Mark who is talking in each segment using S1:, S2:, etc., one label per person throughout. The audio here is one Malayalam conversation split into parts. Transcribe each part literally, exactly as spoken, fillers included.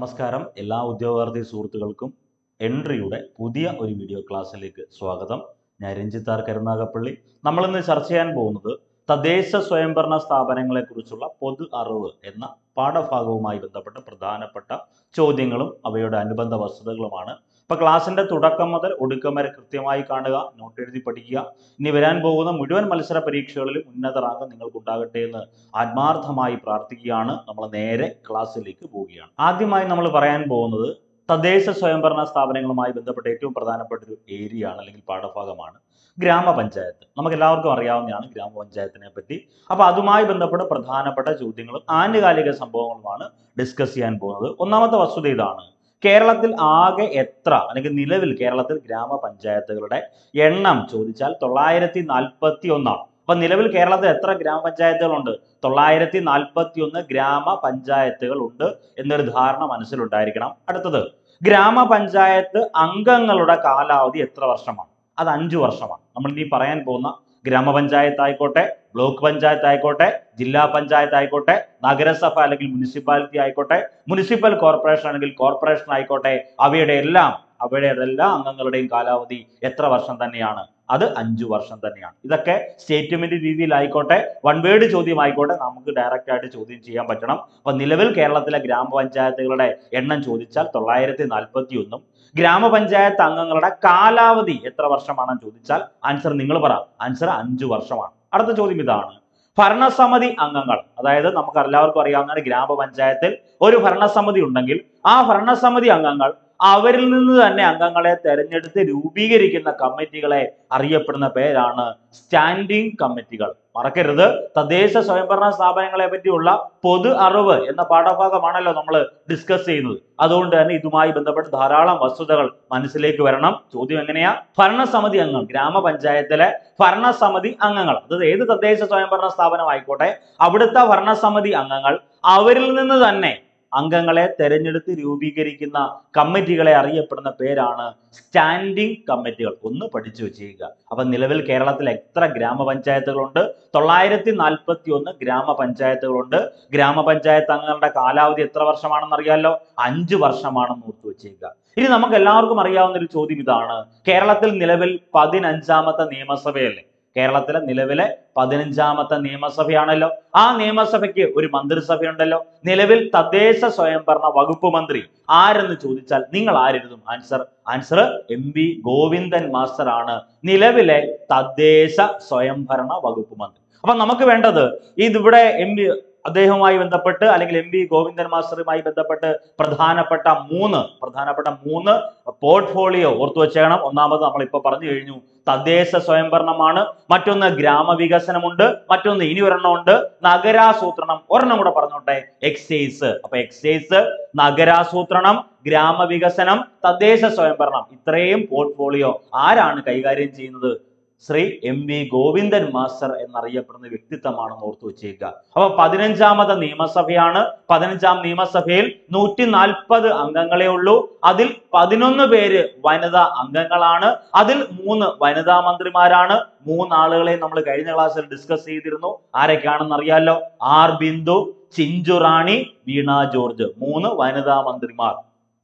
S1: നമസ്കാരം എല്ലാ ഉദ്യോഗാർത്ഥി സുഹൃത്തുക്കൾക്കും എൻട്രിയുടെ പുതിയ ഒരു വീഡിയോ ക്ലാസ്സിലേക്ക് സ്വാഗതം. ഞാൻ രഞ്ജിത്ത് ആർ കെ thazhava. നമ്മൾ ഇന്ന് ചർച്ച ചെയ്യാൻ പോകുന്നത് തദ്ദേശ സ്വയംഭരണ സ്ഥാപനങ്ങളെ കുറിച്ചുള്ള പൊതു അറിവ് എന്ന പാഠഭാഗവുമായി ബന്ധപ്പെട്ട പ്രധാനപ്പെട്ട ചോദ്യങ്ങളും അവയുടെ അനുബന്ധ വസ്തുതകളുമാണ്. അപ്പോൾ ക്ലാസ്സിന്റെ തുടക്കം മുതൽ ഒടുക്കം വരെ കൃത്യമായി കാണുക, നോട്ട് എഴുതി പഠിക്കുക. ഇനി വരാൻ പോകുന്ന മുഴുവൻ മത്സര പരീക്ഷകളിലും ഉന്നത റാങ്ക് നിങ്ങൾക്ക് ഉണ്ടാകട്ടെ എന്ന് ആത്മാർത്ഥമായി പ്രാർത്ഥിക്കുകയാണ്. നമ്മൾ നേരെ ക്ലാസ്സിലേക്ക് പോവുകയാണ്. ആദ്യമായി നമ്മൾ പറയാൻ പോകുന്നത് തദ്ദേശ സ്വയംഭരണ സ്ഥാപനങ്ങളുമായി ബന്ധപ്പെട്ട ഏറ്റവും പ്രധാനപ്പെട്ട ഒരു ഏരിയ ആണ് അല്ലെങ്കിൽ പാഠഭാഗമാണ് ഗ്രാമപഞ്ചായത്ത്. നമുക്ക് എല്ലാവർക്കും അറിയാവുന്നതാണ് ഗ്രാമപഞ്ചായത്തിനെ പറ്റി. അപ്പൊ അതുമായി ബന്ധപ്പെട്ട പ്രധാനപ്പെട്ട ചോദ്യങ്ങളും ആനുകാലിക സംഭവങ്ങളുമാണ് ഡിസ്കസ് ചെയ്യാൻ പോകുന്നത്. ഒന്നാമത്തെ വസ്തുത ഇതാണ്: കേരളത്തിൽ ആകെ എത്ര അല്ലെങ്കിൽ നിലവിൽ കേരളത്തിൽ ഗ്രാമപഞ്ചായത്തുകളുടെ എണ്ണം ചോദിച്ചാൽ തൊള്ളായിരത്തി നാൽപ്പത്തി ഒന്നാണ്. അപ്പൊ നിലവിൽ കേരളത്തിൽ എത്ര ഗ്രാമപഞ്ചായത്തുകളുണ്ട്? തൊള്ളായിരത്തി നാൽപ്പത്തി ഒന്ന് ഗ്രാമപഞ്ചായത്തുകൾ ഉണ്ട് എന്നൊരു ധാരണ മനസ്സിലുണ്ടായിരിക്കണം. അടുത്തത്, ഗ്രാമപഞ്ചായത്ത് അംഗങ്ങളുടെ കാലാവധി എത്ര വർഷമാണ്? അത് അഞ്ചു വർഷമാണ്. നമ്മൾ ഇനി പറയാൻ പോകുന്ന ഗ്രാമപഞ്ചായത്ത് ആയിക്കോട്ടെ, ബ്ലോക്ക് പഞ്ചായത്ത് ആയിക്കോട്ടെ, ജില്ലാ പഞ്ചായത്ത് ആയിക്കോട്ടെ, നഗരസഭ അല്ലെങ്കിൽ മുനിസിപ്പാലിറ്റി ആയിക്കോട്ടെ, മുനിസിപ്പൽ കോർപ്പറേഷൻ അല്ലെങ്കിൽ കോർപ്പറേഷൻ ആയിക്കോട്ടെ, അവയുടെ എല്ലാം അവയുടെ എല്ലാ അംഗങ്ങളുടെയും കാലാവധി എത്ര വർഷം തന്നെയാണ്? അത് അഞ്ചു വർഷം തന്നെയാണ്. ഇതൊക്കെ സ്റ്റേറ്റ്മെന്റ് രീതിയിലായിക്കോട്ടെ, വൺ വേർഡ് ചോദ്യം ആയിക്കോട്ടെ, നമുക്ക് ഡയറക്റ്റ് ആയിട്ട് ചോദ്യം ചെയ്യാൻ പറ്റണം. അപ്പൊ നിലവിൽ കേരളത്തിലെ ഗ്രാമപഞ്ചായത്തുകളുടെ എണ്ണം ചോദിച്ചാൽ തൊള്ളായിരത്തി നാൽപ്പത്തി ഒന്നും ഗ്രാമപഞ്ചായത്ത് അംഗങ്ങളുടെ കാലാവധി എത്ര വർഷമാണെന്ന് ചോദിച്ചാൽ ആൻസർ നിങ്ങൾ പറ. ആൻസർ അഞ്ചു വർഷമാണ്. അടുത്ത ചോദ്യം ഇതാണ്: ഭരണസമിതി അംഗങ്ങൾ, അതായത് നമുക്ക് എല്ലാവർക്കും അറിയാവുന്ന ഗ്രാമപഞ്ചായത്തിൽ ഒരു ഭരണസമിതി ഉണ്ടെങ്കിൽ ആ ഭരണസമിതി അംഗങ്ങൾ അവരിൽ നിന്ന് തന്നെ അംഗങ്ങളെ തെരഞ്ഞെടുത്ത് രൂപീകരിക്കുന്ന കമ്മിറ്റികളെ അറിയപ്പെടുന്ന പേരാണ് സ്റ്റാൻഡിംഗ് കമ്മിറ്റികൾ. മറക്കരുത്, തദ്ദേശ സ്വയംഭരണ സ്ഥാപനങ്ങളെ പറ്റിയുള്ള പൊതു അറിവ് എന്ന പാഠഭാഗമാണല്ലോ നമ്മൾ ഡിസ്കസ് ചെയ്യുന്നത്. അതുകൊണ്ട് തന്നെ ഇതുമായി ബന്ധപ്പെട്ട് ധാരാളം വസ്തുതകൾ മനസ്സിലേക്ക് വരണം. ചോദ്യം എങ്ങനെയാ? ഭരണസമിതി അംഗങ്ങൾ, ഗ്രാമപഞ്ചായത്തിലെ ഭരണസമിതി അംഗങ്ങൾ, അതായത് ഏത് തദ്ദേശ സ്വയംഭരണ സ്ഥാപനം ആയിക്കോട്ടെ, അവിടുത്തെ ഭരണസമിതി അംഗങ്ങൾ അവരിൽ നിന്ന് തന്നെ അംഗങ്ങളെ തെരഞ്ഞെടുത്ത് രൂപീകരിക്കുന്ന കമ്മിറ്റികളെ അറിയപ്പെടുന്ന പേരാണ് സ്റ്റാൻഡിംഗ് കമ്മിറ്റികൾ. ഒന്ന് പഠിച്ചു വെച്ചേക്കുക. അപ്പൊ നിലവിൽ കേരളത്തിൽ എത്ര ഗ്രാമപഞ്ചായത്തുകളുണ്ട്? തൊള്ളായിരത്തി നാൽപ്പത്തി ഒന്ന് ഗ്രാമപഞ്ചായത്തുകളുണ്ട്. ഗ്രാമപഞ്ചായത്ത് അംഗങ്ങളുടെ കാലാവധി എത്ര വർഷമാണെന്ന് അറിയാലോ? അഞ്ചു വർഷമാണെന്ന് ഓർത്തു വെച്ചേക്കുക. ഇനി നമുക്ക് എല്ലാവർക്കും അറിയാവുന്ന ഒരു ചോദ്യം ഇതാണ്: കേരളത്തിൽ നിലവിൽ പതിനഞ്ചാമത്തെ നിയമസഭയല്ലേ? കേരളത്തിലെ നിലവിലെ പതിനഞ്ചാമത്തെ നിയമസഭയാണല്ലോ. ആ നിയമസഭയ്ക്ക് ഒരു മന്ത്രിസഭയുണ്ടല്ലോ. നിലവിൽ തദ്ദേശ സ്വയംഭരണ വകുപ്പ് മന്ത്രി ആരെന്ന് ചോദിച്ചാൽ നിങ്ങൾ ആരെഴുതും? Answer answer M V Govindan master ആണ് നിലവിലെ തദ്ദേശ സ്വയംഭരണ വകുപ്പ് മന്ത്രി. അപ്പൊ നമുക്ക് വേണ്ടത് ഇതിവിടെ എം വി അദ്ദേഹവുമായി ബന്ധപ്പെട്ട് അല്ലെങ്കിൽ എം വി ഗോവിന്ദൻ മാസ്റ്ററുമായി ബന്ധപ്പെട്ട് പ്രധാനപ്പെട്ട മൂന്ന് പ്രധാനപ്പെട്ട മൂന്ന് പോർട്ട്ഫോളിയോ ഓർത്തു വെച്ചേക്കണം. ഒന്നാമത് നമ്മൾ ഇപ്പൊ പറഞ്ഞു കഴിഞ്ഞു, തദ്ദേശ സ്വയംഭരണമാണ്. മറ്റൊന്ന് ഗ്രാമവികസനമുണ്ട്. മറ്റൊന്ന് ഇനി ഒരെണ്ണം ഉണ്ട്, നഗരാസൂത്രണം. ഒരെണ്ണം കൂടെ പറഞ്ഞോട്ടെ, എക്സൈസ്. അപ്പൊ എക്സൈസ്, നഗരാസൂത്രണം, ഗ്രാമവികസനം, തദ്ദേശ സ്വയംഭരണം, ഇത്രയും പോർട്ട്ഫോളിയോ ആരാണ് കൈകാര്യം ചെയ്യുന്നത്? Shri M V Govindan master എന്നറിയപ്പെടുന്ന വ്യക്തിത്വമാണെന്ന് ഓർത്തു വെച്ചേക്കുക. അപ്പൊ പതിനഞ്ചാമത്തെ നിയമസഭയാണ്. പതിനഞ്ചാം നിയമസഭയിൽ നൂറ്റി നാൽപ്പത് അംഗങ്ങളെ ഉള്ളൂ. അതിൽ പതിനൊന്ന് പേര് വനിതാ അംഗങ്ങളാണ്. അതിൽ മൂന്ന് വനിതാ മന്ത്രിമാരാണ്. മൂന്നാളുകളെ നമ്മൾ കഴിഞ്ഞ ക്ലാസ്സിൽ ഡിസ്കസ് ചെയ്തിരുന്നു. ആരൊക്കെയാണെന്ന് അറിയാലോ? ആർ ബിന്ദു, ചിഞ്ചു റാണി, വീണ ജോർജ്. മൂന്ന് വനിതാ മന്ത്രിമാർ.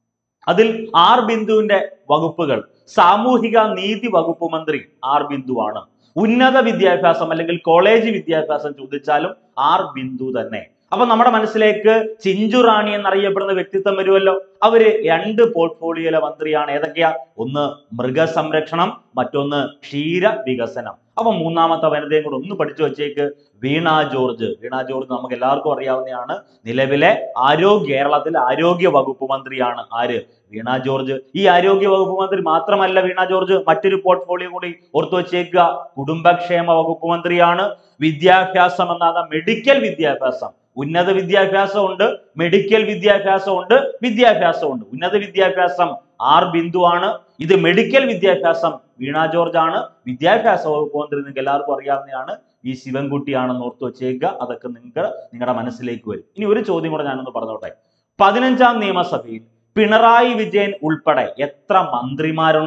S1: അതിൽ ആർ ബിന്ദുവിന്റെ വകുപ്പുകൾ സാമൂഹിക നീതി വകുപ്പ് മന്ത്രി ആർ ബിന്ദു ആണ്. ഉന്നത വിദ്യാഭ്യാസം അല്ലെങ്കിൽ കോളേജ് വിദ്യാഭ്യാസം ചോദിച്ചാലും ആർ ബിന്ദു തന്നെ. അപ്പൊ നമ്മുടെ മനസ്സിലേക്ക് ചിഞ്ചു റാണി എന്നറിയപ്പെടുന്ന വ്യക്തിത്വം വരുമല്ലോ. അവര് രണ്ട് പോർട്ട്ഫോളിയോയിലെ മന്ത്രിയാണ്. ഏതൊക്കെയാ? ഒന്ന് മൃഗസംരക്ഷണം, മറ്റൊന്ന് ക്ഷീര വികസനം. അപ്പൊ മൂന്നാമത്തെ വനിതയും കൂടെ ഒന്ന് പഠിച്ചു വെച്ചേക്ക്, വീണ ജോർജ്. വീണ ജോർജ് നമുക്ക് എല്ലാവർക്കും അറിയാവുന്നതാണ്. നിലവിലെ ആരോഗ്യ കേരളത്തിലെ ആരോഗ്യ വകുപ്പ് മന്ത്രിയാണ്. ആര്? വീണ ജോർജ്. ഈ ആരോഗ്യ വകുപ്പ് മന്ത്രി മാത്രമല്ല വീണ ജോർജ്, മറ്റൊരു പോർട്ട്ഫോളിയോ കൂടി ഓർത്തു വെച്ചേക്കുക, കുടുംബക്ഷേമ വകുപ്പ് മന്ത്രിയാണ്. വിദ്യാഭ്യാസം എന്നാണ് മെഡിക്കൽ വിദ്യാഭ്യാസം. ഉന്നത വിദ്യാഭ്യാസം ഉണ്ട്, മെഡിക്കൽ വിദ്യാഭ്യാസം ഉണ്ട്, വിദ്യാഭ്യാസം ഉണ്ട്. ഉന്നത വിദ്യാഭ്യാസം ആർ ബിന്ദു ആണ്. ഇത് മെഡിക്കൽ വിദ്യാഭ്യാസം വീണ ജോർജ് ആണ്. വിദ്യാഭ്യാസ വകുപ്പ് മന്ത്രി നിങ്ങൾക്ക് എല്ലാവർക്കും അറിയാവുന്നതാണ്, ഈ ശിവൻകുട്ടിയാണെന്ന് ഓർത്തു വെച്ചേക്കുക. അതൊക്കെ നിങ്ങൾക്ക് നിങ്ങളുടെ മനസ്സിലേക്ക് വരും. ഇനി ഒരു ചോദ്യം കൂടെ ഞാനൊന്ന് പറഞ്ഞോട്ടെ. പതിനഞ്ചാം നിയമസഭയിൽ പിണറായി വിജയൻ ഉൾപ്പെടെ എത്ര മന്ത്രിമാരുണ്ട്?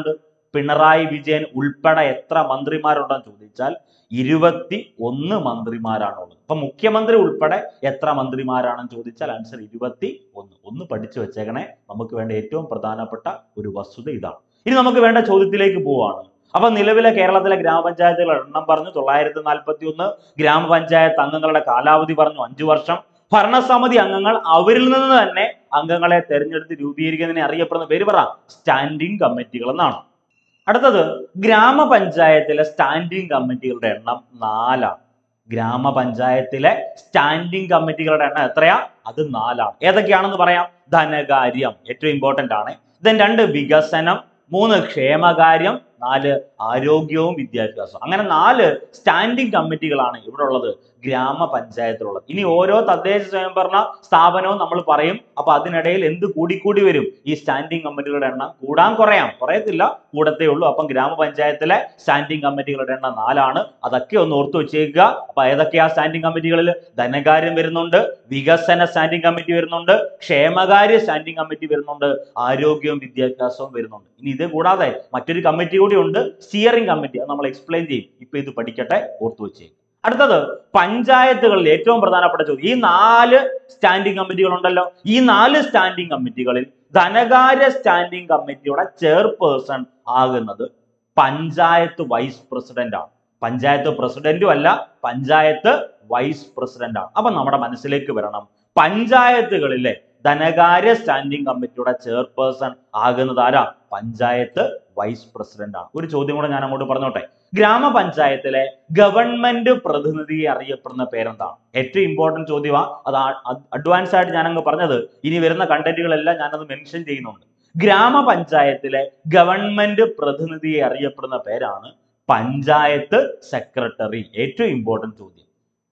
S1: പിണറായി വിജയൻ ഉൾപ്പെടെ എത്ര മന്ത്രിമാരുണ്ടെന്ന് ചോദിച്ചാൽ ഇരുപത്തി ഒന്ന് മന്ത്രിമാരാണുള്ളത്. അപ്പൊ മുഖ്യമന്ത്രി ഉൾപ്പെടെ എത്ര മന്ത്രിമാരാണെന്ന് ചോദിച്ചാൽ ആൻസർ ഇരുപത്തി ഒന്ന്. ഒന്ന് പഠിച്ചു വെച്ചേക്കണേ. നമുക്ക് വേണ്ട ഏറ്റവും പ്രധാനപ്പെട്ട ഒരു വസ്തുത ഇതാണ്. ഇനി നമുക്ക് വേണ്ട ചോദ്യത്തിലേക്ക് പോവാണ്. അപ്പൊ നിലവിലെ കേരളത്തിലെ ഗ്രാമപഞ്ചായത്തുകളുടെ എണ്ണം പറഞ്ഞു തൊള്ളായിരത്തി നാൽപ്പത്തി ഒന്ന്. ഗ്രാമപഞ്ചായത്ത് അംഗങ്ങളുടെ കാലാവധി പറഞ്ഞു അഞ്ചു വർഷം. ഭരണസമിതി അംഗങ്ങൾ അവരിൽ നിന്ന് തന്നെ അംഗങ്ങളെ തെരഞ്ഞെടുത്ത് രൂപീകരിക്കുന്നതിനെ അറിയപ്പെടുന്ന പേര് പറ, സ്റ്റാൻഡിംഗ് കമ്മിറ്റികൾ എന്നാണ്. അടുത്തത് ഗ്രാമപഞ്ചായത്തിലെ സ്റ്റാൻഡിംഗ് കമ്മിറ്റികളുടെ എണ്ണം നാലാണ്. ഗ്രാമപഞ്ചായത്തിലെ സ്റ്റാൻഡിംഗ് കമ്മിറ്റികളുടെ എണ്ണം എത്രയാ? അത് നാലാണ്. ഏതൊക്കെയാണെന്ന് പറയാം. ധനകാര്യം ഏറ്റവും ഇമ്പോർട്ടന്റ് ആണ്. ദെൻ രണ്ട് വികസനം, മൂന്ന് ക്ഷേമകാര്യം, നാല് ആരോഗ്യവും വിദ്യാഭ്യാസവും. അങ്ങനെ നാല് സ്റ്റാൻഡിംഗ് കമ്മിറ്റികളാണ് ഇവിടെ ഉള്ളത്, ഗ്രാമപഞ്ചായത്തിലുള്ളത്. ഇനി ഓരോ തദ്ദേശ സ്വയംഭരണ സ്ഥാപനവും നമ്മൾ പറയും. അപ്പൊ അതിനിടയിൽ എന്ത് കൂടിക്കൂടി വരും? ഈ സ്റ്റാൻഡിംഗ് കമ്മിറ്റികളുടെ എണ്ണം കൂടാൻ കുറയാം, കുറയത്തില്ല, കൂടത്തേ ഉള്ളൂ. അപ്പം ഗ്രാമപഞ്ചായത്തിലെ സ്റ്റാൻഡിംഗ് കമ്മിറ്റികളുടെ എണ്ണം നാലാണ്. അതൊക്കെ ഒന്ന് ഓർത്തു വെച്ചേക്കുക. അപ്പൊ ഏതൊക്കെയാ സ്റ്റാൻഡിംഗ് കമ്മിറ്റികളിൽ? ധനകാര്യം വരുന്നുണ്ട്, വികസന സ്റ്റാൻഡിംഗ് കമ്മിറ്റി വരുന്നുണ്ട്, ക്ഷേമകാര്യ സ്റ്റാൻഡിംഗ് കമ്മിറ്റി വരുന്നുണ്ട്, ആരോഗ്യവും വിദ്യാഭ്യാസവും വരുന്നുണ്ട്. ഇനി ഇത് കൂടാതെ മറ്റൊരു കമ്മിറ്റി കൂടി ഉണ്ട്, സ്റ്റിയറിംഗ് കമ്മിറ്റി. അത് നമ്മൾ എക്സ്പ്ലെയിൻ ചെയ്യും. ഇപ്പൊ ഇത് പഠിക്കട്ടെ, ഓർത്തു വെച്ചേക്കുക. അടുത്തത് പഞ്ചായത്തുകളിൽ ഏറ്റവും പ്രധാനപ്പെട്ട ചോദ്യം. ഈ നാല് സ്റ്റാൻഡിംഗ് കമ്മിറ്റികൾ ഉണ്ടല്ലോ, ഈ നാല് സ്റ്റാൻഡിംഗ് കമ്മിറ്റികളിൽ ധനകാര്യ സ്റ്റാൻഡിംഗ് കമ്മിറ്റിയുടെ ചെയർപേഴ്സൺ ആകുന്നത് പഞ്ചായത്ത് വൈസ് പ്രസിഡന്റ് ആണ്. പഞ്ചായത്ത് പ്രസിഡന്റും അല്ല, പഞ്ചായത്ത് വൈസ് പ്രസിഡന്റ് ആണ്. അപ്പൊ നമ്മുടെ മനസ്സിലേക്ക് വരണം, പഞ്ചായത്തുകളിലെ ധനകാര്യ സ്റ്റാൻഡിംഗ് കമ്മിറ്റിയുടെ ചെയർപേഴ്സൺ ആകുന്നത് ആരാ? പഞ്ചായത്ത് വൈസ് പ്രസിഡന്റ് ആണ്. ഒരു ചോദ്യം കൂടെ ഞാൻ അങ്ങോട്ട് പറഞ്ഞോട്ടെ. ഗ്രാമപഞ്ചായത്തിലെ ഗവൺമെന്റ് പ്രതിനിധിയെ അറിയപ്പെടുന്ന പേരെന്താണ്? ഏറ്റവും ഇമ്പോർട്ടന്റ് ചോദ്യമാണ്. അത് അഡ്വാൻസ് ആയിട്ട് ഞാൻ അങ്ങ് പറഞ്ഞത്. ഇനി വരുന്ന കണ്ടന്റുകളെല്ലാം ഞാനത് മെൻഷൻ ചെയ്യുന്നുണ്ട്. ഗ്രാമപഞ്ചായത്തിലെ ഗവൺമെന്റ് പ്രതിനിധിയെ അറിയപ്പെടുന്ന പേരാണ് പഞ്ചായത്ത് സെക്രട്ടറി. ഏറ്റവും ഇമ്പോർട്ടന്റ് ചോദ്യം.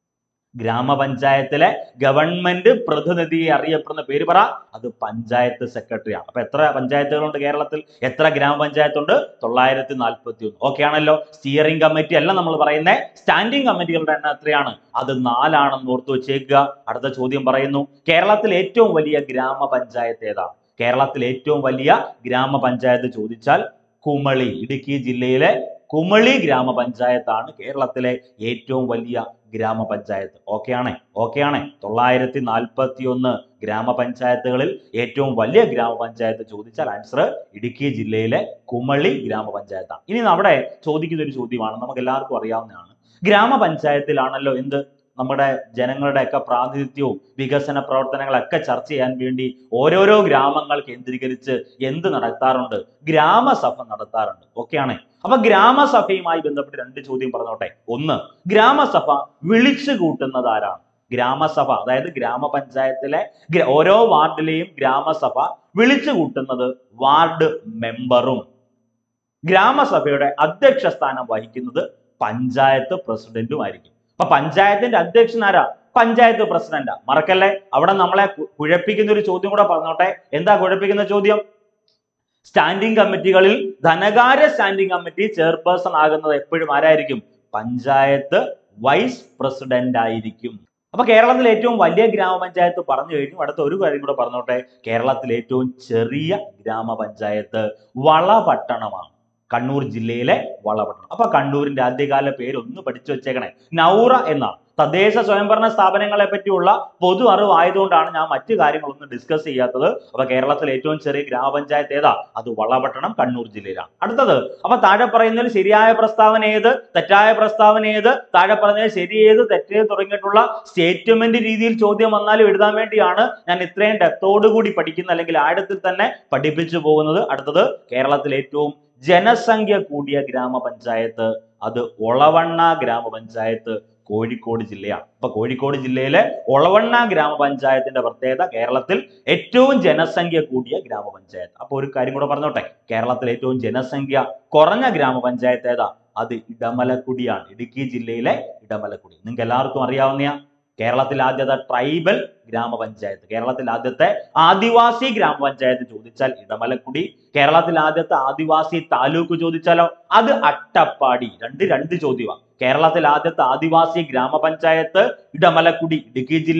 S1: ഗ്രാമപഞ്ചായത്തിലെ ഗവൺമെന്റ് പ്രതിനിധിയെ അറിയപ്പെടുന്ന പേര് പറ, അത് പഞ്ചായത്ത് സെക്രട്ടറിയാണ്. അപ്പൊ എത്ര പഞ്ചായത്തുകളുണ്ട് കേരളത്തിൽ? എത്ര ഗ്രാമപഞ്ചായത്തുണ്ട്? തൊള്ളായിരത്തി നാൽപ്പത്തി ഒന്ന്. ഓക്കെ ആണല്ലോ. സ്റ്റിയറിംഗ് കമ്മിറ്റി അല്ല നമ്മൾ പറയുന്നത്, സ്റ്റാൻഡിംഗ് കമ്മിറ്റികളുടെ എണ്ണം എത്രയാണ്? അത് നാലാണെന്ന് ഓർത്തു വെച്ചേക്കുക. അടുത്ത ചോദ്യം പറയുന്നു, കേരളത്തിൽ ഏറ്റവും വലിയ ഗ്രാമപഞ്ചായത്ത് ഏതാണ്? കേരളത്തിൽ ഏറ്റവും വലിയ ഗ്രാമപഞ്ചായത്ത് ചോദിച്ചാൽ കുമളി, ഇടുക്കി ജില്ലയിലെ കുമളി ഗ്രാമപഞ്ചായത്താണ് കേരളത്തിലെ ഏറ്റവും വലിയ ഗ്രാമപഞ്ചായത്ത്. ഓക്കെ ആണ്, ഓക്കെ ആണ്. തൊള്ളായിരത്തി നാൽപ്പത്തി ഒന്ന് ഗ്രാമപഞ്ചായത്തുകളിൽ ഏറ്റവും വലിയ ഗ്രാമപഞ്ചായത്ത് ചോദിച്ചാൽ ആൻസർ ഇടുക്കി ജില്ലയിലെ കുമളി ഗ്രാമപഞ്ചായത്താണ്. ഇനി അവിടെ ചോദിക്കുന്ന ഒരു ചോദ്യമാണ്, നമുക്ക് എല്ലാവർക്കും അറിയാവുന്നതാണ്. ഗ്രാമപഞ്ചായത്തിലാണല്ലോ എന്ത് നമ്മുടെ ജനങ്ങളുടെ ഒക്കെ പ്രാതിനിധ്യവും വികസന പ്രവർത്തനങ്ങളൊക്കെ ചർച്ച ചെയ്യാൻ വേണ്ടി ഓരോരോ ഗ്രാമങ്ങൾ കേന്ദ്രീകരിച്ച് എന്ത് നടത്താറുണ്ട്? ഗ്രാമസഭ നടത്താറുണ്ട്. ഓക്കെയാണ്. അപ്പൊ ഗ്രാമസഭയുമായി ബന്ധപ്പെട്ട് രണ്ട് ചോദ്യം പറഞ്ഞോട്ടെ. ഒന്ന്, ഗ്രാമസഭ വിളിച്ചു കൂട്ടുന്നത് ആരാണ്? ഗ്രാമസഭ അതായത് ഗ്രാമപഞ്ചായത്തിലെ ഓരോ വാർഡിലെയും ഗ്രാമസഭ വിളിച്ചു കൂട്ടുന്നത് വാർഡ് മെമ്പറും. ഗ്രാമസഭയുടെ അധ്യക്ഷ സ്ഥാനം വഹിക്കുന്നത് പഞ്ചായത്ത് പ്രസിഡന്റുമായിരിക്കും. അപ്പൊ പഞ്ചായത്തിന്റെ അധ്യക്ഷൻ ആരാ? പഞ്ചായത്ത് പ്രസിഡന്റാ. മറക്കല്ലേ. അവിടെ നമ്മളെ കുഴപ്പിക്കുന്ന ഒരു ചോദ്യം കൂടെ പറഞ്ഞോട്ടെ. എന്താ കുഴപ്പിക്കുന്ന ചോദ്യം? സ്റ്റാൻഡിംഗ് കമ്മിറ്റികളിൽ ധനകാര്യ സ്റ്റാൻഡിംഗ് കമ്മിറ്റി ചെയർപേഴ്സൺ ആകുന്നത് എപ്പോഴും ആരായിരിക്കും? പഞ്ചായത്ത് വൈസ് പ്രസിഡന്റ് ആയിരിക്കും. അപ്പൊ കേരളത്തിൽ ഏറ്റവും വലിയ ഗ്രാമപഞ്ചായത്ത് പറഞ്ഞു കഴിഞ്ഞു. അടുത്ത ഒരു കാര്യം കൂടെ പറഞ്ഞോട്ടെ. കേരളത്തിൽ ഏറ്റവും ചെറിയ ഗ്രാമപഞ്ചായത്ത് വളപട്ടണമാണ്. കണ്ണൂർ ജില്ലയിലെ വളപട്ടണം. അപ്പൊ കണ്ണൂരിന്റെ ആദ്യകാല പേര് ഒന്ന് പഠിച്ചു വെച്ചേക്കണേ, നൗറ എന്നാണ്. തദ്ദേശ സ്വയംഭരണ സ്ഥാപനങ്ങളെ പറ്റിയുള്ള പൊതു അറിവ് ആയതുകൊണ്ടാണ് ഞാൻ മറ്റു കാര്യങ്ങളൊന്നും ഡിസ്കസ് ചെയ്യാത്തത്. അപ്പൊ കേരളത്തിലെ ഏറ്റവും ചെറിയ ഗ്രാമപഞ്ചായത്ത് ഏതാ? അത് വളപട്ടണം, കണ്ണൂർ ജില്ലയിലാണ്. അടുത്തത്, അപ്പൊ താഴെ പറയുന്നതിൽ ശരിയായ പ്രസ്താവന ഏത്, തെറ്റായ പ്രസ്താവന ഏത്, താഴെ പറഞ്ഞതിൽ ശരി ഏത്, തെറ്റേത് തുടങ്ങിയിട്ടുള്ള സ്റ്റേറ്റ്മെന്റ് രീതിയിൽ ചോദ്യം വന്നാലും എഴുതാൻ വേണ്ടിയാണ് ഞാൻ ഇത്രയും ഡെപ്തോടുകൂടി പഠിക്കുന്ന അല്ലെങ്കിൽ ആഴത്തിൽ തന്നെ പഠിപ്പിച്ചു പോകുന്നത്. അടുത്തത്, കേരളത്തിൽ ഏറ്റവും ജനസംഖ്യ കൂടിയ ഗ്രാമപഞ്ചായത്ത് അത് ഒളവണ്ണ ഗ്രാമപഞ്ചായത്ത്, കോഴിക്കോട് ജില്ലയാണ്. അപ്പൊ കോഴിക്കോട് ജില്ലയിലെ ഒളവണ്ണ ഗ്രാമപഞ്ചായത്തിന്റെ പ്രത്യേകത കേരളത്തിൽ ഏറ്റവും ജനസംഖ്യ കൂടിയ ഗ്രാമപഞ്ചായത്ത്. അപ്പൊ ഒരു കാര്യം കൂടെ പറഞ്ഞോട്ടെ, കേരളത്തിൽ ഏറ്റവും ജനസംഖ്യ കുറഞ്ഞ ഗ്രാമപഞ്ചായത്ത് ഏതാ? അത് ഇടമലക്കുടിയാണ്, ഇടുക്കി ജില്ലയിലെ ഇടമലക്കുടി. നിങ്ങൾക്ക് എല്ലാവർക്കും അറിയാവുന്ന കേരളത്തിൽ ആദ്യത്തെ ട്രൈബൽ ഗ്രാമപഞ്ചായത്ത്, കേരളത്തിൽ ആദ്യത്തെ ആദിവാസി ഗ്രാമപഞ്ചായത്ത് ചോദിച്ചാൽ ഇടമലക്കുടി. കേരളത്തിൽ ആദ്യത്തെ ആദിവാസി താലൂക്ക് ചോദിച്ചാലോ അത് അട്ടപ്പാടി. രണ്ട് രണ്ട് ചോദ്യമാണ്. കേരളത്തിൽ ആദ്യത്തെ ആദിവാസി ഗ്രാമപഞ്ചായത്ത് ഇടമലക്കുടി, ഇടുക്കി ജില്ലയിലും.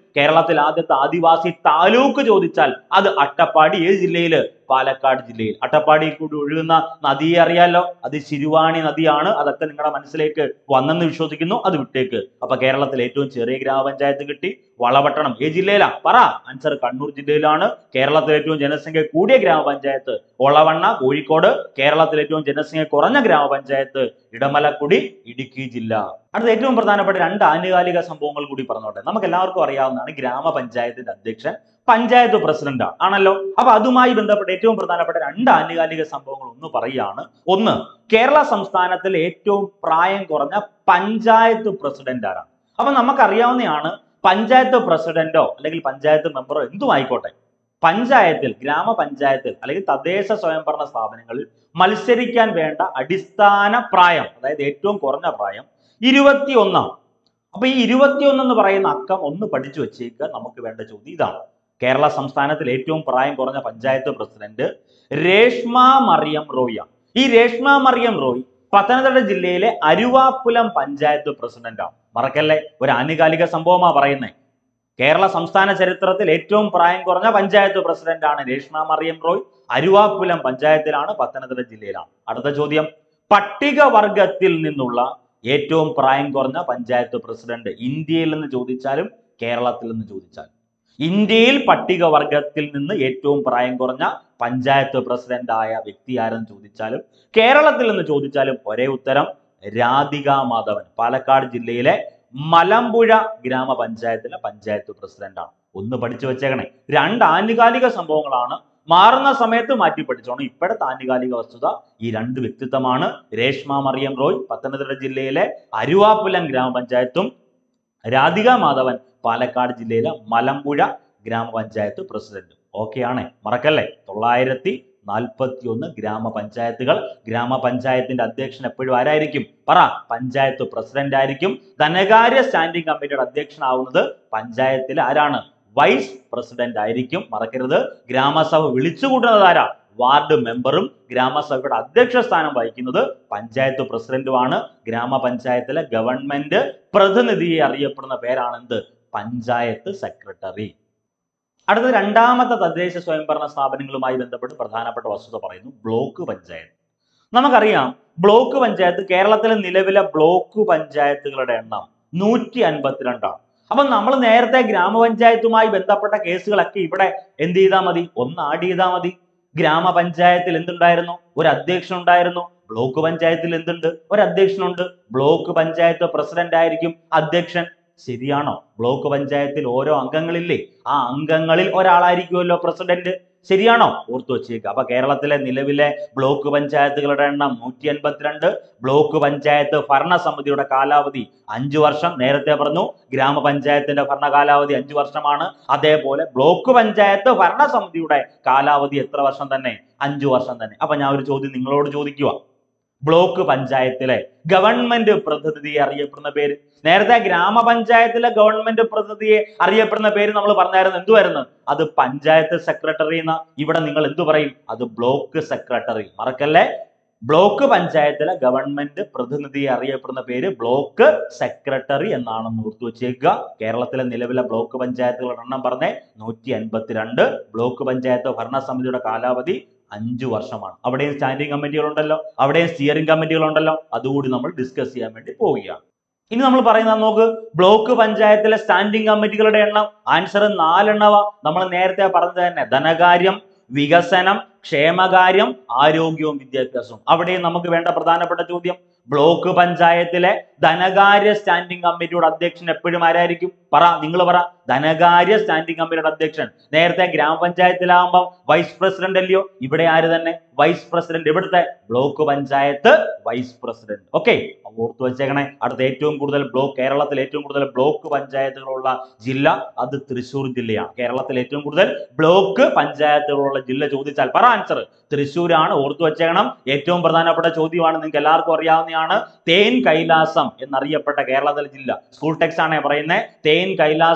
S1: കേരളത്തിൽ ആദ്യത്തെ ആദിവാസി താലൂക്ക് ചോദിച്ചാൽ അത് അട്ടപ്പാടി ഏത് ജില്ലയില്? പാലക്കാട് ജില്ലയിൽ. അട്ടപ്പാടിയിൽ കൂടി ഒഴുകുന്ന നദിയെ അറിയാലോ, അത് ശിരുവാണി നദിയാണ്. അതൊക്കെ നിങ്ങളുടെ മനസ്സിലേക്ക് വന്നെന്ന് വിശ്വസിക്കുന്നു. അത് വിട്ടേക്ക്. അപ്പൊ കേരളത്തിൽ ഏറ്റവും ചെറിയ ഗ്രാമപഞ്ചായത്ത് കിട്ടി. വളപട്ടണം ഏത് ജില്ലയിലാ? പറ. ആൻസർ കണ്ണൂർ ജില്ലയിലാണ്. കേരളത്തിൽ ഏറ്റവും ജനസംഖ്യ കൂടിയ ഗ്രാമപഞ്ചായത്ത് ഒളവണ്ണ കോഴിക്കോട്. കേരളത്തിൽ ഏറ്റവും ജനസംഖ്യ കുറഞ്ഞ ഗ്രാമപഞ്ചായത്ത് ഇടമലക്കുടി ഇടുക്കി ജില്ല. അടുത്ത ഏറ്റവും പ്രധാനപ്പെട്ട രണ്ട് ആനുകാലിക സംഭവങ്ങൾ കൂടി പറഞ്ഞോട്ടെ. നമുക്ക് എല്ലാവർക്കും അറിയാവുന്നതാണ് ഗ്രാമപഞ്ചായത്തിന്റെ അധ്യക്ഷൻ പഞ്ചായത്ത് പ്രസിഡന്റ് ആണല്ലോ. അപ്പൊ അതുമായി ബന്ധപ്പെട്ട ഏറ്റവും പ്രധാനപ്പെട്ട രണ്ട് ആനുകാലിക സംഭവങ്ങൾ ഒന്ന് പറയുകയാണ്. ഒന്ന്, കേരള സംസ്ഥാനത്തിൽ ഏറ്റവും പ്രായം കുറഞ്ഞ പഞ്ചായത്ത് പ്രസിഡന്റ് ആരാണ്? അപ്പൊ നമുക്കറിയാവുന്നതാണ്, പഞ്ചായത്ത് പ്രസിഡന്റോ അല്ലെങ്കിൽ പഞ്ചായത്ത് മെമ്പറോ എന്തും ആയിക്കോട്ടെ, പഞ്ചായത്തിൽ, ഗ്രാമപഞ്ചായത്തിൽ അല്ലെങ്കിൽ തദ്ദേശ സ്വയംഭരണ സ്ഥാപനങ്ങളിൽ മത്സരിക്കാൻ വേണ്ട അടിസ്ഥാന പ്രായം, അതായത് ഏറ്റവും കുറഞ്ഞ പ്രായം ഇരുപത്തി ഒന്നാണ്. അപ്പൊ ഈ ഇരുപത്തിയൊന്ന് എന്ന് പറയുന്ന അക്കം ഒന്ന് പഠിച്ചു വെച്ചേക്കുക. നമുക്ക് വേണ്ട ചോദ്യം ഇതാണ്. കേരള സംസ്ഥാനത്തിൽ ഏറ്റവും പ്രായം കുറഞ്ഞ പഞ്ചായത്ത് പ്രസിഡന്റ് രേഷ്മ മറിയം റോയ്. ഈ രേഷ്മ മറിയം റോയ് പത്തനംതിട്ട ജില്ലയിലെ അരുവാപ്പുലം പഞ്ചായത്ത് പ്രസിഡന്റാണ്. മറക്കല്ലേ, ഒരു ആനുകാലിക സംഭവമാ പറയുന്നത്. കേരള സംസ്ഥാന ചരിത്രത്തിൽ ഏറ്റവും പ്രായം കുറഞ്ഞ പഞ്ചായത്ത് പ്രസിഡന്റാണ് രേഷ്മ മറിയം റോയ്. അരുവാപ്പുലം പഞ്ചായത്തിലാണ്, പത്തനംതിട്ട ജില്ലയിലാണ്. അടുത്ത ചോദ്യം, പട്ടികവർഗത്തിൽ നിന്നുള്ള ഏറ്റവും പ്രായം കുറഞ്ഞ പഞ്ചായത്ത് പ്രസിഡന്റ് ഇന്ത്യയിൽ നിന്ന് ചോദിച്ചാലും കേരളത്തിൽ നിന്ന് ചോദിച്ചാലും, ഇന്ത്യയിൽ പട്ടികവർഗത്തിൽ നിന്ന് ഏറ്റവും പ്രായം കുറഞ്ഞ പഞ്ചായത്ത് പ്രസിഡന്റ് ആയ വ്യക്തി ആരെന്ന് ചോദിച്ചാലും കേരളത്തിൽ നിന്ന് ചോദിച്ചാലും ഒരേ ഉത്തരം, രാധിക മാധവൻ. പാലക്കാട് ജില്ലയിലെ മലമ്പുഴ ഗ്രാമപഞ്ചായത്തിലെ പഞ്ചായത്ത് പ്രസിഡന്റാണ്. ഒന്ന് പഠിച്ചു വെച്ചേക്കണേ. രണ്ട് ആനുകാലിക സംഭവങ്ങളാണ്, മാറുന്ന സമയത്ത് മാറ്റി പഠിച്ചോണം. ഇപ്പോഴത്തെ ആനുകാലിക വസ്തുത ഈ രണ്ട് വ്യക്തിത്വമാണ്. രേഷ്മ മറിയം റോയ് പത്തനംതിട്ട ജില്ലയിലെ അരുവാപ്പുലം ഗ്രാമപഞ്ചായത്തും രാധിക മാധവൻ പാലക്കാട് ജില്ലയിലെ മലമ്പുഴ ഗ്രാമപഞ്ചായത്ത് പ്രസിഡന്റ്. ഓക്കെ ആണ്, മറക്കല്ലേ. തൊള്ളായിരത്തി നാൽപ്പത്തി ഒന്ന് ഗ്രാമപഞ്ചായത്തുകൾ. ഗ്രാമപഞ്ചായത്തിന്റെ അധ്യക്ഷൻ എപ്പോഴും ആരായിരിക്കും? പറ. പഞ്ചായത്ത് പ്രസിഡന്റ് ആയിരിക്കും. ധനകാര്യ സ്റ്റാൻഡിംഗ് കമ്മിറ്റിയുടെ അധ്യക്ഷനാവുന്നത് പഞ്ചായത്തിലെ ആരാണ്? വൈസ് പ്രസിഡന്റ് ആയിരിക്കും. മറക്കരുത്. ഗ്രാമസഭ വിളിച്ചുകൂട്ടുന്നത് ആരാ? വാർഡ് മെമ്പറും. ഗ്രാമസഭയുടെ അധ്യക്ഷ സ്ഥാനം വഹിക്കുന്നത് പഞ്ചായത്ത് പ്രസിഡന്റുമാണ്. ഗ്രാമപഞ്ചായത്തിലെ ഗവൺമെന്റ് പ്രതിനിധിയെ അറിയപ്പെടുന്ന പേരാണ് എന്ത്? പഞ്ചായത്ത് സെക്രട്ടറി. അടുത്ത രണ്ടാമത്തെ തദ്ദേശ സ്വയംഭരണ സ്ഥാപനങ്ങളുമായി ബന്ധപ്പെട്ട് പ്രധാനപ്പെട്ട വസ്തുത പറയുന്നു, ബ്ലോക്ക് പഞ്ചായത്ത്. നമുക്കറിയാം, ബ്ലോക്ക് പഞ്ചായത്ത് കേരളത്തിലെ നിലവിലെ ബ്ലോക്ക് പഞ്ചായത്തുകളുടെ എണ്ണം നൂറ്റി അൻപത്തിരണ്ടാണ്. അപ്പൊ നമ്മൾ നേരത്തെ ഗ്രാമപഞ്ചായത്തുമായി ബന്ധപ്പെട്ട കേസുകളൊക്കെ ഇവിടെ എന്ത് ചെയ്താൽ മതി? ഒന്ന് ആഡ് ചെയ്താൽ മതി. ഗ്രാമപഞ്ചായത്തിൽ എന്തുണ്ടായിരുന്നു? ഒരു അധ്യക്ഷൻ ഉണ്ടായിരുന്നു. ബ്ലോക്ക് പഞ്ചായത്തിൽ എന്തുണ്ട്? ഒരു അധ്യക്ഷനുണ്ട്. ബ്ലോക്ക് പഞ്ചായത്ത് പ്രസിഡന്റ് ആയിരിക്കും അധ്യക്ഷൻ. ശരിയാണോ? ബ്ലോക്ക് പഞ്ചായത്തിൽ ഓരോ അംഗങ്ങളില്ലേ, ആ അംഗങ്ങളിൽ ഒരാളായിരിക്കുമല്ലോ പ്രസിഡന്റ്. ശരിയാണോ? ഓർത്തു വെച്ചേക്കുക. അപ്പൊ കേരളത്തിലെ നിലവിലെ ബ്ലോക്ക് പഞ്ചായത്തുകളുടെ എണ്ണം നൂറ്റി അൻപത്തിരണ്ട്. ബ്ലോക്ക് പഞ്ചായത്ത് ഭരണസമിതിയുടെ കാലാവധി അഞ്ചു വർഷം. നേരത്തെ പറഞ്ഞു ഗ്രാമപഞ്ചായത്തിന്റെ ഭരണ കാലാവധി അഞ്ചു വർഷമാണ്. അതേപോലെ ബ്ലോക്ക് പഞ്ചായത്ത് ഭരണസമിതിയുടെ കാലാവധി എത്ര വർഷം തന്നെ? അഞ്ചു വർഷം തന്നെ. അപ്പൊ ഞാൻ ഒരു ചോദ്യം നിങ്ങളോട് ചോദിക്കുക. ബ്ലോക്ക് പഞ്ചായത്തിലെ ഗവൺമെന്റ് പ്രതിനിധിയെ അറിയപ്പെടുന്ന പേര്? നേരത്തെ ഗ്രാമപഞ്ചായത്തിലെ ഗവൺമെന്റ് പ്രതിനിധിയെ അറിയപ്പെടുന്ന പേര് നമ്മൾ പറഞ്ഞായിരുന്നു, എന്തുവായിരുന്നു? അത് പഞ്ചായത്ത് സെക്രട്ടറി എന്ന. ഇവിടെ നിങ്ങൾ എന്തു പറയും? അത് ബ്ലോക്ക് സെക്രട്ടറി. മറക്കല്ലേ. ബ്ലോക്ക് പഞ്ചായത്തിലെ ഗവൺമെന്റ് പ്രതിനിധിയെ അറിയപ്പെടുന്ന പേര് ബ്ലോക്ക് സെക്രട്ടറി എന്നാണെന്ന് ഓർത്തു വെച്ചേക്കുക. കേരളത്തിലെ നിലവിലെ ബ്ലോക്ക് പഞ്ചായത്തുകളുടെ എണ്ണം പറഞ്ഞേ നൂറ്റി അൻപത്തിരണ്ട്. ബ്ലോക്ക് പഞ്ചായത്ത് ഭരണസമിതിയുടെ കാലാവധി അഞ്ചു വർഷമാണ്. അവിടെയും സ്റ്റാൻഡിംഗ് കമ്മിറ്റികളുണ്ടല്ലോ, അവിടെയും സ്റ്റിയറിംഗ് കമ്മിറ്റികളുണ്ടല്ലോ. അതുകൂടി നമ്മൾ ഡിസ്കസ് ചെയ്യാൻ വേണ്ടി പോവുകയാണ്. ഇനി നമ്മൾ പറയുന്നത് നോക്ക്, ബ്ലോക്ക് പഞ്ചായത്തിലെ സ്റ്റാൻഡിംഗ് കമ്മിറ്റികളുടെ എണ്ണം. ആൻസർ നാലെണ്ണവ. നമ്മൾ നേരത്തെ പറഞ്ഞത് തന്നെ, ധനകാര്യം, വികസനം, ക്ഷേമകാര്യം, ആരോഗ്യവും വിദ്യാഭ്യാസവും. അവിടെയും നമുക്ക് വേണ്ട പ്രധാനപ്പെട്ട ചോദ്യം, ബ്ലോക്ക് പഞ്ചായത്തിലെ ധനകാര്യ സ്റ്റാൻഡിംഗ് കമ്മിറ്റിയുടെ അധ്യക്ഷൻ എപ്പോഴും ആരായിരിക്കും? പറ, നിങ്ങൾ പറ. ധനകാര്യ സ്റ്റാൻഡിംഗ് കമ്മിറ്റിയുടെ അധ്യക്ഷൻ. നേരത്തെ ഗ്രാമപഞ്ചായത്തിലാകുമ്പോൾ വൈസ് പ്രസിഡന്റ് അല്ലയോ? ഇവിടെ ആര് തന്നെ? Vice president. ഇവിടുത്തെ block panchayat vice president. Okay, ഓർത്തു വെച്ചേക്കണേ. അടുത്ത ഏറ്റവും കൂടുതൽ ബ്ലോക്ക്, കേരളത്തിൽ ഏറ്റവും കൂടുതൽ ബ്ലോക്ക് പഞ്ചായത്തുകളുള്ള ജില്ല അത് തൃശ്ശൂർ ജില്ലയാണ്. കേരളത്തിൽ ഏറ്റവും കൂടുതൽ ബ്ലോക്ക് പഞ്ചായത്തുകളുള്ള ജില്ല ചോദിച്ചാൽ പറ ആൻസർ തൃശ്ശൂരാണ്. ഓർത്തു വെച്ചേക്കണം. ഏറ്റവും പ്രധാനപ്പെട്ട ചോദ്യമാണ്, നിങ്ങൾക്ക് എല്ലാവർക്കും അറിയാവുന്നതാണ്. തേൻ കൈലാസം എന്നറിയപ്പെട്ട കേരളത്തിലെ ജില്ല. സ്കൂൾ ടെക്സ്റ്റ് ആണ് പറയുന്നത്. തേൻ കൈലാസം എന്നറിയ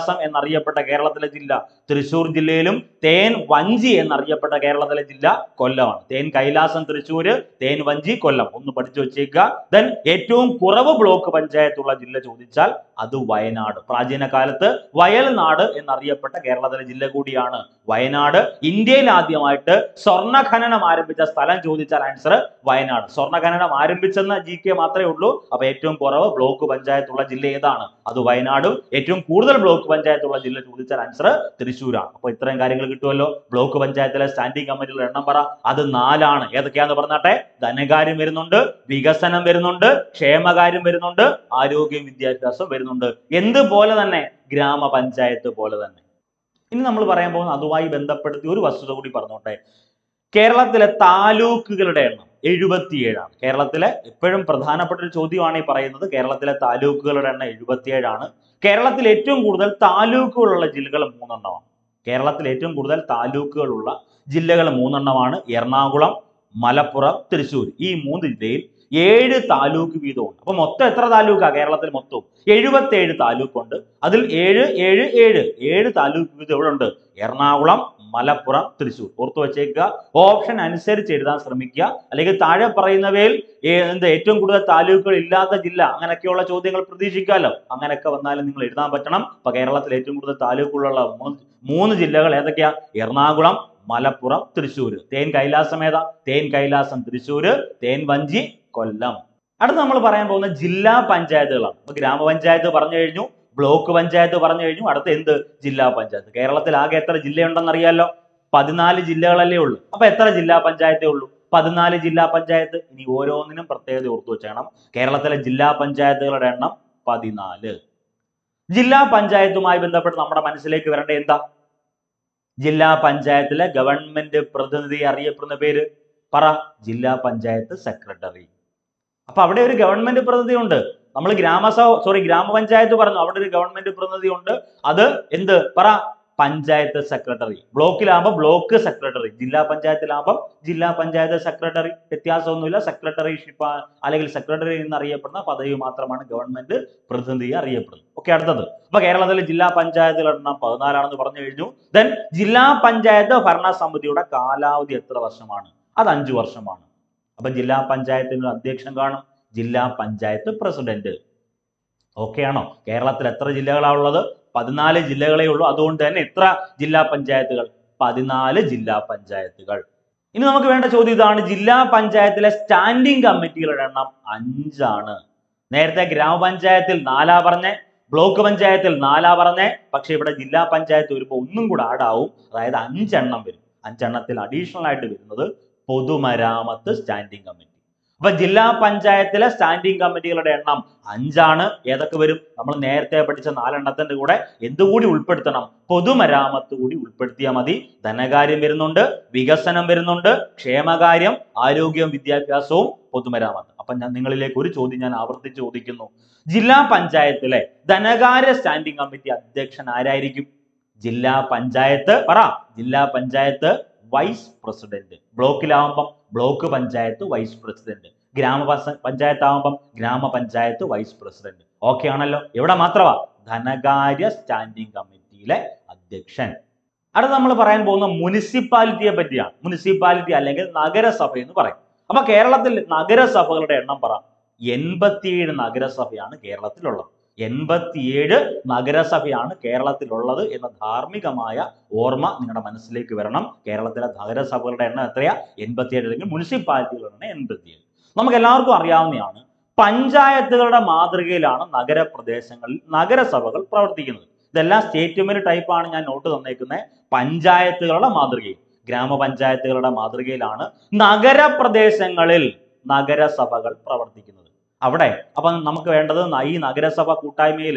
S1: എന്നറിയപ്പെട്ട കേരളത്തിലെ ജില്ല തൃശ്ശൂർ ജില്ലയിലും തേൻ വഞ്ചി എന്നറിയപ്പെട്ട കേരളത്തിലെ ജില്ല കൊല്ലമാണ്. തേൻ കൈലാസം തൃശ്ശൂര്, തേൻ വഞ്ചി കൊല്ലം. ഒന്ന് പഠിച്ചു വെച്ചേക്കുക. ദെൻ ഏറ്റവും കുറവ് ബ്ലോക്ക് പഞ്ചായത്തുള്ള ജില്ല ചോദിച്ചാൽ അത് വയനാട്. പ്രാചീന കാലത്ത് വയൽനാട് എന്നറിയപ്പെട്ട കേരളത്തിലെ ജില്ല കൂടിയാണ് വയനാട്. ഇന്ത്യയിൽ ആദ്യമായിട്ട് സ്വർണ്ണ ഖനനം ആരംഭിച്ച സ്ഥലം ചോദിച്ചാൽ ആൻസർ വയനാട്. സ്വർണ്ണ ഖനനം ആരംഭിച്ചെന്ന ജി കെ മാത്രമേ ഉള്ളൂ. അപ്പൊ ഏറ്റവും കുറവ് ബ്ലോക്ക് പഞ്ചായത്തുള്ള ജില്ല ഏതാണ്? അത് വയനാടും. ഏറ്റവും കൂടുതൽ ബ്ലോക്ക് പഞ്ചായത്തുള്ള ജില്ല ചോദിച്ചാൽ ആൻസർ തൃശ്ശൂരാണ്. അപ്പൊ ഇത്രയും കാര്യങ്ങൾ കിട്ടുമല്ലോ. ബ്ലോക്ക് പഞ്ചായത്തിലെ സ്റ്റാൻഡിംഗ് കമ്മിറ്റിയുടെ എണ്ണം പറ. അത് നാലാണ്. ഏതൊക്കെയാന്ന് പറഞ്ഞാട്ടെ? ധനകാര്യം വരുന്നുണ്ട്, വികസനം വരുന്നുണ്ട്, ക്ഷേമകാര്യം വരുന്നുണ്ട്, ആരോഗ്യം വിദ്യാഭ്യാസം വരുന്നുണ്ട്. എന്തുപോലെ തന്നെ ഗ്രാമപഞ്ചായത്ത് പോലെ തന്നെ. ഇനി നമ്മൾ പറയാൻ പോകുന്ന അതുമായി ബന്ധപ്പെടുത്തി ഒരു വസ്തുത കൂടി പറഞ്ഞോട്ടെ. കേരളത്തിലെ താലൂക്കുകളുടെ എണ്ണം എഴുപത്തിയേഴാണ്. കേരളത്തിലെ എപ്പോഴും പ്രധാനപ്പെട്ട ഒരു ചോദ്യമാണ് ഈ പറയുന്നത്. കേരളത്തിലെ താലൂക്കുകളുടെ എണ്ണം എഴുപത്തിയേഴാണ്. കേരളത്തിൽ ഏറ്റവും കൂടുതൽ താലൂക്കുകളുള്ള ജില്ലകൾ മൂന്നെണ്ണമാണ്. കേരളത്തിൽ ഏറ്റവും കൂടുതൽ താലൂക്കുകളുള്ള ജില്ലകൾ മൂന്നെണ്ണമാണ്. എറണാകുളം, മലപ്പുറം, തൃശ്ശൂർ. ഈ മൂന്ന് ജില്ലയിൽ ഏഴ് താലൂക്ക് വീതമുണ്ട്. അപ്പൊ മൊത്തം എത്ര താലൂക്കാ കേരളത്തിൽ? മൊത്തം എഴുപത്തി ഏഴ് താലൂക്കുണ്ട്. അതിൽ ഏഴ് ഏഴ് ഏഴ് ഏഴ് താലൂക്ക് വീതം എവിടെ ഉണ്ട്? എറണാകുളം, മലപ്പുറം, തൃശ്ശൂർ. ഓർത്തു വെച്ചേക്കുക. ഓപ്ഷൻ അനുസരിച്ച് എഴുതാൻ ശ്രമിക്കുക. അല്ലെങ്കിൽ താഴെ പറയുന്നവയിൽ എന്ത് ഏറ്റവും കൂടുതൽ താലൂക്കുകൾ ഇല്ലാത്ത ജില്ല, അങ്ങനെയൊക്കെയുള്ള ചോദ്യങ്ങൾ പ്രതീക്ഷിക്കാമല്ലോ. അങ്ങനെയൊക്കെ വന്നാലും നിങ്ങൾ എഴുതാൻ പറ്റണം. അപ്പൊ കേരളത്തിൽ ഏറ്റവും കൂടുതൽ താലൂക്കുകളുള്ള മൂന്ന് മൂന്ന് ജില്ലകൾ ഏതൊക്കെയാ? എറണാകുളം, മലപ്പുറം, തൃശ്ശൂര്. തേൻ കൈലാസം ഏതാ? തേൻ കൈലാസം തൃശ്ശൂര്, തേൻ വഞ്ചി കൊല്ലം. അടുത്ത് നമ്മൾ പറയാൻ പോകുന്ന ജില്ലാ പഞ്ചായത്തുകളാണ്. അപ്പൊ ഗ്രാമപഞ്ചായത്ത് പറഞ്ഞു കഴിഞ്ഞു, ബ്ലോക്ക് പഞ്ചായത്ത് പറഞ്ഞു കഴിഞ്ഞു. അടുത്ത എന്ത്? ജില്ലാ പഞ്ചായത്ത്. കേരളത്തിൽ ആകെ എത്ര ജില്ലയുണ്ടെന്ന് അറിയാലോ? പതിനാല് ജില്ലകളല്ലേ ഉള്ളൂ. അപ്പൊ എത്ര ജില്ലാ പഞ്ചായത്തേ ഉള്ളൂ? പതിനാല് ജില്ലാ പഞ്ചായത്ത്. ഇനി ഓരോന്നിനും പ്രത്യേകത ഓർത്തു വെച്ചേക്കണം. കേരളത്തിലെ ജില്ലാ പഞ്ചായത്തുകളുടെ എണ്ണം പതിനാല്. ജില്ലാ പഞ്ചായത്തുമായി ബന്ധപ്പെട്ട് നമ്മുടെ മനസ്സിലേക്ക് വരേണ്ട എന്താ? ജില്ലാ പഞ്ചായത്തിലെ ഗവൺമെന്റ് പ്രതിനിധി അറിയപ്പെടുന്ന പേര് പറ. ജില്ലാ പഞ്ചായത്ത് സെക്രട്ടറി. അപ്പൊ അവിടെ ഒരു ഗവൺമെന്റ് പ്രതിനിധി ഉണ്ട്. നമ്മൾ ഗ്രാമസഭ സോറി ഗ്രാമപഞ്ചായത്ത് പറഞ്ഞു, അവിടെ ഒരു ഗവൺമെന്റ് പ്രതിനിധി ഉണ്ട്. അത് എന്ത് പറ? പഞ്ചായത്ത് സെക്രട്ടറി. ബ്ലോക്കിലാകുമ്പോൾ ബ്ലോക്ക് സെക്രട്ടറി, ജില്ലാ പഞ്ചായത്തിലാകുമ്പോൾ ജില്ലാ പഞ്ചായത്ത് സെക്രട്ടറി. വ്യത്യാസമൊന്നുമില്ല. സെക്രട്ടറിഷിപ്പ് അല്ലെങ്കിൽ സെക്രട്ടറി എന്നറിയപ്പെടുന്ന പദവി മാത്രമാണ് ഗവൺമെന്റ് പ്രതിനിധി അറിയപ്പെടുന്നത്. ഓക്കെ, അടുത്തത്. അപ്പൊ കേരളത്തിലെ ജില്ലാ പഞ്ചായത്തുകളുടെ എണ്ണം പതിനാലാണെന്ന് പറഞ്ഞു കഴിഞ്ഞു. ദെൻ ജില്ലാ പഞ്ചായത്ത് ഭരണസമിതിയുടെ കാലാവധി എത്ര വർഷമാണ്? അത് അഞ്ചു വർഷമാണ്. അപ്പൊ ജില്ലാ പഞ്ചായത്തിന് അധ്യക്ഷൻ കാണും, ജില്ലാ പഞ്ചായത്ത് പ്രസിഡന്റ്. ഓക്കെ ആണോ? കേരളത്തിൽ എത്ര ജില്ലകളാണ് ഉള്ളത്? പതിനാല് ജില്ലകളേ ഉള്ളൂ. അതുകൊണ്ട് തന്നെ എത്ര ജില്ലാ പഞ്ചായത്തുകൾ? പതിനാല് ജില്ലാ പഞ്ചായത്തുകൾ. ഇനി നമുക്ക് വേണ്ട ചോദ്യം ഇതാണ്. ജില്ലാ പഞ്ചായത്തിലെ സ്റ്റാൻഡിംഗ് കമ്മിറ്റികളുടെ എണ്ണം അഞ്ചാണ്. നേരത്തെ ഗ്രാമപഞ്ചായത്തിൽ നാലാ പറഞ്ഞേ, ബ്ലോക്ക് പഞ്ചായത്തിൽ നാലാ പറഞ്ഞേ. പക്ഷെ ഇവിടെ ജില്ലാ പഞ്ചായത്ത് വരുമ്പോൾ ഒന്നും കൂടെ ആഡാവും. അതായത് അഞ്ചെണ്ണം വരും. അഞ്ചെണ്ണത്തിൽ അഡീഷണൽ ആയിട്ട് വരുന്നത് പൊതുമരാമത്ത് സ്റ്റാൻഡിംഗ് കമ്മിറ്റി. അപ്പൊ ജില്ലാ പഞ്ചായത്തിലെ സ്റ്റാൻഡിംഗ് കമ്മിറ്റികളുടെ എണ്ണം അഞ്ചാണ്. ഏതൊക്കെ വരും? നമ്മൾ നേരത്തെ പഠിച്ച നാലെണ്ണത്തിന്റെ കൂടെ എന്തുകൂടി ഉൾപ്പെടുത്തണം? പൊതുമരാമത്ത് കൂടി ഉൾപ്പെടുത്തിയാൽ മതി. ധനകാര്യം വരുന്നുണ്ട്, വികസനം വരുന്നുണ്ട്, ക്ഷേമകാര്യം, ആരോഗ്യവും വിദ്യാഭ്യാസവും, പൊതുമരാമത്ത്. അപ്പൊ ഞാൻ നിങ്ങളിലേക്ക് ഒരു ചോദ്യം ഞാൻ ആവർത്തിച്ച് ചോദിക്കുന്നു. ജില്ലാ പഞ്ചായത്തിലെ ധനകാര്യ സ്റ്റാൻഡിംഗ് കമ്മിറ്റി അധ്യക്ഷൻ ആരായിരിക്കും? ജില്ലാ പഞ്ചായത്ത് പറ. ജില്ലാ പഞ്ചായത്ത് വൈസ് പ്രസിഡന്റ്. ബ്ലോക്കിലാവുമ്പം ബ്ലോക്ക് പഞ്ചായത്ത് വൈസ് പ്രസിഡന്റ്, ഗ്രാമ പഞ്ചായത്ത് ആവുമ്പം ഗ്രാമപഞ്ചായത്ത് വൈസ് പ്രസിഡന്റ്. ഓക്കെ ആണല്ലോ? ഇവിടെ മാത്രമാ ധനകാര്യ സ്റ്റാൻഡിംഗ് കമ്മിറ്റിയിലെ അധ്യക്ഷൻ. അടുത്ത നമ്മൾ പറയാൻ പോകുന്ന മുനിസിപ്പാലിറ്റിയെ പറ്റിയാണ്. മുനിസിപ്പാലിറ്റി അല്ലെങ്കിൽ നഗരസഭ എന്ന് പറയും. അപ്പൊ കേരളത്തിൽ നഗരസഭകളുടെ എണ്ണം പറ. എൺപത്തിയേഴ് നഗരസഭയാണ് കേരളത്തിലുള്ളത്. എൺപത്തിയേഴ് നഗരസഭയാണ് കേരളത്തിലുള്ളത് എന്ന ധാർമ്മികമായ ഓർമ്മ നിങ്ങളുടെ മനസ്സിലേക്ക് വരണം. കേരളത്തിലെ നഗരസഭകളുടെ എണ്ണം എത്രയാ? എൺപത്തിയേഴ്. അല്ലെങ്കിൽ മുനിസിപ്പാലിറ്റികളുടെ എണ്ണം എൺപത്തിയേഴ്. നമുക്ക് എല്ലാവർക്കും അറിയാവുന്നതാണ്. പഞ്ചായത്തുകളുടെ മാതൃകയിലാണ് നഗരപ്രദേശങ്ങളിൽ നഗരസഭകൾ പ്രവർത്തിക്കുന്നത്. ഇതെല്ലാം സ്റ്റേറ്റ്മെന്റ് ടൈപ്പാണ് ഞാൻ നോട്ട് തന്നേക്കുന്നത്. പഞ്ചായത്തുകളുടെ മാതൃകയിൽ, ഗ്രാമപഞ്ചായത്തുകളുടെ മാതൃകയിലാണ് നഗരപ്രദേശങ്ങളിൽ നഗരസഭകൾ പ്രവർത്തിക്കുന്നത്. അവിടെ അപ്പൊ നമുക്ക് വേണ്ടത് ഈ നഗരസഭ കൂട്ടായ്മയിൽ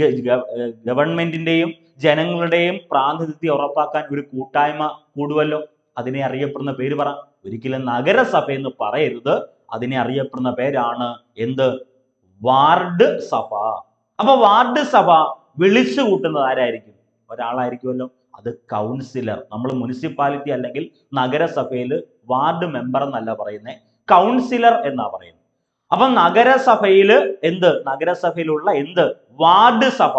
S1: ഗവൺമെന്റിന്റെയും ജനങ്ങളുടെയും പ്രാതിനിധ്യം ഉറപ്പാക്കാൻ ഒരു കൂട്ടായ്മ കൂടുവല്ലോ. അതിനെ അറിയപ്പെടുന്ന പേര് പറ. ഒരിക്കലും നഗരസഭ എന്ന് പറയരുത്. അതിനെ അറിയപ്പെടുന്ന പേരാണ് എന്ത്? വാർഡ് സഭ. അപ്പൊ വാർഡ് സഭ വിളിച്ചു കൂട്ടുന്നത് ആരായിരിക്കും? ഒരാളായിരിക്കുമല്ലോ. അത് കൗൺസിലർ. നമ്മൾ മുനിസിപ്പാലിറ്റി അല്ലെങ്കിൽ നഗരസഭയിൽ വാർഡ് മെമ്പർ എന്നല്ല പറയുന്നത്, കൗൺസിലർ എന്നാ പറയുന്നത്. അപ്പൊ നഗരസഭയില് എന്ത്? നഗരസഭയിലുള്ള എന്ത്? വാർഡ് സഭ.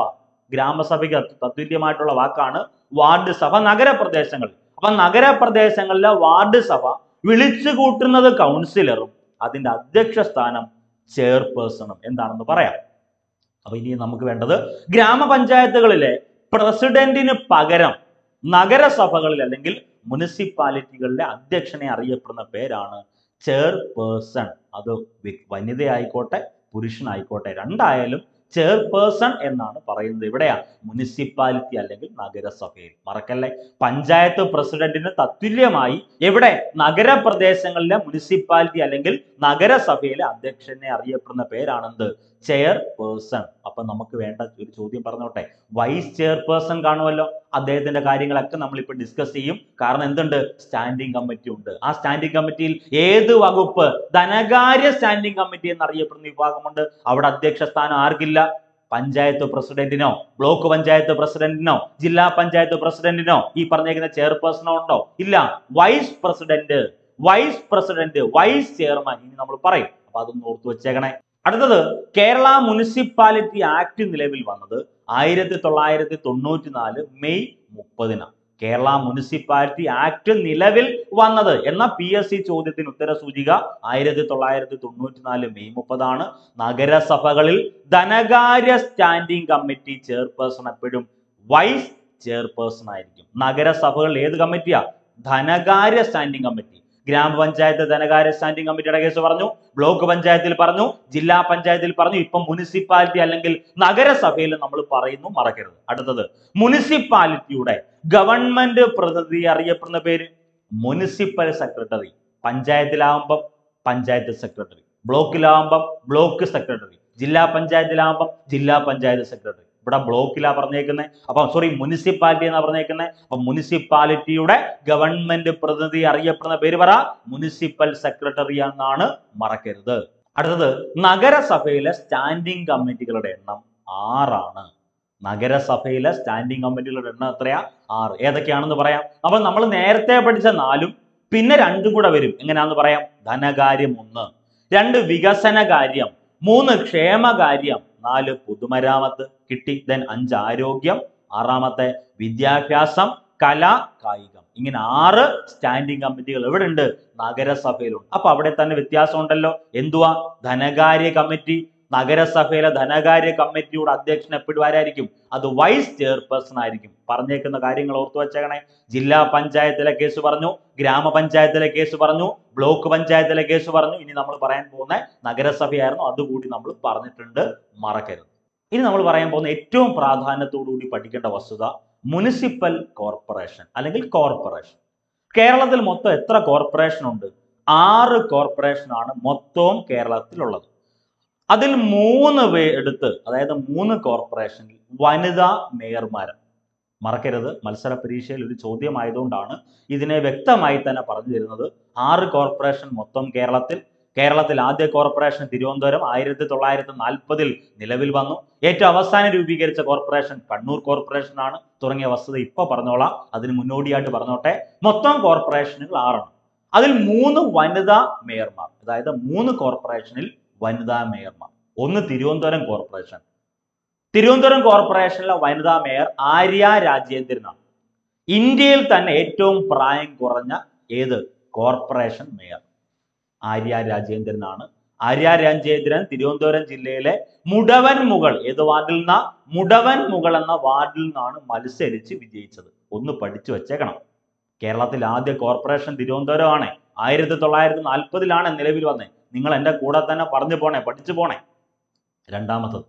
S1: ഗ്രാമസഭയ്ക്ക് തത്തുല്യമായിട്ടുള്ള വാക്കാണ് വാർഡ് സഭ. നഗരപ്രദേശങ്ങൾ, അപ്പൊ നഗരപ്രദേശങ്ങളിലെ വാർഡ് സഭ വിളിച്ചു കൂട്ടുന്നത് കൗൺസിലറും അതിന്റെ അധ്യക്ഷ സ്ഥാനം ചെയർപേഴ്സണും എന്താണെന്ന് പറയാം. അപ്പൊ ഇനി നമുക്ക് വേണ്ടത് ഗ്രാമപഞ്ചായത്തുകളിലെ പ്രസിഡന്റിന് പകരം നഗരസഭകളിൽ അല്ലെങ്കിൽ മുനിസിപ്പാലിറ്റികളിലെ അധ്യക്ഷനെ അറിയപ്പെടുന്ന പേരാണ് ചെയർപേഴ്സൺ. അത് വനിതയായിക്കോട്ടെ പുരുഷനായിക്കോട്ടെ രണ്ടായാലും ചെയർപേഴ്സൺ എന്നാണ് പറയുന്നത്. ഇവിടെയാ മുനിസിപ്പാലിറ്റി അല്ലെങ്കിൽ നഗരസഭയിൽ. മറക്കല്ലേ, പഞ്ചായത്ത് പ്രസിഡന്റിന് തത്തുല്യമായി എവിടെ നഗരപ്രദേശങ്ങളിലെ മുനിസിപ്പാലിറ്റി അല്ലെങ്കിൽ നഗരസഭയിലെ അധ്യക്ഷനെ അറിയപ്പെടുന്ന പേരാണെന്ത്? ചെയർപേഴ്സൺ. അപ്പൊ നമുക്ക് വേണ്ട ഒരു ചോദ്യം പറഞ്ഞോട്ടെ, വൈസ് ചെയർപേഴ്സൺ കാണുമല്ലോ, അദ്ദേഹത്തിന്റെ കാര്യങ്ങളൊക്കെ നമ്മളിപ്പോൾ ഡിസ്കസ് ചെയ്യും. കാരണം എന്തുണ്ട്? സ്റ്റാൻഡിംഗ് കമ്മിറ്റി ഉണ്ട്. ആ സ്റ്റാൻഡിംഗ് കമ്മിറ്റിയിൽ ഏത് വകുപ്പ്? ധനകാര്യ സ്റ്റാൻഡിംഗ് കമ്മിറ്റി എന്നറിയപ്പെടുന്ന വിഭാഗമുണ്ട്. അവിടെ അധ്യക്ഷ സ്ഥാനം ആർക്കില്ല? പഞ്ചായത്ത് പ്രസിഡന്റിനോ ബ്ലോക്ക് പഞ്ചായത്ത് പ്രസിഡന്റിനോ ജില്ലാ പഞ്ചായത്ത് പ്രസിഡന്റിനോ ഈ പറഞ്ഞേക്കുന്ന ചെയർപേഴ്സണോ ഉണ്ടോ? ഇല്ല. Vice president, vice president, vice chairman ഇനി നമ്മൾ പറയും. അപ്പൊ അതൊന്ന് ഓർത്തു വെച്ചേക്കണേ. അടുത്തത്, കേരള മുനിസിപ്പാലിറ്റി ആക്ട് നിലവിൽ വന്നത് ആയിരത്തി തൊള്ളായിരത്തി തൊണ്ണൂറ്റി നാല് മെയ് മുപ്പതിനാണ്. കേരള മുനിസിപ്പാലിറ്റി ആക്ട് നിലവിൽ വന്നത് എന്ന പി എസ് സി ചോദ്യത്തിന് ഉത്തര സൂചിക ആയിരത്തി തൊള്ളായിരത്തി തൊണ്ണൂറ്റി നാല് മെയ് മുപ്പതാണ്. നഗരസഭകളിൽ ധനകാര്യ സ്റ്റാൻഡിംഗ് കമ്മിറ്റി ചെയർപേഴ്സൺ എപ്പോഴും വൈസ് ചെയർപേഴ്സൺ ആയിരിക്കും. നഗരസഭകളിൽ ഏത് കമ്മിറ്റിയാ? ധനകാര്യ സ്റ്റാൻഡിംഗ് കമ്മിറ്റി. ഗ്രാമപഞ്ചായത്ത് ധനകാര്യ സ്റ്റാൻഡിംഗ് കമ്മിറ്റിയുടെ കേസ് പറഞ്ഞു, ബ്ലോക്ക് പഞ്ചായത്തിൽ പറഞ്ഞു, ജില്ലാ പഞ്ചായത്തിൽ പറഞ്ഞു, ഇപ്പം മുനിസിപ്പാലിറ്റി അല്ലെങ്കിൽ നഗരസഭയിൽ നമ്മൾ പറയുന്നു, മറക്കരുത്. അടുത്തത്, മുനിസിപ്പാലിറ്റിയുടെ ഗവൺമെന്റ് പ്രതിനിധി അറിയപ്പെടുന്ന പേര് മുനിസിപ്പൽ സെക്രട്ടറി. പഞ്ചായത്തിലാവുമ്പം പഞ്ചായത്ത് സെക്രട്ടറി, ബ്ലോക്കിലാവുമ്പം ബ്ലോക്ക് സെക്രട്ടറി, ജില്ലാ പഞ്ചായത്തിലാവുമ്പം ജില്ലാ പഞ്ചായത്ത് സെക്രട്ടറി. ഇവിടെ ബ്ലോക്കിലാ പറഞ്ഞേക്കുന്നത്, അപ്പൊ സോറി മുനിസിപ്പാലിറ്റി എന്നാ പറഞ്ഞേക്കുന്നത്. അപ്പൊ മുനിസിപ്പാലിറ്റിയുടെ ഗവൺമെന്റ് പ്രതിനിധി അറിയപ്പെടുന്ന പേര് പറ, മുനിസിപ്പൽ സെക്രട്ടറി എന്നാണ്, മറക്കരുത്. അടുത്തത്, നഗരസഭയിലെ സ്റ്റാൻഡിംഗ് കമ്മിറ്റികളുടെ എണ്ണം ആറാണ്. നഗരസഭയിലെ സ്റ്റാൻഡിംഗ് കമ്മിറ്റികളുടെ എണ്ണം എത്രയാ? ആറ്. ഏതൊക്കെയാണെന്ന് പറയാം. അപ്പൊ നമ്മൾ നേരത്തെ പഠിച്ച നാലും പിന്നെ രണ്ടും കൂടെ വരും. എങ്ങനെയാന്ന് പറയാം. ധനകാര്യം ഒന്ന്, രണ്ട് വികസന കാര്യം, മൂന്ന് ക്ഷേമകാര്യം, നാല് പൊതുമരാമത്ത് കിട്ടി. ദെൻ അഞ്ച് ആരോഗ്യം, ആറാമത്തെ വിദ്യാഭ്യാസം, കല, കായികം. ഇങ്ങനെ ആറ് സ്റ്റാൻഡിംഗ് കമ്മിറ്റികൾ എവിടെ ഉണ്ട്? നഗരസഭയിലുണ്ട്. അപ്പൊ അവിടെ തന്നെ വ്യത്യാസം ഉണ്ടല്ലോ. എന്തുവാ? ധനകാര്യ കമ്മിറ്റി. നഗരസഭയിലെ ധനകാര്യ കമ്മിറ്റിയുടെ അധ്യക്ഷൻ എപ്പോഴും ആരായിരിക്കും? അത് വൈസ് ചെയർപേഴ്സൺ ആയിരിക്കും. പറഞ്ഞേക്കുന്ന കാര്യങ്ങൾ ഓർത്തു വെച്ചേക്കണേ. ജില്ലാ പഞ്ചായത്തിലെ കേസ് പറഞ്ഞു, ഗ്രാമപഞ്ചായത്തിലെ കേസ് പറഞ്ഞു, ബ്ലോക്ക് പഞ്ചായത്തിലെ കേസ് പറഞ്ഞു. ഇനി നമ്മൾ പറയാൻ പോകുന്ന നഗരസഭയായിരുന്നു, അതുകൂടി നമ്മൾ പറഞ്ഞിട്ടുണ്ട്, മറക്കരുത്. ഇനി നമ്മൾ പറയാൻ പോകുന്ന ഏറ്റവും പ്രാധാന്യത്തോടു കൂടി പഠിക്കേണ്ട വസ്തുത മുനിസിപ്പൽ കോർപ്പറേഷൻ അല്ലെങ്കിൽ കോർപ്പറേഷൻ. കേരളത്തിൽ മൊത്തം എത്ര കോർപ്പറേഷൻ ഉണ്ട്? ആറ് കോർപ്പറേഷൻ ആണ് മൊത്തവും കേരളത്തിലുള്ളത്. അതിൽ മൂന്ന് പേ എടുത്ത് അതായത് മൂന്ന് കോർപ്പറേഷനിൽ വനിതാ മേയർമാരാണ്. മറക്കരുത്, മത്സര പരീക്ഷയിൽ ഒരു ചോദ്യമായതുകൊണ്ടാണ് ഇതിനെ വ്യക്തമായി തന്നെ പറഞ്ഞു തരുന്നത്. ആറ് കോർപ്പറേഷൻ മൊത്തം കേരളത്തിൽ. കേരളത്തിൽ ആദ്യ കോർപ്പറേഷൻ തിരുവനന്തപുരം ആയിരത്തി തൊള്ളായിരത്തി നാൽപ്പതിൽ നിലവിൽ വന്നു. ഏറ്റവും അവസാനം രൂപീകരിച്ച കോർപ്പറേഷൻ കണ്ണൂർ കോർപ്പറേഷൻ ആണ്. തുടങ്ങിയ വസ്തുത ഇപ്പൊ പറഞ്ഞോളാം, അതിന് മുന്നോടിയായിട്ട് പറഞ്ഞോട്ടെ. മൊത്തം കോർപ്പറേഷനുകൾ ആറാണ്. അതിൽ മൂന്ന് വനിതാ മേയർമാർ, അതായത് മൂന്ന് കോർപ്പറേഷനിൽ വനിതാ മേയർമാർ. ഒന്ന് തിരുവനന്തപുരം കോർപ്പറേഷൻ. തിരുവനന്തപുരം കോർപ്പറേഷനിലെ വനിതാ മേയർ ആര്യ രാജേന്ദ്രനാണ്. ഇന്ത്യയിൽ തന്നെ ഏറ്റവും പ്രായം കുറഞ്ഞ ഏത് കോർപ്പറേഷൻ മേയർ? ആര്യ രാജേന്ദ്രനാണ്. ആര്യ രാജേന്ദ്രൻ തിരുവനന്തപുരം ജില്ലയിലെ മുടവൻ മുകൾ, ഏത് വാർഡിൽ നിന്നാ? മുടവൻ മുകൾ എന്ന വാർഡിൽ നിന്നാണ് മത്സരിച്ച് വിജയിച്ചത്. ഒന്ന് പഠിച്ചു വെച്ചേക്കണം. കേരളത്തിൽ ആദ്യ കോർപ്പറേഷൻ തിരുവനന്തപുരം ആണ്. ആയിരത്തി തൊള്ളായിരത്തി നാൽപ്പതിലാണ് നിലവിൽ വന്നത്. നിങ്ങൾ എൻ്റെ കൂടെ തന്നെ പറഞ്ഞു പോണേ, പഠിച്ചു പോണേ. രണ്ടാമത്തത്,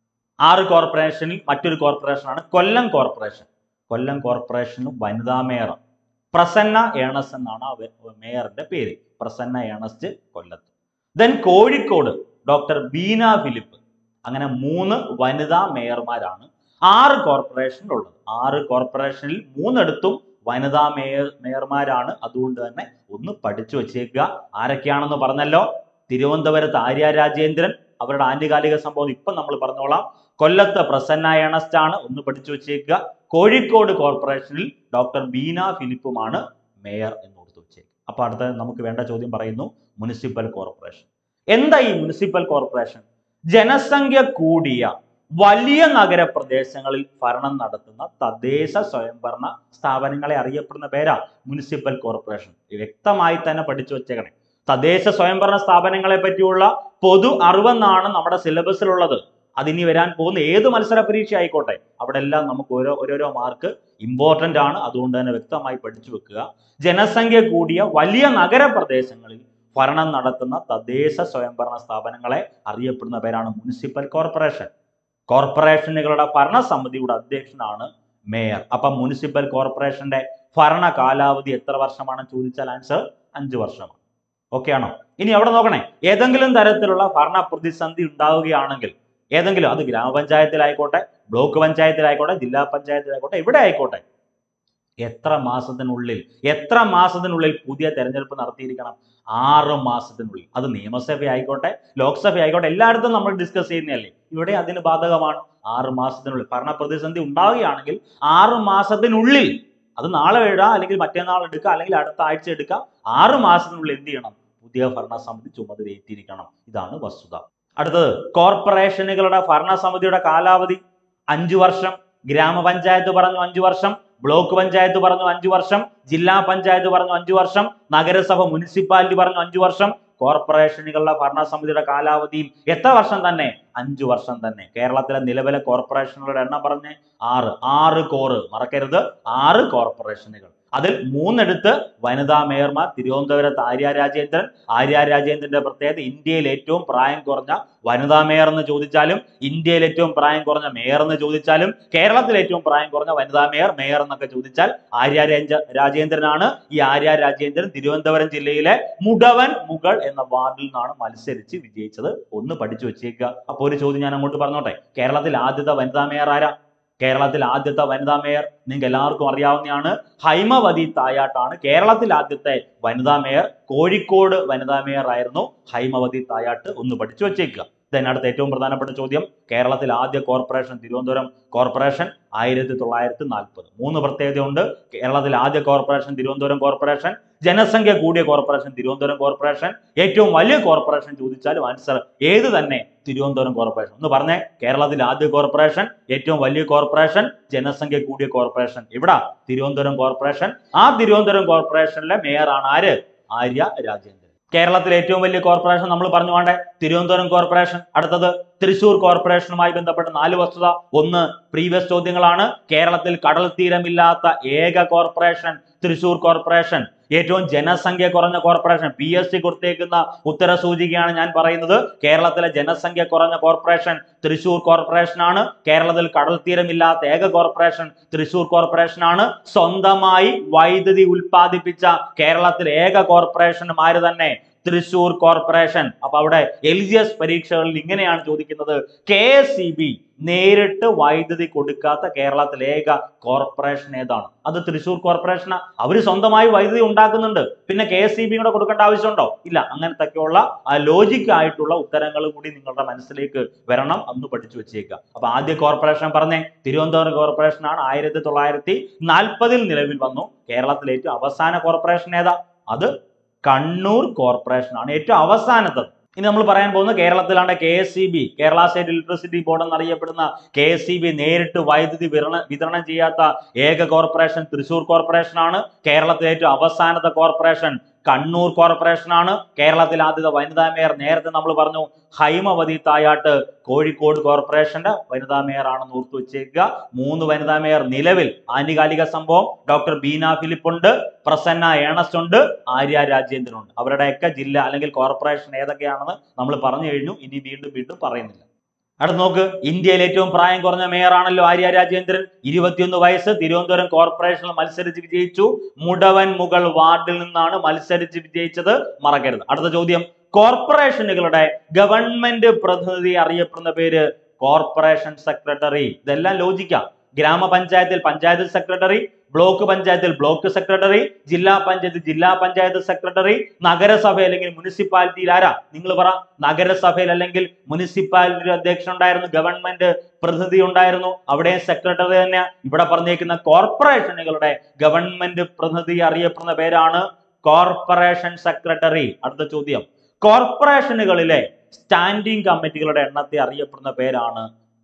S1: ആറ് കോർപ്പറേഷനിൽ മറ്റൊരു കോർപ്പറേഷനാണ് കൊല്ലം കോർപ്പറേഷൻ. കൊല്ലം കോർപ്പറേഷനും വനിതാ മേയർ പ്രസന്ന ഏണസ് എന്നാണ് ആ മേയറിന്റെ പേര്. പ്രസന്ന ഏണസ്റ്റ് കൊല്ലത്ത്. Then Kozhikode doctor Beena Philip. അങ്ങനെ മൂന്ന് വനിതാ മേയർമാരാണ് ആറ് കോർപ്പറേഷനിലുള്ളത്. ആറ് കോർപ്പറേഷനിൽ മൂന്നിടത്തും വനിതാ മേയർ മേയർമാരാണ്. അതുകൊണ്ട് തന്നെ ഒന്ന് പഠിച്ചു വെച്ചേക്കുക. ആരൊക്കെയാണെന്ന് പറഞ്ഞല്ലോ. തിരുവനന്തപുരത്ത് ആര്യ രാജേന്ദ്രൻ, അവരുടെ ആനുകാലിക സംഭവം ഇപ്പം നമ്മൾ പറഞ്ഞോളാം. കൊല്ലത്ത് പ്രസന്ന ഏണസ്റ്റ് ആണ്, ഒന്ന് പഠിച്ചു വെച്ചേക്കുക. കോഴിക്കോട് കോർപ്പറേഷനിൽ ഡോക്ടർ ബീന ഫിലിപ്പുമാണ് മേയർ എന്ന് ഓർത്തു വെച്ചേക്കുക. അപ്പൊ അടുത്ത നമുക്ക് വേണ്ട ചോദ്യം പറയുന്നു, മുനിസിപ്പൽ കോർപ്പറേഷൻ. എന്താ ഈ മുനിസിപ്പൽ കോർപ്പറേഷൻ? ജനസംഖ്യ കൂടിയ വലിയ നഗരപ്രദേശങ്ങളിൽ ഭരണം നടത്തുന്ന തദ്ദേശ സ്വയംഭരണ സ്ഥാപനങ്ങളെ അറിയപ്പെടുന്ന പേരാ മുനിസിപ്പൽ കോർപ്പറേഷൻ. വ്യക്തമായി തന്നെ പഠിച്ചു വെച്ചേക്കണേ. തദ്ദേശ സ്വയംഭരണ സ്ഥാപനങ്ങളെ പറ്റിയുള്ള പൊതു അറിവെന്നാണ് നമ്മുടെ സിലബസിലുള്ളത്. അതിനി വരാൻ പോകുന്ന ഏത് മത്സര പരീക്ഷ ആയിക്കോട്ടെ അവിടെ എല്ലാം നമുക്ക് ഓരോ ഓരോരോ മാർക്ക് ഇമ്പോർട്ടന്റ് ആണ്. അതുകൊണ്ട് തന്നെ വ്യക്തമായി പഠിച്ചു വെക്കുക. ജനസംഖ്യ കൂടിയ വലിയ നഗരപ്രദേശങ്ങളിൽ ഭരണം നടത്തുന്ന തദ്ദേശ സ്വയംഭരണ സ്ഥാപനങ്ങളെ അറിയപ്പെടുന്ന പേരാണ് മുനിസിപ്പൽ കോർപ്പറേഷൻ. കോർപ്പറേഷനുകളുടെ ഭരണസമിതിയുടെ അധ്യക്ഷനാണ് മേയർ. അപ്പൊ മുനിസിപ്പൽ കോർപ്പറേഷന്റെ ഭരണ കാലാവധി എത്ര വർഷമാണെന്ന് ചോദിച്ചാൽ ആൻസർ അഞ്ചു വർഷമാണ്. ഓക്കെ ആണോ? ഇനി അവിടെ നോക്കണേ, ഏതെങ്കിലും തരത്തിലുള്ള ഭരണ പ്രതിസന്ധി ഉണ്ടാവുകയാണെങ്കിൽ, ഏതെങ്കിലും അത് ഗ്രാമപഞ്ചായത്തിലായിക്കോട്ടെ, ബ്ലോക്ക് പഞ്ചായത്തിലായിക്കോട്ടെ, ജില്ലാ പഞ്ചായത്തിലായിക്കോട്ടെ, എവിടെ ആയിക്കോട്ടെ, എത്ര മാസത്തിനുള്ളിൽ എത്ര മാസത്തിനുള്ളിൽ പുതിയ തെരഞ്ഞെടുപ്പ് നടത്തിയിരിക്കണം? ആറ് മാസത്തിനുള്ളിൽ. അത് നിയമസഭ ആയിക്കോട്ടെ, ലോക്സഭ ആയിക്കോട്ടെ, എല്ലായിടത്തും നമ്മൾ ഡിസ്കസ് ചെയ്യുന്നതല്ലേ. ഇവിടെ അതിന് ബാധകമാണ്. ആറ് മാസത്തിനുള്ളിൽ ഭരണ പ്രതിസന്ധി ഉണ്ടാവുകയാണെങ്കിൽ ആറ് മാസത്തിനുള്ളിൽ, അത് നാളെ എഴുതാം, അല്ലെങ്കിൽ മറ്റന്നാൾ എടുക്കുക, അല്ലെങ്കിൽ അടുത്ത ആഴ്ച എടുക്കാം, ആറ് മാസത്തിനുള്ളിൽ എന്ത് ചെയ്യണം? പുതിയ ഭരണസമിതി ചുമതലയേറ്റിരിക്കണം. ഇതാണ് വസ്തുത. അടുത്തത്, കോർപ്പറേഷനുകളുടെ ഭരണസമിതിയുടെ കാലാവധി അഞ്ചു വർഷം. ഗ്രാമപഞ്ചായത്ത് പറഞ്ഞു അഞ്ചു വർഷം, ബ്ലോക്ക് പഞ്ചായത്ത് പറഞ്ഞു അഞ്ചു വർഷം, ജില്ലാ പഞ്ചായത്ത് പറഞ്ഞു അഞ്ചു വർഷം, നഗരസഭ മുനിസിപ്പാലിറ്റി പറഞ്ഞു അഞ്ചു വർഷം. കോർപ്പറേഷനുകളുടെ ഭരണസമിതിയുടെ കാലാവധിയും എത്ര വർഷം തന്നെ? അഞ്ചു വർഷം തന്നെ. കേരളത്തിലെ നിലവിലെ കോർപ്പറേഷനുകളുടെ എണ്ണം പറഞ്ഞ് ആറ് ആറ് കോറ് മറക്കരുത്. ആറ് കോർപ്പറേഷനുകൾ. അതിൽ മൂന്നെടുത്ത് വനിതാ മേയർമാർ. തിരുവനന്തപുരത്ത് ആര്യ രാജേന്ദ്രൻ. ആര്യ രാജേന്ദ്രന്റെ പ്രത്യേകത ഇന്ത്യയിൽ ഏറ്റവും പ്രായം കുറഞ്ഞ വനിതാ മേയർ എന്ന് ചോദിച്ചാലും, ഇന്ത്യയിൽ ഏറ്റവും പ്രായം കുറഞ്ഞ മേയർ എന്ന് ചോദിച്ചാലും, കേരളത്തിൽ ഏറ്റവും പ്രായം കുറഞ്ഞ വനിതാ മേയർ മേയർ എന്നൊക്കെ ചോദിച്ചാൽ ആര്യ രാജേന്ദ്രനാണ്. ഈ ആര്യ രാജേന്ദ്രൻ തിരുവനന്തപുരം ജില്ലയിലെ മുടവൻ മുകൾ എന്ന വാർഡിൽ നിന്നാണ് മത്സരിച്ച് വിജയിച്ചത്. ഒന്ന് പഠിച്ചു വെച്ചേക്കുക. അപ്പൊ ഒരു ചോദ്യം ഞാൻ അങ്ങോട്ട് പറഞ്ഞോട്ടെ. കേരളത്തിൽ ആദ്യത്തെ വനിതാ മേയർ ആരാ? കേരളത്തിൽ ആദ്യത്തെ വനിതാ മേയർ നിങ്ങൾക്ക് എല്ലാവർക്കും അറിയാവുന്നതാണ്, ഹൈമവതി തായാട്ടാണ് കേരളത്തിൽ ആദ്യത്തെ വനിതാ മേയർ. കോഴിക്കോട് വനിതാ മേയർ ആയിരുന്നു ഹൈമവതി തായാട്ട്. ഒന്ന് പഠിച്ചു വെച്ചേക്കുക. അടുത്ത ഏറ്റവും പ്രധാനപ്പെട്ട ചോദ്യം, കേരളത്തിൽ ആദ്യ കോർപ്പറേഷൻ തിരുവനന്തപുരം കോർപ്പറേഷൻ ആയിരത്തി തൊള്ളായിരത്തി നാൽപ്പത്. മൂന്ന് പ്രത്യേകതയുണ്ട്. കേരളത്തിൽ ആദ്യ കോർപ്പറേഷൻ തിരുവനന്തപുരം കോർപ്പറേഷൻ, ജനസംഖ്യ കൂടിയ കോർപ്പറേഷൻ തിരുവനന്തപുരം കോർപ്പറേഷൻ, ഏറ്റവും വലിയ കോർപ്പറേഷൻ ചോദിച്ചാലും ആൻസർ ഏത് തന്നെ? തിരുവനന്തപുരം കോർപ്പറേഷൻ. ഒന്ന് പറഞ്ഞേ, കേരളത്തിൽ ആദ്യ കോർപ്പറേഷൻ, ഏറ്റവും വലിയ കോർപ്പറേഷൻ, ജനസംഖ്യ കൂടിയ കോർപ്പറേഷൻ. ഇവിടെ തിരുവനന്തപുരം കോർപ്പറേഷൻ. ആ തിരുവനന്തപുരം കോർപ്പറേഷനിലെ മേയറാണ് ആര്? ആര്യ രാജേന്ദ്രൻ. കേരളത്തിലെ ഏറ്റവും വലിയ കോർപ്പറേഷൻ നമ്മൾ പറഞ്ഞു വേണ്ടേ? തിരുവനന്തപുരം കോർപ്പറേഷൻ. അടുത്തത് തൃശൂർ കോർപ്പറേഷനുമായി ബന്ധപ്പെട്ട നാല് വസ്തുത. ഒന്ന്, പ്രീവിയസ് ചോദ്യങ്ങളാണ്. കേരളത്തിൽ കടൽ തീരമില്ലാത്ത ഏക കോർപ്പറേഷൻ തൃശൂർ കോർപ്പറേഷൻ. ഏറ്റവും ജനസംഖ്യ കുറഞ്ഞ കോർപ്പറേഷൻ. പി എസ് സി കൊടുത്തേക്കുന്ന ഉത്തര സൂചികയാണ് ഞാൻ പറയുന്നത്. കേരളത്തിലെ ജനസംഖ്യ കുറഞ്ഞ കോർപ്പറേഷൻ തൃശൂർ കോർപ്പറേഷൻ ആണ്. കേരളത്തിൽ കടൽ തീരമില്ലാത്ത ഏക കോർപ്പറേഷൻ തൃശൂർ കോർപ്പറേഷൻ ആണ്. സ്വന്തമായി വൈദ്യുതി ഉൽപ്പാദിപ്പിച്ച കേരളത്തിലെ ഏക കോർപ്പറേഷനും ആര് തന്നെ? തൃശൂർ കോർപ്പറേഷൻ. അപ്പൊ അവിടെ എൽ ജി എസ് പരീക്ഷകളിൽ ഇങ്ങനെയാണ് ചോദിക്കുന്നത്, കെ എസ് ഇ ബി നേരിട്ട് വൈദ്യുതി കൊടുക്കാത്ത കേരളത്തിലെ ഏക കോർപ്പറേഷൻ ഏതാണ്? അത് തൃശൂർ കോർപ്പറേഷനാ. അവര് സ്വന്തമായി വൈദ്യുതി ഉണ്ടാക്കുന്നുണ്ട്. പിന്നെ കെ എസ് ഇ ബി കൂടെ കൊടുക്കേണ്ട ആവശ്യമുണ്ടോ? ഇല്ല. അങ്ങനത്തെയൊക്കെയുള്ള ആ ലോജിക് ആയിട്ടുള്ള ഉത്തരങ്ങൾ കൂടി നിങ്ങളുടെ മനസ്സിലേക്ക് വരണം. അന്ന് പഠിച്ചു വെച്ചേക്കുക. അപ്പൊ ആദ്യ കോർപ്പറേഷൻ പറഞ്ഞേ തിരുവനന്തപുരം കോർപ്പറേഷൻ ആണ്. ആയിരത്തി തൊള്ളായിരത്തി നാൽപ്പതിൽ നിലവിൽ വന്നു. കേരളത്തിലെ ഏറ്റവും അവസാന കോർപ്പറേഷൻ ഏതാ? അത് കണ്ണൂർ കോർപ്പറേഷൻ ആണ്, ഏറ്റവും അവസാനത്തത്. ഇനി നമ്മൾ പറയാൻ പോകുന്ന കേരളത്തിലാണ് K S E B, Kerala state electricity board എന്നറിയപ്പെടുന്ന കെ എസ് ഇ ബി നേരിട്ട് വൈദ്യുതി വിതരണം വിതരണം ചെയ്യാത്ത ഏക കോർപ്പറേഷൻ തൃശൂർ കോർപ്പറേഷൻ ആണ്. കേരളത്തിലെ ഏറ്റവും അവസാനത്തെ കോർപ്പറേഷൻ കണ്ണൂർ കോർപ്പറേഷൻ ആണ്. കേരളത്തിൽ ആദ്യത്തെ വനിതാ മേയർ നേരത്തെ നമ്മൾ പറഞ്ഞു ഹൈമവതി തായാട്ട് കോഴിക്കോട് കോർപ്പറേഷന്റെ വനിതാ മേയർ ആണെന്ന് ഓർത്തു വെച്ചേക്കുക. മൂന്ന് വനിതാ മേയർ നിലവിൽ. ആനുകാലിക സംഭവം ഡോക്ടർ ബീന ഫിലിപ്പ് ഉണ്ട്, പ്രസന്ന ഏണസ്റ്റ് ഉണ്ട്, ആര്യ രാജേന്ദ്രൻ ഉണ്ട്. അവരുടെയൊക്കെ ജില്ല അല്ലെങ്കിൽ കോർപ്പറേഷൻ ഏതൊക്കെയാണെന്ന് നമ്മൾ പറഞ്ഞു കഴിഞ്ഞു. ഇനി വീണ്ടും വീണ്ടും പറയുന്നില്ല. അടുത്ത് നോക്ക്, ഇന്ത്യയിൽ ഏറ്റവും പ്രായം കുറഞ്ഞ മേയർ ആണല്ലോ ആര്യ രാജേന്ദ്രൻ. ഇരുപത്തിയൊന്ന് വയസ്സ്. തിരുവനന്തപുരം കോർപ്പറേഷനിൽ മത്സരിച്ച് വിജയിച്ചു. മുടവൻ മുകൾ വാർഡിൽ നിന്നാണ് മത്സരിച്ച് വിജയിച്ചത്, മറക്കരുത്. അടുത്ത ചോദ്യം, കോർപ്പറേഷനുകളുടെ ഗവൺമെന്റ് പ്രതിനിധി അറിയപ്പെടുന്ന പേര് കോർപ്പറേഷൻ സെക്രട്ടറി. ഇതെല്ലാം ലോജിക്കാം. ഗ്രാമപഞ്ചായത്തിൽ പഞ്ചായത്ത് സെക്രട്ടറി, ബ്ലോക്ക് പഞ്ചായത്തിൽ ബ്ലോക്ക് സെക്രട്ടറി, ജില്ലാ പഞ്ചായത്ത് ജില്ലാ പഞ്ചായത്ത് സെക്രട്ടറി, നഗരസഭ അല്ലെങ്കിൽ മുനിസിപ്പാലിറ്റിയിൽ ആരാ? നിങ്ങൾ പറ. നഗരസഭയിൽ അല്ലെങ്കിൽ മുനിസിപ്പാലിറ്റി അധ്യക്ഷൻ ഉണ്ടായിരുന്നു, ഗവൺമെന്റ് പ്രതിനിധി ഉണ്ടായിരുന്നു, അവിടെ സെക്രട്ടറി തന്നെ. ഇവിടെ പറഞ്ഞേക്കുന്ന കോർപ്പറേഷനുകളുടെ ഗവൺമെന്റ് പ്രതിനിധി അറിയപ്പെടുന്ന പേരാണ് കോർപ്പറേഷൻ സെക്രട്ടറി. അടുത്ത ചോദ്യം, കോർപ്പറേഷനുകളിലെ സ്റ്റാൻഡിംഗ് കമ്മിറ്റികളുടെ എണ്ണത്തെ അറിയപ്പെടുന്ന പേരാണ്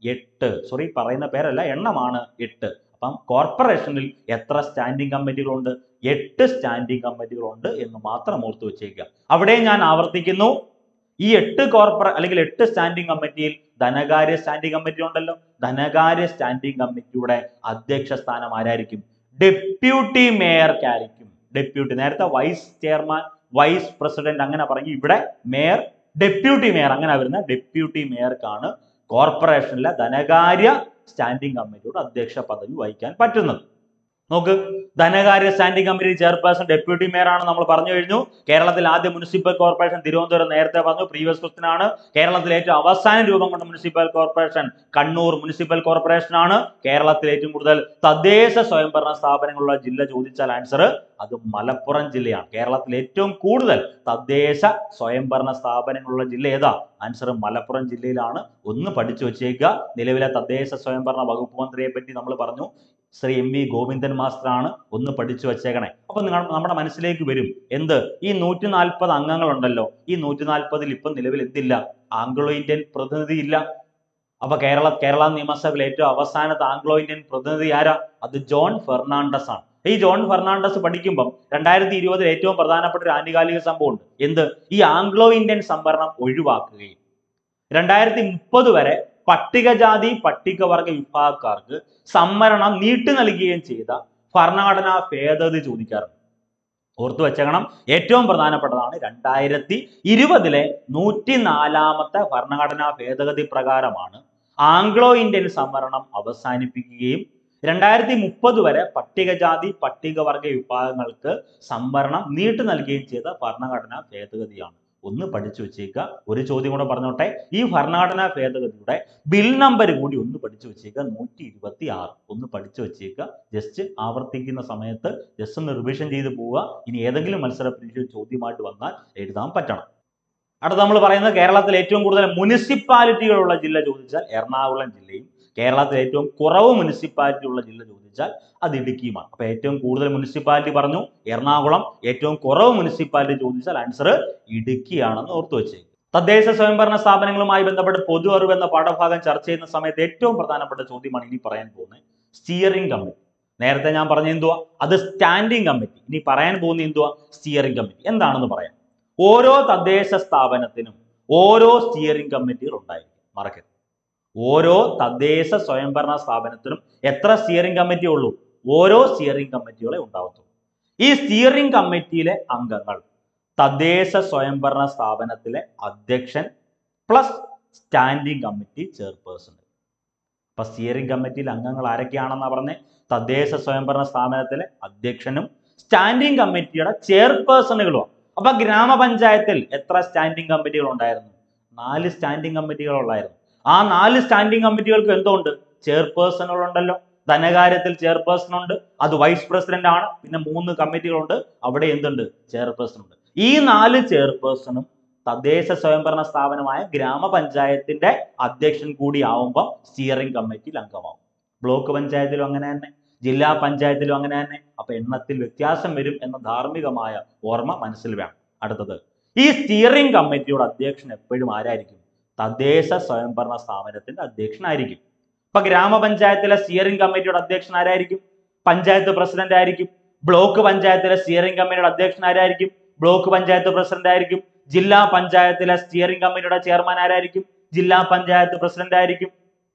S1: എട്ട്. സോറി, പറയുന്ന പേരല്ല, എണ്ണമാണ് എട്ട്. അപ്പം കോർപ്പറേഷനിൽ എത്ര സ്റ്റാൻഡിംഗ് കമ്മിറ്റികളുണ്ട്? എട്ട് സ്റ്റാൻഡിംഗ് കമ്മിറ്റികളുണ്ട് എന്ന് മാത്രം ഓർത്തു വെച്ചേക്കുക. അവിടെ ഞാൻ ആവർത്തിക്കുന്നു, ഈ എട്ട് കോർപ്പറേ അല്ലെങ്കിൽ എട്ട് സ്റ്റാൻഡിംഗ് കമ്മിറ്റിയിൽ ധനകാര്യ സ്റ്റാൻഡിംഗ് കമ്മിറ്റി ഉണ്ടല്ലോ. ധനകാര്യ സ്റ്റാൻഡിംഗ് കമ്മിറ്റിയുടെ അധ്യക്ഷ സ്ഥാനം ആരായിരിക്കും? ഡെപ്യൂട്ടി മേയർക്കായിരിക്കും. ഡെപ്യൂട്ടി, നേരത്തെ വൈസ് ചെയർമാൻ, വൈസ് പ്രസിഡന്റ് അങ്ങനെ പറഞ്ഞു. ഇവിടെ മേയർ, ഡെപ്യൂട്ടി മേയർ അങ്ങനെ വരുന്ന ഡെപ്യൂട്ടി മേയർക്കാണ് കോർപ്പറേഷനിലെ ധനകാര്യ സ്റ്റാൻഡിംഗ് കമ്മിറ്റിയുടെ അധ്യക്ഷ പദവി വഹിക്കാൻ പറ്റുന്നത്. നോക്ക്, ധനകാര്യ standing committee chairperson deputy mayor ആണ് നമ്മൾ പറഞ്ഞു കഴിഞ്ഞു. കേരളത്തിൽ ആദ്യ മുനിസിപ്പൽ കോർപ്പറേഷൻ തിരുവനന്തപുരം, നേരത്തെ പറഞ്ഞു, പ്രീവിയസ് ക്വസ്റ്റ്യൻ ആണ്. കേരളത്തിൽ ഏറ്റവും അവസാനം രൂപം കൊണ്ട municipal corporation Kannur municipal corporation ആണ്. കേരളത്തിൽ ഏറ്റവും കൂടുതൽ തദ്ദേശ സ്വയംഭരണ സ്ഥാപനങ്ങളുള്ള ജില്ല ചോദിച്ചാൽ ആൻസർ അത് മലപ്പുറം ജില്ലയാണ്. കേരളത്തിൽ ഏറ്റവും കൂടുതൽ തദ്ദേശ സ്വയംഭരണ സ്ഥാപനങ്ങളുള്ള ജില്ല ഏതാ? ആൻസർ മലപ്പുറം ജില്ലയിലാണ്. ഒന്ന് പഠിച്ചു വെച്ചേക്കുക. നിലവിലെ തദ്ദേശ സ്വയംഭരണ വകുപ്പ് മന്ത്രിയെ പറ്റി നമ്മൾ പറഞ്ഞു, ശ്രീ എം വി ഗോവിന്ദൻ മാസ്റ്ററാണ്. ഒന്ന് പഠിച്ചു വെച്ചേക്കണേ. അപ്പൊ നിങ്ങൾ നമ്മുടെ മനസ്സിലേക്ക് വരും എന്ത്? ഈ നൂറ്റി നാൽപ്പത് അംഗങ്ങളുണ്ടല്ലോ, ഈ നൂറ്റി നാൽപ്പതിൽ ഇപ്പം നിലവിൽ എന്തില്ല? ആംഗ്ലോ ഇന്ത്യൻ പ്രതിനിധി ഇല്ല. അപ്പൊ കേരള കേരള നിയമസഭയിൽ ഏറ്റവും അവസാനത്തെ ആംഗ്ലോ ഇന്ത്യൻ പ്രതിനിധി ആരാ? അത് ജോൺ ഫെർണാണ്ടസ് ആണ്. ഈ ജോൺ ഫെർണാണ്ടസ് പഠിക്കുമ്പം രണ്ടായിരത്തി ഇരുപതിൽ ഏറ്റവും പ്രധാനപ്പെട്ട ഒരു ആനുകാലിക സംഭവം ഉണ്ട്. എന്ത്? ഈ ആംഗ്ലോ ഇന്ത്യൻ സംവരണം ഒഴിവാക്കുകയും രണ്ടായിരത്തി മുപ്പത് വരെ പട്ടികജാതി പട്ടികവർഗ വിഭാഗക്കാർക്ക് സംവരണം നീട്ടി നൽകുകയും ചെയ്ത ഭരണഘടനാ ഭേദഗതി ചോദിക്കാറുണ്ട്. ഓർത്തു വെച്ചേക്കണം, ഏറ്റവും പ്രധാനപ്പെട്ടതാണ് രണ്ടായിരത്തി ഇരുപതിലെ നൂറ്റി നാലാമത്തെ ഭരണഘടനാ ഭേദഗതി പ്രകാരമാണ് ആംഗ്ലോ ഇന്ത്യൻ സംവരണം അവസാനിപ്പിക്കുകയും രണ്ടായിരത്തി മുപ്പത് വരെ പട്ടികജാതി പട്ടികവർഗ വിഭാഗങ്ങൾക്ക് സംവരണം നീട്ടി നൽകുകയും ചെയ്ത ഭരണഘടനാ ഭേദഗതിയാണ്. ഒന്ന് പഠിച്ചു വെച്ചേക്കുക. ഒരു ചോദ്യം കൂടെ പറഞ്ഞോട്ടെ, ഈ ഭരണഘടനാ ഭേദഗതിയുടെ ബിൽ നമ്പർ കൂടി ഒന്ന് പഠിച്ചു വെച്ചേക്കുക. നൂറ്റി ഇരുപത്തി ആറ് ഒന്ന് പഠിച്ചു വെച്ചേക്കുക. ജസ്റ്റ് ആവർത്തിക്കുന്ന സമയത്ത് ജസ്റ്റ് ഒന്ന് റിവിഷൻ ചെയ്ത് പോവുക. ഇനി ഏതെങ്കിലും മത്സര പരീക്ഷ ചോദ്യമായിട്ട് വന്നാൽ എഴുതാൻ പറ്റണം. അടുത്ത നമ്മൾ പറയുന്നത് കേരളത്തിൽ ഏറ്റവും കൂടുതൽ മുനിസിപ്പാലിറ്റികളുള്ള ജില്ല ചോദിച്ചാൽ എറണാകുളം ജില്ലയും, കേരളത്തിൽ ഏറ്റവും കുറവ് മുനിസിപ്പാലിറ്റി ഉള്ള ജില്ല ചോദിച്ചാൽ അത് ഇടുക്കിയുമാണ്. അപ്പൊ ഏറ്റവും കൂടുതൽ മുനിസിപ്പാലിറ്റി പറഞ്ഞു എറണാകുളം, ഏറ്റവും കുറവ് മുനിസിപ്പാലിറ്റി ചോദിച്ചാൽ ആൻസർ ഇടുക്കിയാണെന്ന് ഓർത്തു വെച്ചേക്കും. തദ്ദേശ സ്വയംഭരണ സ്ഥാപനങ്ങളുമായി ബന്ധപ്പെട്ട് പൊതു അറിവ് എന്ന പാഠഭാഗം ചർച്ച ചെയ്യുന്ന സമയത്ത് ഏറ്റവും പ്രധാനപ്പെട്ട ചോദ്യമാണ് ഇനി പറയാൻ പോകുന്നത്. Steering committee. നേരത്തെ ഞാൻ പറഞ്ഞ എന്തുവാ? അത് സ്റ്റാൻഡിംഗ് കമ്മിറ്റി. ഇനി പറയാൻ പോകുന്ന എന്തുവാ? Steering committee. എന്താണെന്ന് പറയാം. ഓരോ തദ്ദേശ സ്ഥാപനത്തിനും ഓരോ സ്റ്റിയറിംഗ് കമ്മിറ്റികൾ ഉണ്ടായിരിക്കും. മറക്കരുത്, ഓരോ തദ്ദേശ സ്വയംഭരണ സ്ഥാപനത്തിനും എത്ര സ്റ്റിയറിംഗ് കമ്മിറ്റി ഉള്ളൂ? ഓരോ സ്റ്റിയറിംഗ് കമ്മിറ്റികളെ ഉണ്ടാവത്തുള്ളൂ. ഈ സ്റ്റിയറിംഗ് കമ്മിറ്റിയിലെ അംഗങ്ങൾ തദ്ദേശ സ്വയംഭരണ സ്ഥാപനത്തിലെ അധ്യക്ഷൻ പ്ലസ് സ്റ്റാൻഡിംഗ് കമ്മിറ്റി ചെയർപേഴ്സൺ. അപ്പൊ സ്റ്റിയറിംഗ് കമ്മിറ്റിയിലെ അംഗങ്ങൾ ആരൊക്കെയാണെന്നാ പറഞ്ഞേ? തദ്ദേശ സ്വയംഭരണ സ്ഥാപനത്തിലെ അധ്യക്ഷനും സ്റ്റാൻഡിംഗ് കമ്മിറ്റിയുടെ ചെയർപേഴ്സണുകളും. അപ്പൊ ഗ്രാമപഞ്ചായത്തിൽ എത്ര സ്റ്റാൻഡിംഗ് കമ്മിറ്റികൾ ഉണ്ടായിരുന്നു? നാല് സ്റ്റാൻഡിംഗ് കമ്മിറ്റികൾ ഉള്ളായിരുന്നു. ആ നാല് സ്റ്റാൻഡിംഗ് കമ്മിറ്റികൾക്ക് എന്തുണ്ട്? ചെയർപേഴ്സണുകളുണ്ടല്ലോ. ധനകാര്യത്തിൽ ചെയർപേഴ്സൺ ഉണ്ട്, അത് വൈസ് പ്രസിഡന്റ് ആണ്. പിന്നെ മൂന്ന് കമ്മിറ്റികളുണ്ട്, അവിടെ എന്തുണ്ട്? ചെയർപേഴ്സൺ ഉണ്ട്. ഈ നാല് ചെയർപേഴ്സണും തദ്ദേശ സ്വയംഭരണ സ്ഥാപനമായ ഗ്രാമപഞ്ചായത്തിന്റെ അധ്യക്ഷൻ കൂടി ആവുമ്പോൾ സ്റ്റിയറിംഗ് കമ്മിറ്റിയിൽ അംഗമാവും. ബ്ലോക്ക് പഞ്ചായത്തിലും അങ്ങനെ തന്നെ, ജില്ലാ പഞ്ചായത്തിലും അങ്ങനെ തന്നെ. അപ്പൊ എണ്ണത്തിൽ വ്യത്യാസം വരും എന്ന ധാർമ്മികമായ ഓർമ്മ മനസ്സിൽ വേണം. അടുത്തത്, ഈ സ്റ്റിയറിംഗ് കമ്മിറ്റിയുടെ അധ്യക്ഷൻ എപ്പോഴും ആരായിരിക്കും? തദ്ദേശ സ്വയംഭരണ സ്ഥാപനത്തിന്റെ അധ്യക്ഷനായിരിക്കും. ഇപ്പൊ ഗ്രാമപഞ്ചായത്തിലെ സ്റ്റിയറിംഗ് കമ്മിറ്റിയുടെ അധ്യക്ഷൻ ആരായിരിക്കും? പഞ്ചായത്ത് പ്രസിഡന്റ് ആയിരിക്കും. ബ്ലോക്ക് പഞ്ചായത്തിലെ സ്റ്റിയറിംഗ് കമ്മിറ്റിയുടെ അധ്യക്ഷൻ ആരായിരിക്കും? ബ്ലോക്ക് പഞ്ചായത്ത് പ്രസിഡന്റ് ആയിരിക്കും. ജില്ലാ പഞ്ചായത്തിലെ സ്റ്റിയറിംഗ് കമ്മിറ്റിയുടെ ചെയർമാൻ ആരായിരിക്കും? ജില്ലാ പഞ്ചായത്ത് പ്രസിഡന്റ് ആയിരിക്കും.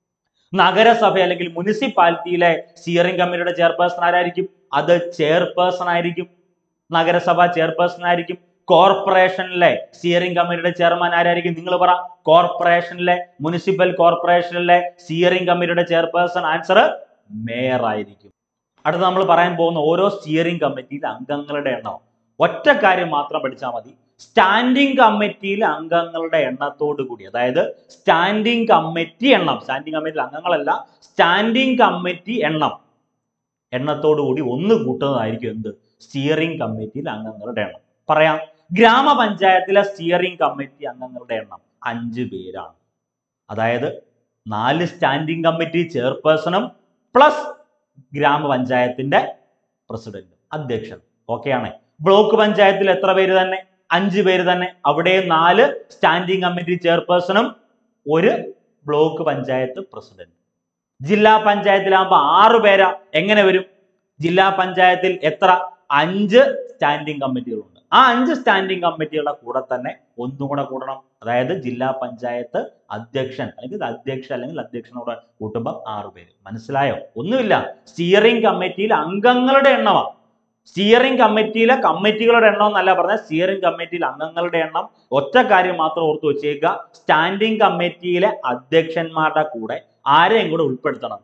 S1: നഗരസഭ അല്ലെങ്കിൽ മുനിസിപ്പാലിറ്റിയിലെ സ്റ്റിയറിംഗ് കമ്മിറ്റിയുടെ ചെയർപേഴ്സൺ ആരായിരിക്കും? അത് ചെയർപേഴ്സൺ ആയിരിക്കും. നഗരസഭ ചെയർപേഴ്സൺ ആയിരിക്കും. കോർപ്പറേഷനിലെ സ്റ്റിയറിംഗ് കമ്മിറ്റിയുടെ ചെയർമാൻ ആരായിരിക്കും? നിങ്ങൾ പറ. കോർപ്പറേഷനിലെ മുനിസിപ്പൽ കോർപ്പറേഷനിലെ സ്റ്റിയറിംഗ് കമ്മിറ്റിയുടെ ചെയർപേഴ്സൺ ആൻസർ മേയർ ആയിരിക്കും. അടുത്ത നമ്മൾ പറയാൻ പോകുന്ന ഓരോ സ്റ്റിയറിംഗ് കമ്മിറ്റിയിലെ അംഗങ്ങളുടെ എണ്ണം. ഒറ്റ കാര്യം മാത്രം പഠിച്ചാൽ മതി. സ്റ്റാൻഡിംഗ് കമ്മിറ്റിയിലെ അംഗങ്ങളുടെ എണ്ണത്തോട് കൂടി, അതായത് സ്റ്റാൻഡിംഗ് കമ്മിറ്റി എണ്ണം, സ്റ്റാൻഡിംഗ് കമ്മിറ്റിയിലെ അംഗങ്ങളല്ല, സ്റ്റാൻഡിംഗ് കമ്മിറ്റി എണ്ണം എണ്ണത്തോടു കൂടി ഒന്ന് കൂട്ടുന്നതായിരിക്കും എന്ത്? സ്റ്റിയറിംഗ് കമ്മിറ്റിയിലെ അംഗങ്ങളുടെ എണ്ണം. പറയാം, ഗ്രാമപഞ്ചായത്തിലെ സ്റ്റിയറിംഗ് കമ്മിറ്റി അംഗങ്ങളുടെ എണ്ണം അഞ്ച് പേരാണ്. അതായത് നാല് സ്റ്റാൻഡിംഗ് കമ്മിറ്റി ചെയർപേഴ്സണും പ്ലസ് ഗ്രാമപഞ്ചായത്തിന്റെ പ്രസിഡന്റ് അധ്യക്ഷൻ. ഓക്കെ ആണ്. ബ്ലോക്ക് പഞ്ചായത്തിൽ എത്ര പേര് തന്നെ? അഞ്ച് പേര് തന്നെ. അവിടെ നാല് സ്റ്റാൻഡിംഗ് കമ്മിറ്റി ചെയർപേഴ്സണും ഒരു ബ്ലോക്ക് പഞ്ചായത്ത് പ്രസിഡന്റ്. ജില്ലാ പഞ്ചായത്തിലാകുമ്പോൾ ആറ് പേരാ. എങ്ങനെ വരും? ജില്ലാ പഞ്ചായത്തിൽ എത്ര? അഞ്ച് സ്റ്റാൻഡിംഗ് കമ്മിറ്റികളുണ്ട്. ആ അഞ്ച് സ്റ്റാൻഡിംഗ് കമ്മിറ്റികളുടെ കൂടെ തന്നെ ഒന്നും കൂടെ കൂടണം. അതായത് ജില്ലാ പഞ്ചായത്ത് അധ്യക്ഷൻ അല്ലെങ്കിൽ അധ്യക്ഷ അല്ലെങ്കിൽ അധ്യക്ഷനോട് കൂട്ടുമ്പോൾ ആറ് പേര്. മനസ്സിലായോ? ഒന്നുമില്ല. സ്റ്റിയറിംഗ് കമ്മിറ്റിയിൽ അംഗങ്ങളുടെ എണ്ണമാണ്. സ്റ്റിയറിംഗ് കമ്മിറ്റിയിലെ കമ്മിറ്റികളുടെ എണ്ണം എന്നല്ല പറഞ്ഞാൽ, സ്റ്റിയറിംഗ് കമ്മിറ്റിയിൽ അംഗങ്ങളുടെ എണ്ണം. ഒറ്റ കാര്യം മാത്രം ഓർത്ത് വെച്ചേക്കുക, സ്റ്റാൻഡിംഗ് കമ്മിറ്റിയിലെ അധ്യക്ഷന്മാരുടെ കൂടെ ആരെയും കൂടെ ഉൾപ്പെടുത്തണം.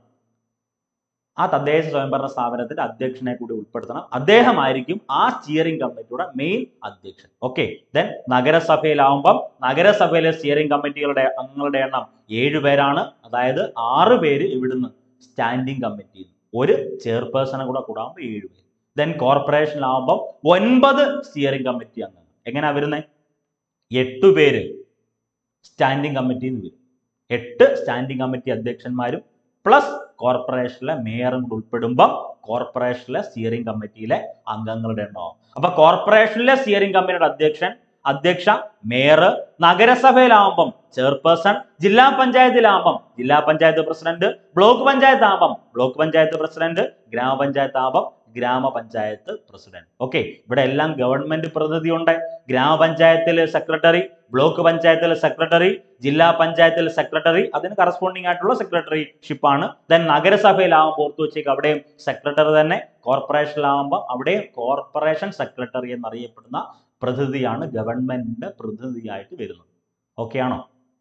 S1: ആ തദ്ദേശ സ്വയംഭരണ സ്ഥാപനത്തിന്റെ അധ്യക്ഷനെ കൂടി ഉൾപ്പെടുത്തണം. അദ്ദേഹമായിരിക്കും ആ സ്റ്റിയറിംഗ് കമ്മിറ്റിയുടെ മെയിൻ അധ്യക്ഷൻ. ഓക്കെ. ദെൻ നഗരസഭയിലാവുമ്പം നഗരസഭയിലെ സ്റ്റിയറിംഗ് കമ്മിറ്റികളുടെ അംഗങ്ങളുടെ എണ്ണം ഏഴ് പേരാണ്. അതായത് ആറ് പേര് ഇവിടുന്ന് സ്റ്റാൻഡിംഗ് കമ്മിറ്റിയിൽ, ഒരു ചെയർപേഴ്സണെ കൂടെ കൂടാകുമ്പോൾ ഏഴ് പേര്. ദെൻ കോർപ്പറേഷനിലാവുമ്പം ഒൻപത് സ്റ്റിയറിംഗ് കമ്മിറ്റി അംഗങ്ങൾ. എങ്ങനെയാ വരുന്നത്? എട്ടു പേര് സ്റ്റാൻഡിംഗ് കമ്മിറ്റിയിൽ നിന്ന് വരും. എട്ട് സ്റ്റാൻഡിംഗ് കമ്മിറ്റി അധ്യക്ഷന്മാരും പ്ലസ് കോർപ്പറേഷനിലെ മേയറും കൂടെ ഉൾപ്പെടുമ്പോൾ കോർപ്പറേഷനിലെ സ്റ്റിയറിംഗ് കമ്മിറ്റിയിലെ അംഗങ്ങളുടെ എണ്ണമാവും. അപ്പൊ കോർപ്പറേഷനിലെ സ്റ്റിയറിംഗ് കമ്മിറ്റിയുടെ അധ്യക്ഷൻ, അധ്യക്ഷ, മേയർ, നഗരസഭയിലാവുമ്പം ചെയർപേഴ്സൺ, ജില്ലാ പഞ്ചായത്തിലാവുമ്പം ജില്ലാ പഞ്ചായത്ത് പ്രസിഡന്റ്, ബ്ലോക്ക് പഞ്ചായത്ത് ആവുമ്പം ബ്ലോക്ക് പഞ്ചായത്ത് പ്രസിഡന്റ്, ഗ്രാമപഞ്ചായത്ത് ആവുമ്പം ഗ്രാമപഞ്ചായത്ത് പ്രസിഡന്റ്. ഓക്കെ. ഇവിടെ എല്ലാം ഗവൺമെന്റ് പ്രതിനിധി ഉണ്ട്. ഗ്രാമപഞ്ചായത്തിലെ സെക്രട്ടറി, ബ്ലോക്ക് പഞ്ചായത്തിലെ സെക്രട്ടറി, ജില്ലാ പഞ്ചായത്തിലെ സെക്രട്ടറി, അതിന് കറസ്പോണ്ടിങ് ആയിട്ടുള്ള സെക്രട്ടറിഷിപ്പ് ആണ്. ദെൻ നഗരസഭയിലാവുമ്പോൾ ഓർത്തു വെച്ചേക്ക്, അവിടെയും സെക്രട്ടറി തന്നെ. കോർപ്പറേഷനിലാവുമ്പോൾ അവിടെയും കോർപ്പറേഷൻ സെക്രട്ടറി എന്നറിയപ്പെടുന്ന പ്രതിനിധിയാണ് ഗവൺമെന്റിന്റെ പ്രതിനിധിയായിട്ട് വരുന്നത്. ഓക്കെ ആണോ?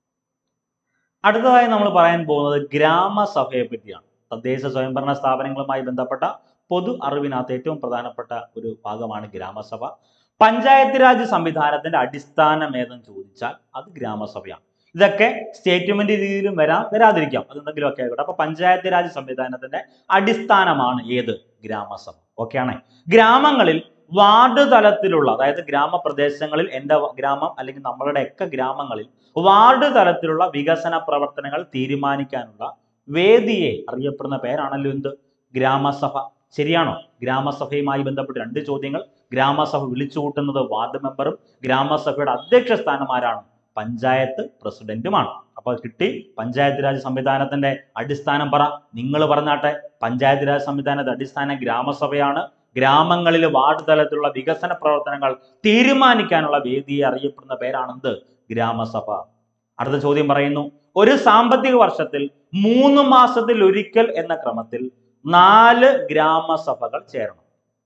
S1: അടുത്തതായി നമ്മൾ പറയാൻ പോകുന്നത് ഗ്രാമസഭയെ പറ്റിയാണ്. തദ്ദേശ സ്വയംഭരണ സ്ഥാപനങ്ങളുമായി ബന്ധപ്പെട്ട പൊതു അറിവിനകത്ത് ഏറ്റവും പ്രധാനപ്പെട്ട ഒരു ഭാഗമാണ് ഗ്രാമസഭ. പഞ്ചായത്ത് രാജ് സംവിധാനത്തിന്റെ അടിസ്ഥാനം ഏതെന്ന് ചോദിച്ചാൽ അത് ഗ്രാമസഭയാണ്. ഇതൊക്കെ സ്റ്റേറ്റ്മെന്റ് രീതിയിലും വരാം, വരാതിരിക്കാം, അതെന്തെങ്കിലും ഒക്കെ ആയിക്കോട്ടെ. അപ്പൊ പഞ്ചായത്ത് രാജ് സംവിധാനത്തിന്റെ അടിസ്ഥാനമാണ് ഏത്? ഗ്രാമസഭ. ഓക്കെ ആണ്. ഗ്രാമങ്ങളിൽ വാർഡ് തലത്തിലുള്ള, അതായത് ഗ്രാമപ്രദേശങ്ങളിൽ, എൻ്റെ ഗ്രാമം അല്ലെങ്കിൽ നമ്മളുടെയൊക്കെ ഗ്രാമങ്ങളിൽ വാർഡ് തലത്തിലുള്ള വികസന പ്രവർത്തനങ്ങൾ തീരുമാനിക്കാനുള്ള വേദിയെ അറിയപ്പെടുന്ന പേരാണല്ലോ എന്ത്? ഗ്രാമസഭ. ശരിയാണോ? ഗ്രാമസഭയുമായി ബന്ധപ്പെട്ട് രണ്ട് ചോദ്യങ്ങൾ. ഗ്രാമസഭ വിളിച്ചു കൂട്ടുന്നത് വാർഡ് മെമ്പറും ഗ്രാമസഭയുടെ അധ്യക്ഷ സ്ഥാനമാരാണ്? പഞ്ചായത്ത് പ്രസിഡന്റുമാണ്. അപ്പൊ കിട്ടി. പഞ്ചായത്ത് രാജ് സംവിധാനത്തിന്റെ അടിസ്ഥാനം പറ. നിങ്ങൾ പറഞ്ഞാട്ടെ. പഞ്ചായത്ത് രാജ് സംവിധാനത്തിന്റെ അടിസ്ഥാനം ഗ്രാമസഭയാണ്. ഗ്രാമങ്ങളിലെ വാർഡ് തലത്തിലുള്ള വികസന പ്രവർത്തനങ്ങൾ തീരുമാനിക്കാനുള്ള വേദിയെ അറിയപ്പെടുന്ന പേരാണെന്ത്? ഗ്രാമസഭ. അടുത്ത ചോദ്യം പറയുന്നു, ഒരു സാമ്പത്തിക വർഷത്തിൽ മൂന്ന് മാസത്തിൽ ഒരിക്കൽ എന്ന ക്രമത്തിൽ നാല് ഗ്രാമസഭകൾ ചേരണം.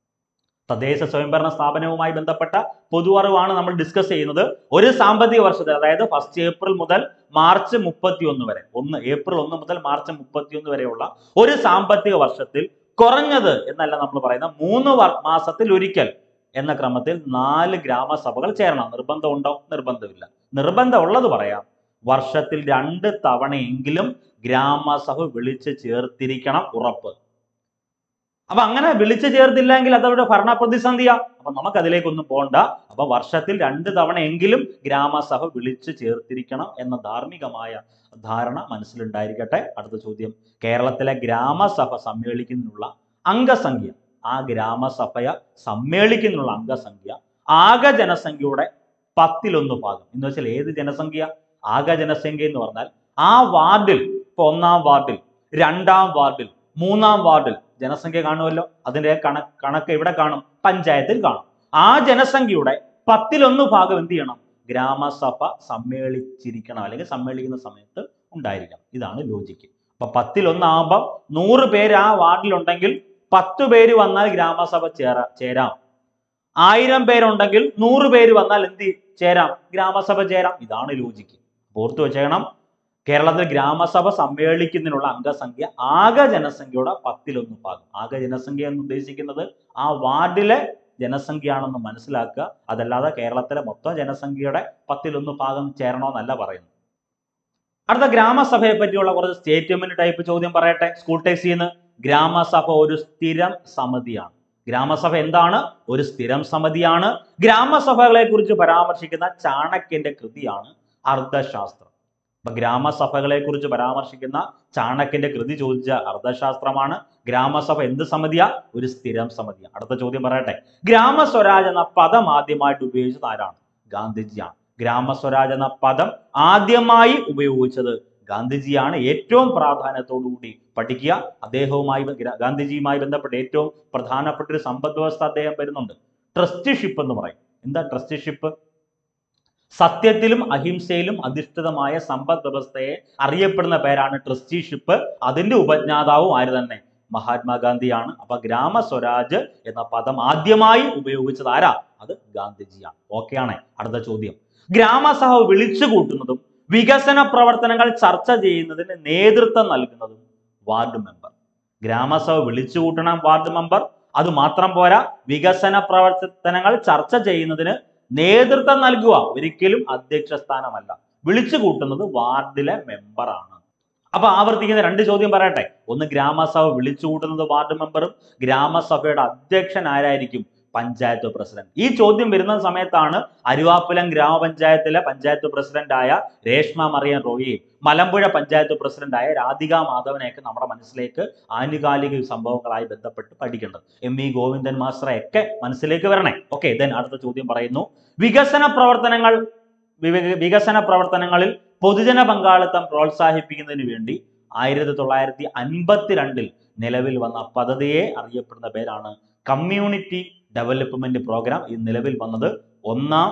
S1: തദ്ദേശ സ്വയംഭരണ സ്ഥാപനവുമായി ബന്ധപ്പെട്ട പൊതു അറിവാണ് നമ്മൾ ഡിസ്കസ് ചെയ്യുന്നത്. ഒരു സാമ്പത്തിക വർഷത്തിൽ, അതായത് ഫസ്റ്റ് ഏപ്രിൽ മുതൽ മാർച്ച് മുപ്പത്തി ഒന്ന് വരെ, ഒന്ന് ഏപ്രിൽ ഒന്ന് മുതൽ മാർച്ച് മുപ്പത്തി ഒന്ന് വരെയുള്ള ഒരു സാമ്പത്തിക വർഷത്തിൽ കുറഞ്ഞത് എന്നല്ല നമ്മൾ പറയുന്ന മൂന്ന് മാസത്തിൽ ഒരിക്കൽ എന്ന ക്രമത്തിൽ നാല് ഗ്രാമസഭകൾ ചേരണം. നിർബന്ധമുണ്ടോ? നിർബന്ധമില്ല. നിർബന്ധം ഉള്ളത് പറയാം. വർഷത്തിൽ രണ്ട് തവണയെങ്കിലും ഗ്രാമസഭ വിളിച്ച് ചേർത്തിരിക്കണം, ഉറപ്പ്. അപ്പൊ അങ്ങനെ വിളിച്ചു ചേർത്തില്ലെങ്കിൽ അതവരുടെ ഭരണ പ്രതിസന്ധിയാ. അപ്പൊ നമുക്ക് അതിലേക്കൊന്നും പോകണ്ട. അപ്പൊ വർഷത്തിൽ രണ്ട് തവണയെങ്കിലും ഗ്രാമസഭ വിളിച്ചു ചേർത്തിരിക്കണം എന്ന ധാർമ്മികമായ ധാരണ മനസ്സിലുണ്ടായിരിക്കട്ടെ. അടുത്ത ചോദ്യം, കേരളത്തിലെ ഗ്രാമസഭ സമ്മേളിക്കുന്നതിനുള്ള അംഗസംഖ്യ, ആ ഗ്രാമസഭയെ സമ്മേളിക്കുന്നതിനുള്ള അംഗസംഖ്യ ആകെ ജനസംഖ്യയുടെ പത്തിലൊന്ന് ഭാഗം എന്ന് വെച്ചാൽ ഏത് ജനസംഖ്യ? ആകെ ജനസംഖ്യ എന്ന് പറഞ്ഞാൽ ആ വാർഡിൽ, ഇപ്പൊ ഒന്നാം വാർഡിൽ, രണ്ടാം വാർഡിൽ, മൂന്നാം വാർഡിൽ ജനസംഖ്യ കാണുമല്ലോ. അതിന്റെ കണക്ക് കണക്ക് ഇവിടെ കാണും, പഞ്ചായത്തിൽ കാണും. ആ ജനസംഖ്യയുടെ പത്തിലൊന്ന് ഭാഗം എന്ത് ചെയ്യണം? ഗ്രാമസഭ സമ്മേളിച്ചിരിക്കണം, അല്ലെങ്കിൽ സമ്മേളിക്കുന്ന സമയത്ത് ഉണ്ടായിരിക്കണം. ഇതാണ് ലോജിക്ക്. അപ്പൊ പത്തിലൊന്നാകുമ്പം നൂറ് പേര് ആ വാർഡിലുണ്ടെങ്കിൽ പത്ത് പേര് വന്നാൽ ഗ്രാമസഭ ചേരാ ചേരാം ആയിരം പേരുണ്ടെങ്കിൽ നൂറ് പേര് വന്നാൽ എന്ത് ചേരാം? ഗ്രാമസഭ ചേരാം. ഇതാണ് ലോജിക്ക്. ഓർത്തു വെച്ചേക്കണം. കേരളത്തിൽ ഗ്രാമസഭ സമ്മേളിക്കുന്നതിനുള്ള അംഗസംഖ്യ ആകെ ജനസംഖ്യയുടെ പത്തിലൊന്ന് ഭാഗം. ആകെ ജനസംഖ്യ എന്ന് ഉദ്ദേശിക്കുന്നത് ആ വാർഡിലെ ജനസംഖ്യയാണെന്ന് മനസ്സിലാക്കുക. അതല്ലാതെ കേരളത്തിലെ മൊത്തം ജനസംഖ്യയുടെ പത്തിലൊന്ന് ഭാഗം ചേരണമെന്നല്ല പറയുന്നത്. അടുത്ത ഗ്രാമസഭയെ പറ്റിയുള്ള കുറച്ച് സ്റ്റേറ്റ്മെന്റ് ടൈപ്പ് ചോദ്യം പറയട്ടെ. സ്കൂൾ ടെക്സ്റ്റിൽ നിന്ന്, ഗ്രാമസഭ ഒരു സ്ഥിരം സമിതിയാണ്. ഗ്രാമസഭ എന്താണ്? ഒരു സ്ഥിരം സമിതിയാണ്. ഗ്രാമസഭകളെ കുറിച്ച് പരാമർശിക്കുന്ന ചാണക്യന്റെ കൃതിയാണ് അർത്ഥശാസ്ത്രം. അപ്പൊ ഗ്രാമസഭകളെ കുറിച്ച് പരാമർശിക്കുന്ന ചാണക്യന്റെ കൃതി ചോദിച്ച അർത്ഥശാസ്ത്രമാണ്. ഗ്രാമസഭ എന്ത് സമിതിയാ? ഒരു സ്ഥിരം സമിതിയാണ്. അടുത്ത ചോദ്യം പറയട്ടെ. ഗ്രാമസ്വരാജ് എന്ന പദം ആദ്യമായിട്ട് ഉപയോഗിച്ചത് ആരാണ്? ഗാന്ധിജിയാണ്. ഗ്രാമസ്വരാജ് എന്ന പദം ആദ്യമായി ഉപയോഗിച്ചത് ഗാന്ധിജിയാണ് ഏറ്റവും പ്രാധാന്യത്തോടുകൂടി പഠിക്കുക. അദ്ദേഹവുമായി ഗാന്ധിജിയുമായി ബന്ധപ്പെട്ട് ഏറ്റവും പ്രധാനപ്പെട്ട ഒരു സമ്പദ് വ്യവസ്ഥ അദ്ദേഹം വരുന്നുണ്ട്. ട്രസ്റ്റിഷിപ്പ് എന്ന് പറയും. എന്താ ട്രസ്റ്റിഷിപ്പ്? സത്യത്തിലും അഹിംസയിലും അധിഷ്ഠിതമായ സമ്പദ് വ്യവസ്ഥയെ അറിയപ്പെടുന്ന പേരാണ് ട്രസ്റ്റിഷിപ്പ്. അതിന്റെ ഉപജ്ഞാതാവും ആര് തന്നെ? മഹാത്മാഗാന്ധിയാണ്. അപ്പൊ ഗ്രാമ സ്വരാജ് എന്ന പദം ആദ്യമായി ഉപയോഗിച്ചത് ആരാ? അത് ഗാന്ധിജിയാണ്. ഓക്കെ ആണ്. അടുത്ത ചോദ്യം, ഗ്രാമസഭ വിളിച്ചു കൂട്ടുന്നതും വികസന പ്രവർത്തനങ്ങൾ ചർച്ച ചെയ്യുന്നതിന് നേതൃത്വം നൽകുന്നതും വാർഡ് മെമ്പർ. ഗ്രാമസഭ വിളിച്ചു കൂട്ടണം വാർഡ് മെമ്പർ. അത് മാത്രം പോരാ, വികസന പ്രവർത്തനങ്ങൾ ചർച്ച ചെയ്യുന്നതിന് നേതൃത്വം നൽകുക ഒരിക്കലും അധ്യക്ഷ സ്ഥാനമല്ല. വിളിച്ചു കൂട്ടുന്നത് വാർഡിലെ മെമ്പറാണ്. അപ്പൊ ആവർത്തിക്കുന്ന രണ്ട് ചോദ്യം പറയട്ടെ. ഒന്ന്, ഗ്രാമസഭ വിളിച്ചു കൂട്ടുന്നത് വാർഡ് മെമ്പറും ഗ്രാമസഭയുടെ അധ്യക്ഷൻ ആരായിരിക്കും? പഞ്ചായത്ത് പ്രസിഡന്റ്. ഈ ചോദ്യം വരുന്ന സമയത്താണ് അരുവാപ്പുലം ഗ്രാമപഞ്ചായത്തിലെ പഞ്ചായത്ത് പ്രസിഡന്റായ രേഷ്മ മറിയം റോയിയും മലമ്പുഴ പഞ്ചായത്ത് പ്രസിഡന്റായ രാധിക മാധവനെയൊക്കെ നമ്മുടെ മനസ്സിലേക്ക് ആനുകാലിക സംഭവങ്ങളായി ബന്ധപ്പെട്ട് പഠിക്കേണ്ടത്. എം വി ഗോവിന്ദൻ മാസ്റ്ററെയൊക്കെ മനസ്സിലേക്ക് വരണേ. ഓക്കെ, ദെൻ അടുത്ത ചോദ്യം പറയുന്നു, വികസന പ്രവർത്തനങ്ങൾ വികസന പ്രവർത്തനങ്ങളിൽ പൊതുജന പങ്കാളിത്തം പ്രോത്സാഹിപ്പിക്കുന്നതിന് വേണ്ടി ആയിരത്തി തൊള്ളായിരത്തി അൻപത്തി രണ്ടിൽ നിലവിൽ വന്ന പദ്ധതിയെ അറിയപ്പെടുന്ന പേരാണ് കമ്മ്യൂണിറ്റി ഡെവലപ്മെന്റ് പ്രോഗ്രാം. ഈ നിലവിൽ വന്നത് ഒന്നാം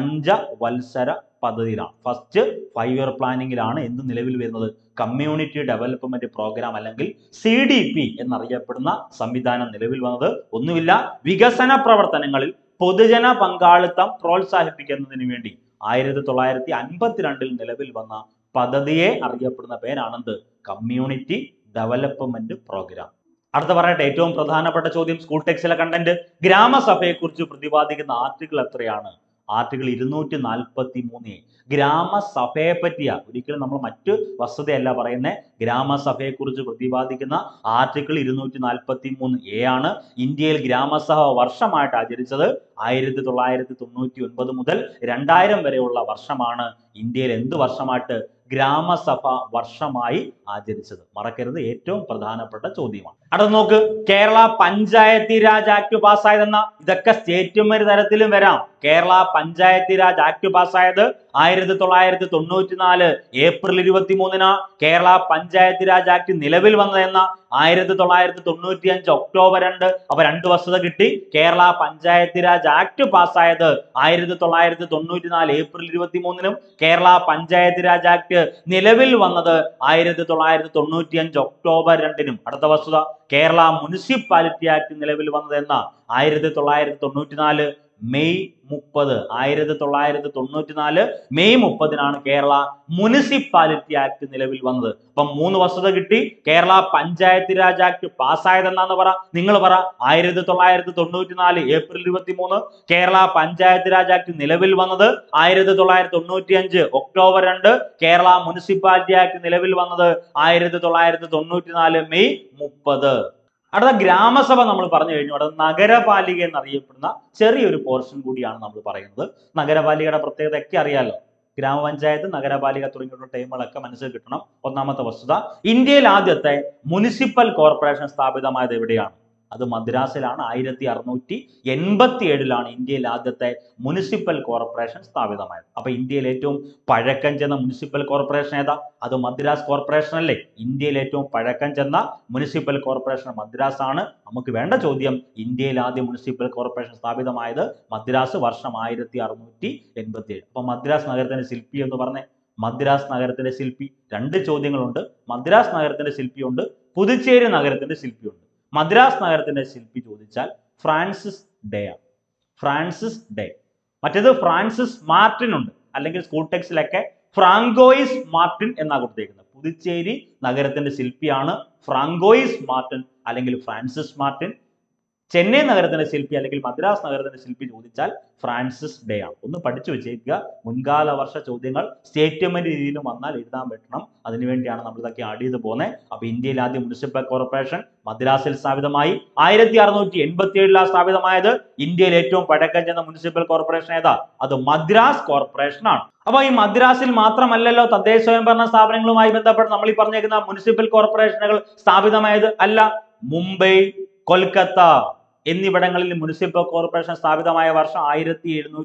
S1: പഞ്ചവത്സര പദ്ധതിയിലാണ്. ഫസ്റ്റ് ഫൈവ് ഇയർ പ്ലാനിങ്ങിലാണ് എന്ത് നിലവിൽ വരുന്നത്? കമ്മ്യൂണിറ്റി ഡെവലപ്മെന്റ് പ്രോഗ്രാം അല്ലെങ്കിൽ സി ഡി പി എന്നറിയപ്പെടുന്ന സംവിധാനം നിലവിൽ വന്നത്. ഒന്നുമില്ല, വികസന പ്രവർത്തനങ്ങളിൽ പൊതുജന പങ്കാളിത്തം പ്രോത്സാഹിപ്പിക്കുന്നതിന് വേണ്ടി ആയിരത്തി തൊള്ളായിരത്തി അൻപത്തിരണ്ടിൽ നിലവിൽ വന്ന പദ്ധതിയെ അറിയപ്പെടുന്ന പേരാണെന്ത്? Community development programme. അടുത്ത പറയട്ടെ, ഏറ്റവും പ്രധാനപ്പെട്ട ചോദ്യം, സ്കൂൾ ടെക്സ്റ്റിലെ കണ്ടന്റ്. ഗ്രാമസഭയെ കുറിച്ച് പ്രതിപാദിക്കുന്ന ആർട്ടിക്കിൾ എത്രയാണ്? ആർട്ടിക്കിൾ ഇരുന്നൂറ്റി നാൽപ്പത്തി മൂന്ന്. ഗ്രാമസഭയെ പറ്റിയ, ഒരിക്കലും നമ്മൾ മറ്റു വസ്തുതയല്ല പറയുന്നത്, ഗ്രാമസഭയെ കുറിച്ച് പ്രതിപാദിക്കുന്ന ആർട്ടിക്കിൾ ഇരുന്നൂറ്റി നാൽപ്പത്തി മൂന്ന് എ ആണ്. ഇന്ത്യയിൽ ഗ്രാമസഭ വർഷമായിട്ട് ആചരിച്ചത് ആയിരത്തി തൊള്ളായിരത്തി തൊണ്ണൂറ്റി ഒൻപത് മുതൽ രണ്ടായിരം വരെയുള്ള വർഷമാണ് ഇന്ത്യയിൽ എന്ത് വർഷമായിട്ട്? ഗ്രാമസഭ വർഷമായി ആചരിച്ചത്. മറക്കരുത്, ഏറ്റവും പ്രധാനപ്പെട്ട ചോദ്യമാണ്. അടുത്ത നോക്ക്, കേരള പഞ്ചായത്തി രാജ് ആക്ട് പാസ്സായതെന്ന. ഇതൊക്കെ സ്റ്റേറ്റ്മെന്റ് തരത്തിലും വരാം. കേരള പഞ്ചായത്തി രാജ് ആക്ട് പാസ്സായത് ആയിരത്തി തൊള്ളായിരത്തി തൊണ്ണൂറ്റി നാല് ഏപ്രിൽ ഇരുപത്തി മൂന്നിന്. കേരള പഞ്ചായത്തി രാജ് ആക്ട് നിലവിൽ വന്നതെന്ന ആയിരത്തി തൊള്ളായിരത്തി തൊണ്ണൂറ്റി അഞ്ച് ഒക്ടോബർ രണ്ട്. അപ്പൊ രണ്ട് വസ്തുത കിട്ടി. കേരള പഞ്ചായത്തി രാജ് ആക്ട് പാസ്സായത് ആയിരത്തി തൊള്ളായിരത്തി തൊണ്ണൂറ്റി നാല് ഏപ്രിൽ ഇരുപത്തി മൂന്നിനും കേരള പഞ്ചായത്തി രാജ് ആക്ട് നിലവിൽ വന്നത് ആയിരത്തി തൊള്ളായിരത്തി തൊണ്ണൂറ്റി അഞ്ച് ഒക്ടോബർ രണ്ടിനും. അടുത്ത വസ്തുത, കേരള മുനിസിപ്പാലിറ്റി ആക്ട് നിലവിൽ വന്നതെന്ന ആയിരത്തി തൊള്ളായിരത്തി തൊണ്ണൂറ്റി നാല് മെയ് മുപ്പത്. ആയിരത്തി തൊള്ളായിരത്തി തൊണ്ണൂറ്റി നാല് മെയ് മുപ്പതിനാണ് കേരള മുനിസിപ്പാലിറ്റി ആക്ട് നിലവിൽ വന്നത്. അപ്പം മൂന്ന് വസ്തുത കിട്ടി. കേരള പഞ്ചായത്തി രാജ് ആക്ട് പാസ്സായതെന്നാന്ന് പറ, നിങ്ങൾ പറ. ആയിരത്തി തൊള്ളായിരത്തി തൊണ്ണൂറ്റി നാല് ഏപ്രിൽ ഇരുപത്തി മൂന്ന്. കേരള പഞ്ചായത്തി രാജ് ആക്ട് നിലവിൽ വന്നത് ആയിരത്തി തൊള്ളായിരത്തി തൊണ്ണൂറ്റി അഞ്ച് ഒക്ടോബർ രണ്ട്. കേരള മുനിസിപ്പാലിറ്റി ആക്ട് നിലവിൽ വന്നത് ആയിരത്തി തൊള്ളായിരത്തി തൊണ്ണൂറ്റി നാല് മെയ് മുപ്പത്. അടുത്ത ഗ്രാമസഭ നമ്മൾ പറഞ്ഞു കഴിഞ്ഞു. അടുത്ത നഗരപാലിക എന്നറിയപ്പെടുന്ന ചെറിയൊരു പോർഷൻ കൂടിയാണ് നമ്മൾ പറയുന്നത്. നഗരപാലികയുടെ പ്രത്യേകത ഒക്കെ അറിയാലോ. ഗ്രാമപഞ്ചായത്ത്, നഗരപാലിക തുടങ്ങിയുള്ള ടൈമുകളൊക്കെ മനസ്സിൽ കിട്ടണം. ഒന്നാമത്തെ വസ്തുത, ഇന്ത്യയിൽ ആദ്യത്തെ മുനിസിപ്പൽ കോർപ്പറേഷൻ സ്ഥാപിതമായത് എവിടെയാണ്? അത് മദ്രാസിലാണ്. ആയിരത്തി അറുന്നൂറ്റി എൺപത്തി ഏഴിലാണ് ഇന്ത്യയിൽ ആദ്യത്തെ മുനിസിപ്പൽ കോർപ്പറേഷൻ സ്ഥാപിതമായത്. അപ്പൊ ഇന്ത്യയിൽ ഏറ്റവും പഴക്കം ചെന്ന മുനിസിപ്പൽ കോർപ്പറേഷൻ ഏതാ? അത് മദ്രാസ് കോർപ്പറേഷൻ അല്ലേ? ഇന്ത്യയിൽ ഏറ്റവും പഴക്കം ചെന്ന മുനിസിപ്പൽ കോർപ്പറേഷൻ മദ്രാസ് ആണ്. നമുക്ക് വേണ്ട ചോദ്യം, ഇന്ത്യയിൽ ആദ്യം മുനിസിപ്പൽ കോർപ്പറേഷൻ സ്ഥാപിതമായത് മദ്രാസ്, വർഷം ആയിരത്തി അറുന്നൂറ്റി എൺപത്തി ഏഴ്. അപ്പൊ മദ്രാസ് നഗരത്തിന്റെ ശില്പി എന്ന് പറഞ്ഞേ. മദ്രാസ് നഗരത്തിന്റെ ശില്പി. രണ്ട് ചോദ്യങ്ങളുണ്ട്. മദ്രാസ് നഗരത്തിന്റെ ശില്പിയുണ്ട്, പുതുച്ചേരി നഗരത്തിന്റെ ശില്പിയുണ്ട്. മദ്രാസ് നഗരത്തിന്റെ ശില്പി ചോദിച്ചാൽ ഫ്രാൻസിസ് ഡേ ആണ്. Francis Day. മറ്റേത് ഫ്രാൻസിസ് മാർട്ടിൻ ഉണ്ട്, അല്ലെങ്കിൽ സ്കൂൾ ടെക്സ്റ്റിലൊക്കെ ഫ്രാങ്കോയിസ് മാർട്ടിൻ എന്നാണ് കൊടുത്തേക്കുന്നത്. പുതുച്ചേരി നഗരത്തിന്റെ ശില്പിയാണ് ഫ്രാങ്കോയിസ് മാർട്ടിൻ അല്ലെങ്കിൽ ഫ്രാൻസിസ് മാർട്ടിൻ. ചെന്നൈ നഗരത്തിന്റെ ശില്പി അല്ലെങ്കിൽ മദ്രാസ് നഗരത്തിന്റെ ശില്പി ചോദിച്ചാൽ ഫ്രാൻസിസ് ഡേ ആണ്. ഒന്ന് പഠിച്ചു വെച്ചേക്കുക. മുൻകാല വർഷ ചോദ്യങ്ങൾ സ്റ്റേറ്റ്മെന്റ് രീതിയിലും വന്നാൽ എഴുതാൻ പറ്റണം. അതിനുവേണ്ടിയാണ് നമ്മൾ ഇതൊക്കെ ആഡ് ചെയ്ത് പോകുന്നത്. അപ്പൊ ഇന്ത്യയിൽ ആദ്യം മുനിസിപ്പൽ കോർപ്പറേഷൻ മദ്രാസിൽ സ്ഥാപിതമായി. ആയിരത്തി അറുന്നൂറ്റി എൺപത്തി ഏഴിലാണ് സ്ഥാപിതമായത്. ഇന്ത്യയിൽ ഏറ്റവും പഴക്കം ചെന്ന മുനിസിപ്പൽ കോർപ്പറേഷൻ ഏതാ? അത് മദ്രാസ് കോർപ്പറേഷൻ ആണ്. അപ്പൊ ഈ മദ്രാസിൽ മാത്രമല്ലല്ലോ തദ്ദേശ സ്വയംഭരണ സ്ഥാപനങ്ങളുമായി ബന്ധപ്പെട്ട് നമ്മൾ ഈ പറഞ്ഞേക്കുന്ന മുനിസിപ്പൽ കോർപ്പറേഷനുകൾ സ്ഥാപിതമായത്. അല്ല, മുംബൈ, കൊൽക്കത്ത എന്നിവിടങ്ങളിൽ മുനിസിപ്പൽ കോർപ്പറേഷൻ സ്ഥാപിതമായ വർഷം ആയിരത്തി എഴുന്നൂറ്റി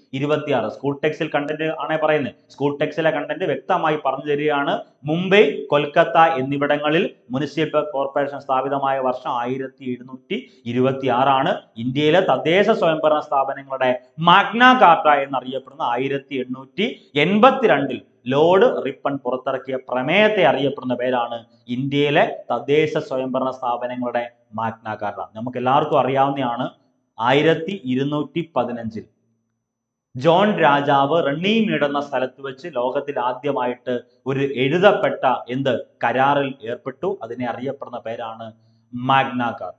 S1: ഇരുപത്തിയാറ്. സ്കൂൾ ടെക്സ്റ്റിൽ കണ്ടന്റ് ആണേ പറയുന്നത്. സ്കൂൾ ടെക്സ്റ്റിലെ കണ്ടന്റ് വ്യക്തമായി പറഞ്ഞു തരികയാണ്. മുംബൈ, കൊൽക്കത്ത എന്നിവിടങ്ങളിൽ മുനിസിപ്പൽ കോർപ്പറേഷൻ സ്ഥാപിതമായ വർഷം ആയിരത്തി എഴുന്നൂറ്റി ഇരുപത്തി ആറാണ്. ഇന്ത്യയിലെ തദ്ദേശ സ്വയംഭരണ സ്ഥാപനങ്ങളുടെ മാഗ്ന കാർട്ട എന്നറിയപ്പെടുന്ന ആയിരത്തി എണ്ണൂറ്റി എൺപത്തിരണ്ടിൽ ലോർഡ് റിപ്പൺ പുറത്തിറക്കിയ പ്രമേയത്തെ അറിയപ്പെടുന്ന പേരാണ് ഇന്ത്യയിലെ തദ്ദേശ സ്വയംഭരണ സ്ഥാപനങ്ങളുടെ മാഗ്ന കാർട്ട. നമുക്ക് എല്ലാവർക്കും അറിയാവുന്നതാണ്. ആയിരത്തി ഇരുന്നൂറ്റി പതിനഞ്ചിൽ ജോൺ രാജാവ് റണ്ണീമീഡ് എന്ന സ്ഥലത്ത് വെച്ച് ലോകത്തിൽ ആദ്യമായിട്ട് ഒരു എഴുതപ്പെട്ട എന്ത് കരാറിൽ ഏർപ്പെട്ടു. അതിനെ അറിയപ്പെടുന്ന പേരാണ് മാഗ്ന കാർട്ട.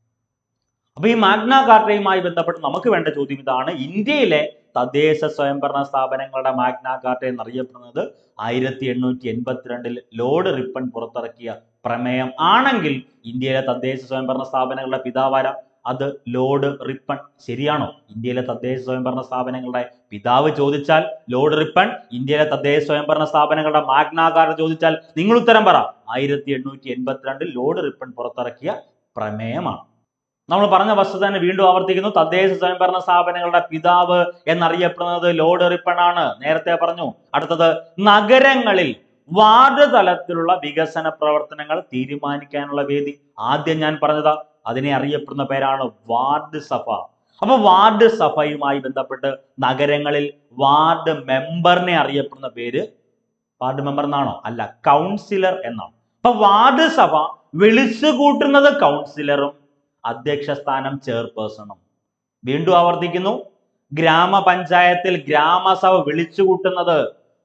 S1: അപ്പൊ ഈ മാഗ്ന കാർട്ടയുമായി ബന്ധപ്പെട്ട് നമുക്ക് വേണ്ട ചോദ്യം ഇതാണ്. ഇന്ത്യയിലെ തദ്ദേശ സ്വയംഭരണ സ്ഥാപനങ്ങളുടെ മാഗ്ന കാർട്ട എന്നറിയപ്പെടുന്നത് ആയിരത്തി എണ്ണൂറ്റി എൺപത്തിരണ്ടിൽ ലോർഡ് റിപ്പൺ പുറത്തിറക്കിയ പ്രമേയം ആണെങ്കിൽ ഇന്ത്യയിലെ തദ്ദേശ സ്വയംഭരണ സ്ഥാപനങ്ങളുടെ പിതാവാര? അത് ലോർഡ് റിപ്പൺ. ശരിയാണോ? ഇന്ത്യയിലെ തദ്ദേശ സ്വയംഭരണ സ്ഥാപനങ്ങളുടെ പിതാവ് ചോദിച്ചാൽ ലോർഡ് റിപ്പൺ. ഇന്ത്യയിലെ തദ്ദേശ സ്വയംഭരണ സ്ഥാപനങ്ങളുടെ മാഗ്ന കാർട്ട ചോദിച്ചാൽ നിങ്ങൾ ഉത്തരം പറ. ആയിരത്തി എണ്ണൂറ്റി എൺപത്തിരണ്ടിൽ ലോർഡ് റിപ്പൺ പുറത്തിറക്കിയ പ്രമേയമാണ്. നമ്മൾ പറഞ്ഞ വസ്തുത തന്നെ വീണ്ടും ആവർത്തിക്കുന്നു. തദ്ദേശ സ്വയംഭരണ സ്ഥാപനങ്ങളുടെ പിതാവ് എന്നറിയപ്പെടുന്നത് ലോർഡ് റിപ്പൺ ആണ്. നേരത്തെ പറഞ്ഞു. അടുത്തത്, നഗരങ്ങളിൽ വാർഡ് തലത്തിലുള്ള വികസന പ്രവർത്തനങ്ങൾ തീരുമാനിക്കാനുള്ള വേദി. ആദ്യം ഞാൻ പറഞ്ഞതാ, അതിനെ അറിയപ്പെടുന്ന പേരാണ് വാർഡ് സഭ. അപ്പൊ വാർഡ് സഭയുമായി ബന്ധപ്പെട്ട് നഗരങ്ങളിൽ വാർഡ് മെമ്പറിനെ അറിയപ്പെടുന്ന പേര് വാർഡ് മെമ്പർ എന്നാണോ? അല്ല, കൗൺസിലർ എന്നാണ്. അപ്പൊ വാർഡ് സഭ വിളിച്ചു കൂട്ടുന്നത് കൗൺസിലറും അധ്യക്ഷ സ്ഥാനം ചെയർപേഴ്സണും. വീണ്ടും ആവർത്തിക്കുന്നു. ഗ്രാമപഞ്ചായത്തിൽ ഗ്രാമസഭ വിളിച്ചു കൂട്ടുന്നത്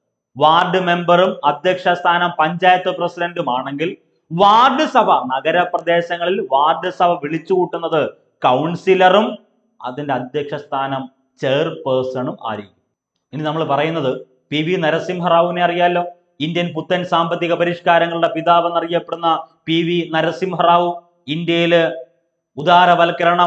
S1: വാർഡ് മെമ്പറും അധ്യക്ഷ സ്ഥാനം പഞ്ചായത്ത് പ്രസിഡന്റുമാണെങ്കിൽ വാർഡ് സഭ നഗരപ്രദേശങ്ങളിൽ വാർഡ് സഭ വിളിച്ചു കൂട്ടുന്നത് കൗൺസിലറും അതിന്റെ അധ്യക്ഷ സ്ഥാനം ചെയർപേഴ്സണും ആയിരിക്കും. ഇനി നമ്മൾ പറയുന്നത് പി വി നരസിംഹറാവുവിനെ അറിയാലോ. ഇന്ത്യൻ പുത്തൻ സാമ്പത്തിക പരിഷ്കാരങ്ങളുടെ പിതാവ് എന്നറിയപ്പെടുന്ന പി വി നരസിംഹറാവു ഇന്ത്യയില് ഉദാരവൽക്കരണം,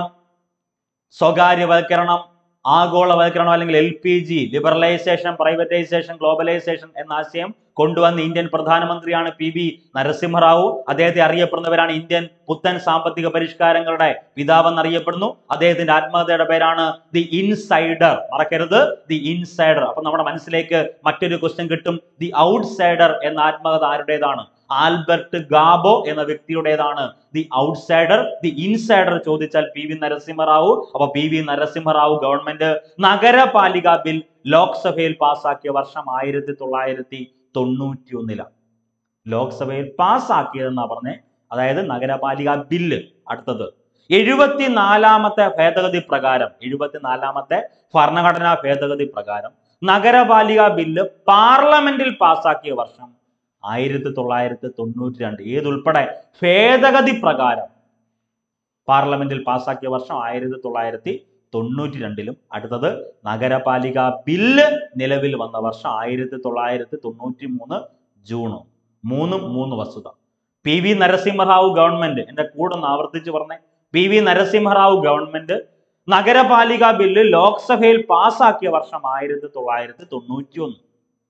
S1: സ്വകാര്യവൽക്കരണം, ആഗോളവൽക്കരണം അല്ലെങ്കിൽ L P G, liberalisation, privatisation, globalisation എന്ന ആശയം കൊണ്ടുവന്ന ഇന്ത്യൻ പ്രധാനമന്ത്രിയാണ് പി വി നരസിംഹറാവു. അദ്ദേഹത്തെ അറിയപ്പെടുന്നവരാണ് ഇന്ത്യൻ പുത്തൻ സാമ്പത്തിക പരിഷ്കാരങ്ങളുടെ പിതാവ് എന്നറിയപ്പെടുന്നു. അദ്ദേഹത്തിന്റെ ആത്മകഥയുടെ പേരാണ് ദി ഇൻസൈഡർ. മറക്കരുത്, ദി ഇൻസൈഡർ. അപ്പൊ നമ്മുടെ മനസ്സിലേക്ക് മറ്റൊരു ക്വസ്റ്റ്യൻ കിട്ടും. ദി ഔട്ട്സൈഡർ എന്ന ആത്മകഥ ആരുടേതാണ്? ആൽബർട്ട് ഗാബോ എന്ന വ്യക്തിയുടേതാണ് ദി ഔട്ട്സൈഡർ. ദി ഇൻസൈഡർ ചോദിച്ചാൽ പി വി നരസിംഹറാവു. അപ്പൊ പി വി നരസിംഹറാവു ഗവൺമെന്റ് നഗരപാലിക ബിൽ ലോക്സഭയിൽ പാസാക്കിയ വർഷം ആയിരത്തി തൊള്ളായിരത്തി തൊണ്ണൂറ്റി ഒന്നിലാണ്. ലോക്സഭയിൽ പാസ്സാക്കിയതെന്നാ പറഞ്ഞേ. അതായത് നഗരപാലിക ബില്ല്. അടുത്തത്, എഴുപത്തിനാലാമത്തെ ഭേദഗതി പ്രകാരം എഴുപത്തിനാലാമത്തെ ഭരണഘടനാ ഭേദഗതി പ്രകാരം നഗരപാലിക ബില്ല് പാർലമെന്റിൽ പാസ്സാക്കിയ വർഷം ആയിരത്തി തൊള്ളായിരത്തി തൊണ്ണൂറ്റി രണ്ട്. ഏതുൾപ്പെടെ ഭേദഗതി പ്രകാരം പാർലമെന്റിൽ പാസ്സാക്കിയ വർഷം ആയിരത്തി തൊള്ളായിരത്തി തൊണ്ണൂറ്റി രണ്ടിലും. അടുത്തത്, നഗരപാലിക ബില്ല് നിലവിൽ വന്ന വർഷം ആയിരത്തി തൊള്ളായിരത്തി തൊണ്ണൂറ്റി മൂന്ന് ജൂൺ. മൂന്നും മൂന്ന് വസ്തുത. പി വി നരസിംഹറാവു ഗവൺമെന്റ്, എന്റെ കൂടെ ഒന്ന് ആവർത്തിച്ച് പറഞ്ഞേ. പി വി നരസിംഹറാവു ഗവൺമെന്റ് നഗരപാലിക ബില്ല് ലോക്സഭയിൽ പാസ്സാക്കിയ വർഷം ആയിരത്തി തൊള്ളായിരത്തി തൊണ്ണൂറ്റി ഒന്ന്.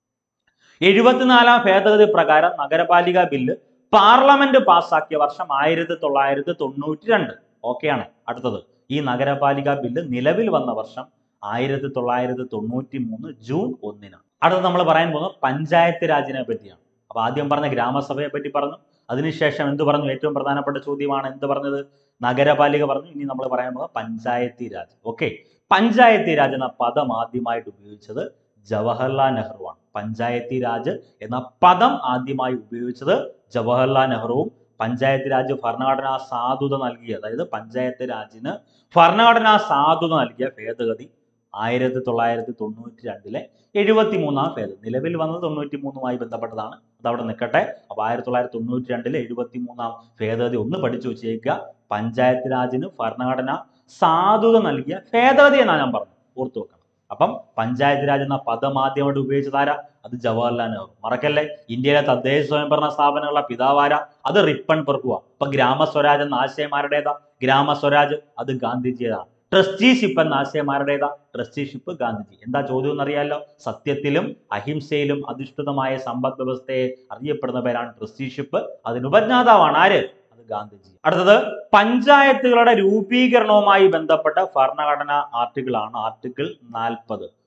S1: എഴുപത്തിനാലാം ഭേദഗതി പ്രകാരം നഗരപാലിക ബില്ല് പാർലമെന്റ് പാസ്സാക്കിയ വർഷം ആയിരത്തി തൊള്ളായിരത്തി തൊണ്ണൂറ്റി രണ്ട്. ഓക്കെയാണ്. അടുത്തത്, ഈ നഗരപാലിക ബില്ല് നിലവിൽ വന്ന വർഷം ആയിരത്തി തൊള്ളായിരത്തി തൊണ്ണൂറ്റി മൂന്ന് ജൂൺ ഒന്നിനാണ്. അടുത്തത് നമ്മൾ പറയാൻ പോകുന്നത് പഞ്ചായത്ത് രാജിനെ പറ്റിയാണ്. അപ്പൊ ആദ്യം പറഞ്ഞ ഗ്രാമസഭയെ പറ്റി പറഞ്ഞു. അതിനുശേഷം എന്ത് പറഞ്ഞു? ഏറ്റവും പ്രധാനപ്പെട്ട ചോദ്യമാണ് എന്ത് പറഞ്ഞത്? നഗരപാലിക പറഞ്ഞു. ഇനി നമ്മൾ പറയാൻ പോകുന്നത് പഞ്ചായത്തി രാജ്. ഓക്കെ, പഞ്ചായത്തി രാജ് എന്ന പദം ആദ്യമായിട്ട് ഉപയോഗിച്ചത് ജവഹർലാൽ നെഹ്റുവാണ്. പഞ്ചായത്തി രാജ് എന്ന പദം ആദ്യമായി ഉപയോഗിച്ചത് ജവഹർലാൽ നെഹ്റുവും. പഞ്ചായത്ത് രാജ് ഭരണഘടനാ സാധുത നൽകിയ, അതായത് പഞ്ചായത്ത് രാജിന് ഭരണഘടനാ സാധുത നൽകിയ ഭേദഗതി ആയിരത്തി തൊള്ളായിരത്തി തൊണ്ണൂറ്റി രണ്ടിലെ എഴുപത്തി മൂന്നാം ഭേദഗതി. നിലവിൽ വന്നത് തൊണ്ണൂറ്റി മൂന്നുമായി ബന്ധപ്പെട്ടതാണ്. അതവിടെ നിൽക്കട്ടെ. അപ്പൊ ആയിരത്തി തൊള്ളായിരത്തി തൊണ്ണൂറ്റി രണ്ടിലെ എഴുപത്തി മൂന്നാം ഭേദഗതി ഒന്ന് പഠിച്ചു വെച്ചേക്കുക. പഞ്ചായത്ത് രാജിന് ഭരണഘടന സാധുത നൽകിയ ഭേദഗതി എന്നാണ് ഞാൻ പറഞ്ഞത്. ഓർത്തു വെക്കണം. അപ്പം പഞ്ചായത്ത് രാജ് എന്ന പദം ആദ്യമായിട്ട് ഉപയോഗിച്ചതാരാ? അത് ജവഹർലാൽ നെഹ്റു. മറക്കല്ലേ. ഇന്ത്യയിലെ തദ്ദേശ സ്വയംഭരണ സ്ഥാപനങ്ങളുടെ പിതാവാര? അത് റിപ്പൺ പ്രഭുവ. അപ്പൊ ഗ്രാമസ്വരാജ് എന്ന ആശയം ആരുടേതാ? ഗ്രാമസ്വരാജ് അത് ഗാന്ധിജിയുടേതാണ്. ട്രസ്റ്റിഷിപ്പ് എന്ന ആശയം ആരുടേതാ? ട്രസ്റ്റിഷിപ്പ് ഗാന്ധിജി. എന്താ ചോദ്യം എന്നറിയാലോ? സത്യത്തിലും അഹിംസയിലും അധിഷ്ഠിതമായ സമ്പദ് വ്യവസ്ഥയെ അറിയപ്പെടുന്ന പേരാണ് ട്രസ്റ്റിഷിപ്പ്. അതിന് ഉപജ്ഞാതാവാണ് ആര്? അത് ഗാന്ധിജി. അടുത്തത്, പഞ്ചായത്തുകളുടെ രൂപീകരണവുമായി ബന്ധപ്പെട്ട ഭരണഘടനാ ആർട്ടിക്കിൾ ആണ് ആർട്ടിക്കിൾ നാൽപ്പത്.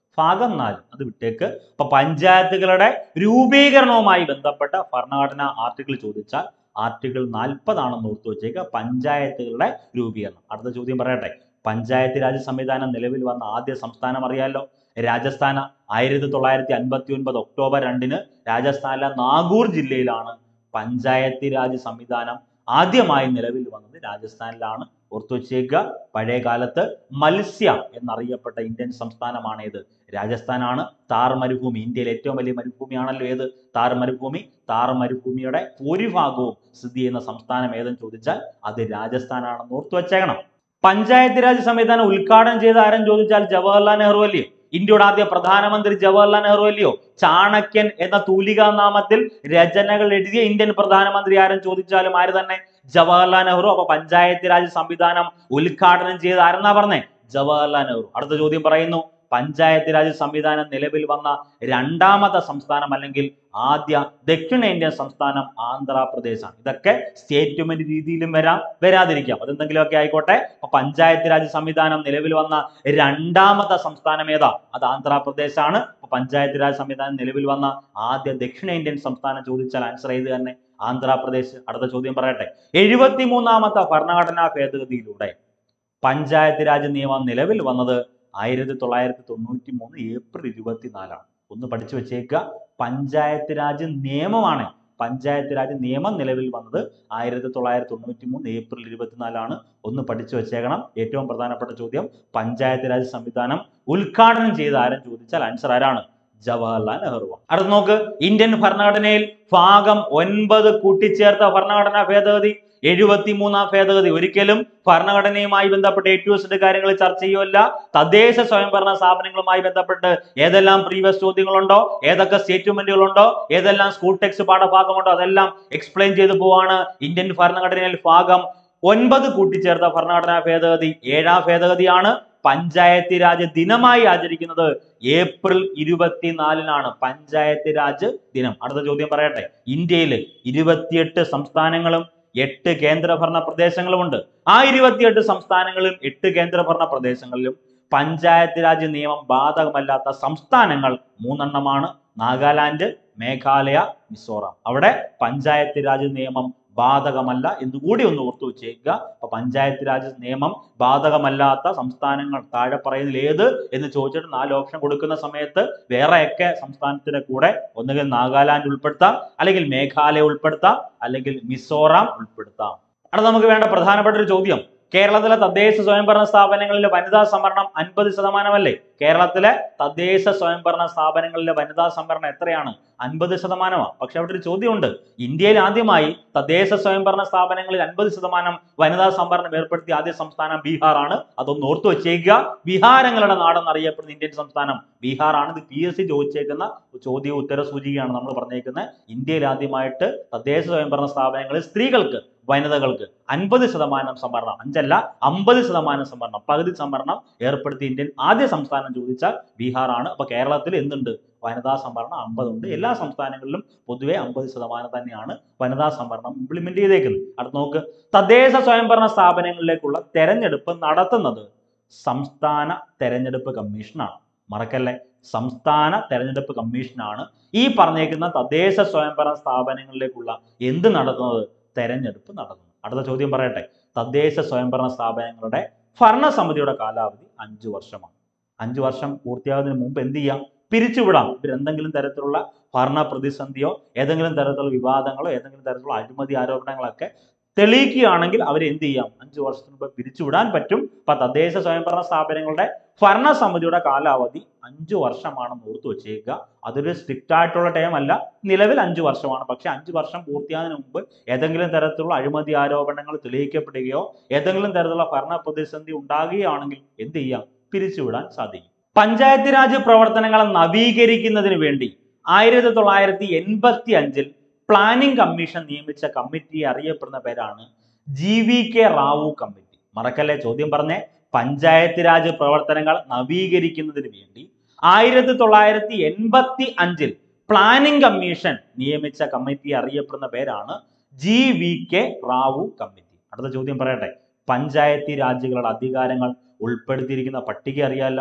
S1: ഭാഗം നാല് അത് വിട്ടേക്ക്. അപ്പൊ പഞ്ചായത്തുകളുടെ രൂപീകരണവുമായി ബന്ധപ്പെട്ട ഭരണഘടനാ ആർട്ടിക്കിൾ ചോദിച്ചാൽ ആർട്ടിക്കിൾ നാൽപ്പതാണെന്ന് ഓർത്തു വെച്ചേക്ക്. പഞ്ചായത്തുകളുടെ രൂപീകരണം. അടുത്ത ചോദ്യം പറയട്ടെ. പഞ്ചായത്ത് രാജ് സംവിധാനം നിലവിൽ വന്ന ആദ്യ സംസ്ഥാനം അറിയാലോ, രാജസ്ഥാന. ആയിരത്തി തൊള്ളായിരത്തി അൻപത്തി ഒൻപത് ഒക്ടോബർ രണ്ടിന് രാജസ്ഥാനിലെ നാഗൂർ ജില്ലയിലാണ് പഞ്ചായത്ത് രാജ് സംവിധാനം ആദ്യമായി നിലവിൽ വന്നത്. രാജസ്ഥാനിലാണ്. ഓർത്തു വെച്ചേക്കുക. പഴയ കാലത്ത് മത്സ്യ എന്നറിയപ്പെട്ട ഇന്ത്യൻ സംസ്ഥാനമാണ് ഏത്? രാജസ്ഥാനാണ്. താർ മരുഭൂമി, ഇന്ത്യയിലെ ഏറ്റവും വലിയ മരുഭൂമിയാണല്ലോ ഏത്? താർ മരുഭൂമി. താർ മരുഭൂമിയുടെ ഭൂരിഭാഗവും സ്ഥിതി ചെയ്യുന്ന സംസ്ഥാനം ഏതെന്ന് ചോദിച്ചാൽ അത് രാജസ്ഥാനാണെന്ന് ഓർത്തു വെച്ചേക്കണം. പഞ്ചായത്ത് രാജ് സംവിധാനം ഉദ്ഘാടനം ചെയ്ത ആരും ചോദിച്ചാൽ ജവഹർലാൽ നെഹ്റു അല്ലയോ? ഇന്ത്യയുടെ ആദ്യ പ്രധാനമന്ത്രി ജവഹർലാൽ നെഹ്റു അല്ലയോ? ചാണക്യൻ എന്ന തൂലികാ നാമത്തിൽ രചനകൾ എഴുതിയ ഇന്ത്യൻ പ്രധാനമന്ത്രി ആരും ചോദിച്ചാലും ആര് തന്നെ? ജവഹർലാൽ നെഹ്റു. അപ്പൊ പഞ്ചായത്ത് രാജ് സംവിധാനം ഉദ്ഘാടനം ചെയ്ത ആരെന്നാ പറഞ്ഞേ? ജവഹർലാൽ നെഹ്റു. അടുത്ത ചോദ്യം പറയുന്നു, പഞ്ചായത്ത് രാജ് സംവിധാനം നിലവിൽ വന്ന രണ്ടാമത്തെ സംസ്ഥാനം അല്ലെങ്കിൽ ആദ്യ ദക്ഷിണേന്ത്യൻ സംസ്ഥാനം ആന്ധ്രാപ്രദേശാണ്. ഇതൊക്കെ സ്റ്റേറ്റ്മെന്റ് രീതിയിലും വരാം, വരാതിരിക്കാം, അതെന്തെങ്കിലുമൊക്കെ ആയിക്കോട്ടെ. അപ്പൊ പഞ്ചായത്ത് രാജ് സംവിധാനം നിലവിൽ വന്ന രണ്ടാമത്തെ സംസ്ഥാനം ഏതാ? അത് ആന്ധ്രാപ്രദേശാണ്. അപ്പൊ പഞ്ചായത്ത് രാജ് സംവിധാനം നിലവിൽ വന്ന ആദ്യ ദക്ഷിണേന്ത്യൻ സംസ്ഥാനം ചോദിച്ചാൽ ആൻസർ ചെയ്ത് തന്നെ ആന്ധ്രാപ്രദേശ്. അടുത്ത ചോദ്യം പറയട്ടെ. എഴുപത്തി മൂന്നാമത്തെ ഭരണഘടനാ ഭേദഗതിയിലൂടെ പഞ്ചായത്ത് രാജ് നിയമം നിലവിൽ വന്നത് ആയിരത്തി തൊള്ളായിരത്തി തൊണ്ണൂറ്റി മൂന്ന് ഏപ്രിൽ ഇരുപത്തിനാലാണ്. ഒന്ന് പഠിച്ചു വെച്ചേക്കുക. പഞ്ചായത്ത് രാജ് നിയമമാണ്. പഞ്ചായത്ത് രാജ് നിയമം നിലവിൽ വന്നത് ആയിരത്തി തൊള്ളായിരത്തി തൊണ്ണൂറ്റി മൂന്ന് ഏപ്രിൽ ഇരുപത്തിനാലാണ്. ഒന്ന് പഠിച്ചു വെച്ചേക്കണം. ഏറ്റവും പ്രധാനപ്പെട്ട ചോദ്യം, പഞ്ചായത്ത് രാജ് സംവിധാനം ഉദ്ഘാടനം ചെയ്ത ആരും ചോദിച്ചാൽ ആൻസർ ആരാണ്? ജവഹർലാൽ നെഹ്റു. അടുത്ത് നോക്ക്, ഇന്ത്യൻ ഭരണഘടനയിൽ ഭാഗം ഒൻപത് കൂട്ടിച്ചേർത്ത ഭരണഘടനാ ഭേദഗതി എഴുപത്തി മൂന്നാം ഭേദഗതി ഒരിക്കലും ഭരണഘടനയുമായി ബന്ധപ്പെട്ട് എ ടു സെഡ് കാര്യങ്ങൾ ചർച്ച ചെയ്യുമല്ല. തദ്ദേശ സ്വയംഭരണ സ്ഥാപനങ്ങളുമായി ബന്ധപ്പെട്ട് ഏതെല്ലാം പ്രീവിയസ് ചോദ്യങ്ങളുണ്ടോ, ഏതൊക്കെ സ്റ്റേറ്റ്മെന്റുകളുണ്ടോ, ഏതെല്ലാം സ്കൂൾ ടെക്സ്റ്റ് പാഠഭാഗമുണ്ടോ അതെല്ലാം എക്സ്പ്ലെയിൻ ചെയ്തു പോവാണ്. ഇന്ത്യൻ ഭരണഘടനയിൽ ഭാഗം ഒൻപത് കൂട്ടിച്ചേർത്ത ഭരണഘടനാ ഭേദഗതി ഏഴാം ഭേദഗതിയാണ്. പഞ്ചായത്ത് രാജ് ദിനമായി ആചരിക്കുന്നത് ഏപ്രിൽ ഇരുപത്തിനാലിനാണ് പഞ്ചായത്ത് രാജ് ദിനം. അടുത്ത ചോദ്യം പറയട്ടെ. ഇന്ത്യയിൽ ഇരുപത്തിയെട്ട് സംസ്ഥാനങ്ങളും എട്ട് കേന്ദ്രഭരണ പ്രദേശങ്ങളുമുണ്ട്. ആ ഇരുപത്തിയെട്ട് സംസ്ഥാനങ്ങളിലും എട്ട് കേന്ദ്രഭരണ പ്രദേശങ്ങളിലും പഞ്ചായത്ത് രാജ് നിയമം ബാധകമല്ലാത്ത സംസ്ഥാനങ്ങൾ മൂന്നെണ്ണമാണ്. നാഗാലാൻഡ്, മേഘാലയ, മിസോറാം. അവിടെ പഞ്ചായത്ത് രാജ് നിയമം ബാധകമല്ല എന്നുകൂടി ഒന്ന് ഓർത്തു വെച്ചേക്കുക. അപ്പൊ പഞ്ചായത്ത് രാജ് നിയമം ബാധകമല്ലാത്ത സംസ്ഥാനങ്ങൾ താഴെ പറയുന്നതിൽ ഏത് എന്ന് ചോദിച്ചിട്ട് നാല് ഓപ്ഷൻ കൊടുക്കുന്ന സമയത്ത് വേറെയൊക്കെ സംസ്ഥാനത്തിന്റെ കൂടെ ഒന്നുകിൽ നാഗാലാൻഡ് ഉൾപ്പെടുത്താം, അല്ലെങ്കിൽ മേഘാലയ ഉൾപ്പെടുത്താം, അല്ലെങ്കിൽ മിസോറാം ഉൾപ്പെടുത്താം. അവിടെ നമുക്ക് വേണ്ട പ്രധാനപ്പെട്ട ഒരു ചോദ്യം, കേരളത്തിലെ തദ്ദേശ സ്വയംഭരണ സ്ഥാപനങ്ങളിലെ വനിതാ സംവരണം അൻപത് ശതമാനമല്ലേ? കേരളത്തിലെ തദ്ദേശ സ്വയംഭരണ സ്ഥാപനങ്ങളിലെ വനിതാ സംവരണം എത്രയാണ്? അൻപത് ശതമാനമാണ്. പക്ഷെ അവിടെ ഒരു ചോദ്യമുണ്ട്. ഇന്ത്യയിൽ ആദ്യമായി തദ്ദേശ സ്വയംഭരണ സ്ഥാപനങ്ങളിൽ അൻപത് ശതമാനം വനിതാ സംവരണം ഏർപ്പെടുത്തിയ ആദ്യ സംസ്ഥാനം ബീഹാറാണ്. അതൊന്ന് ഓർത്തു വെച്ചേക്കുക. ബീഹാരങ്ങളുടെ നാടെന്ന് അറിയപ്പെടുന്ന ഇന്ത്യൻ സംസ്ഥാനം ബീഹാറാണ്. ഇത് പി എസ് സി ചോദിച്ചേക്കുന്ന ചോദ്യ ഉത്തര സൂചികയാണ് നമ്മൾ പറഞ്ഞേക്കുന്നത്. ഇന്ത്യയിൽ ആദ്യമായിട്ട് തദ്ദേശ സ്വയംഭരണ സ്ഥാപനങ്ങളിൽ സ്ത്രീകൾക്ക്, വനിതകൾക്ക് അൻപത് ശതമാനം സംവരണം, അഞ്ചല്ല അമ്പത് ശതമാനം സംവരണം, പകുതി സംവരണം ഏർപ്പെടുത്തിയ ഇന്ത്യൻ ആദ്യ സംസ്ഥാനം ചോദിച്ചാൽ ബീഹാറാണ്. അപ്പൊ കേരളത്തിൽ എന്തുണ്ട്? വനിതാ സംവരണം അമ്പതുണ്ട്. എല്ലാ സംസ്ഥാനങ്ങളിലും പൊതുവെ അമ്പത് ശതമാനം തന്നെയാണ് വനിതാ സംവരണം ഇംപ്ലിമെന്റ് ചെയ്തേക്കുന്നത്. അടുത്ത് നോക്ക്, തദ്ദേശ സ്വയംഭരണ സ്ഥാപനങ്ങളിലേക്കുള്ള തെരഞ്ഞെടുപ്പ് നടത്തുന്നത് സംസ്ഥാന തെരഞ്ഞെടുപ്പ് കമ്മീഷനാണ്. മറക്കല്ലേ, സംസ്ഥാന തെരഞ്ഞെടുപ്പ് കമ്മീഷനാണ് ഈ പറഞ്ഞേക്കുന്ന തദ്ദേശ സ്വയംഭരണ സ്ഥാപനങ്ങളിലേക്കുള്ള എന്ത് നടത്തുന്നത്? തെരഞ്ഞെടുപ്പ് നടത്തുന്നത്. അടുത്ത ചോദ്യം പറയട്ടെ. തദ്ദേശ സ്വയംഭരണ സ്ഥാപനങ്ങളുടെ ഭരണസമിതിയുടെ കാലാവധി അഞ്ചു വർഷമാണ്. അഞ്ചു വർഷം പൂർത്തിയാകുന്നതിന് മുമ്പ് എന്ത് ചെയ്യാം? പിരിച്ചുവിടാം. ഇവർ എന്തെങ്കിലും തരത്തിലുള്ള ഭരണ പ്രതിസന്ധിയോ ഏതെങ്കിലും തരത്തിലുള്ള വിവാദങ്ങളോ ഏതെങ്കിലും തരത്തിലുള്ള അഴിമതി ആരോപണങ്ങളൊക്കെ തെളിയിക്കുകയാണെങ്കിൽ അവർ എന്ത് ചെയ്യാം? അഞ്ചു വർഷത്തിന് മുമ്പ് പിരിച്ചുവിടാൻ പറ്റും. അപ്പൊ തദ്ദേശ സ്വയംഭരണ സ്ഥാപനങ്ങളുടെ ഭരണസമിതിയുടെ കാലാവധി അഞ്ചു വർഷമാണെന്ന് ഓർത്തു വെച്ചേക്കുക. അതൊരു സ്ട്രിക്റ്റ് ആയിട്ടുള്ള ടൈം അല്ല, നിലവിൽ അഞ്ചു വർഷമാണ്. പക്ഷെ അഞ്ചു വർഷം പൂർത്തിയാകുന്നതിന് മുമ്പ് ഏതെങ്കിലും തരത്തിലുള്ള അഴിമതി ആരോപണങ്ങൾ തെളിയിക്കപ്പെടുകയോ ഏതെങ്കിലും തരത്തിലുള്ള ഭരണ പ്രതിസന്ധി ഉണ്ടാകുകയാണെങ്കിൽ എന്ത് ചെയ്യാം? പിരിച്ചുവിടാൻ സാധിക്കും. പഞ്ചായത്ത് രാജ് പ്രവർത്തനങ്ങളെ നവീകരിക്കുന്നതിന് വേണ്ടി ആയിരത്തി തൊള്ളായിരത്തി എൺപത്തി അഞ്ചിൽ പ്ലാനിംഗ് കമ്മീഷൻ നിയമിച്ച കമ്മിറ്റിയെ അറിയപ്പെടുന്ന പേരാണ് G V K Rao committee. മറക്കല്ലേ, ചോദ്യം പറഞ്ഞേ. പഞ്ചായത്ത് രാജ് പ്രവർത്തനങ്ങൾ നവീകരിക്കുന്നതിന് വേണ്ടി ആയിരത്തി തൊള്ളായിരത്തി എൺപത്തി അഞ്ചിൽ പ്ലാനിംഗ് കമ്മീഷൻ നിയമിച്ച കമ്മിറ്റി അറിയപ്പെടുന്ന പേരാണ് G V K Rao committee. അടുത്ത ചോദ്യം പറയട്ടെ. പഞ്ചായത്ത് രാജുകളുടെ അധികാരങ്ങൾ ഉൾപ്പെടുത്തിയിരിക്കുന്ന പട്ടിക അറിയാലോ.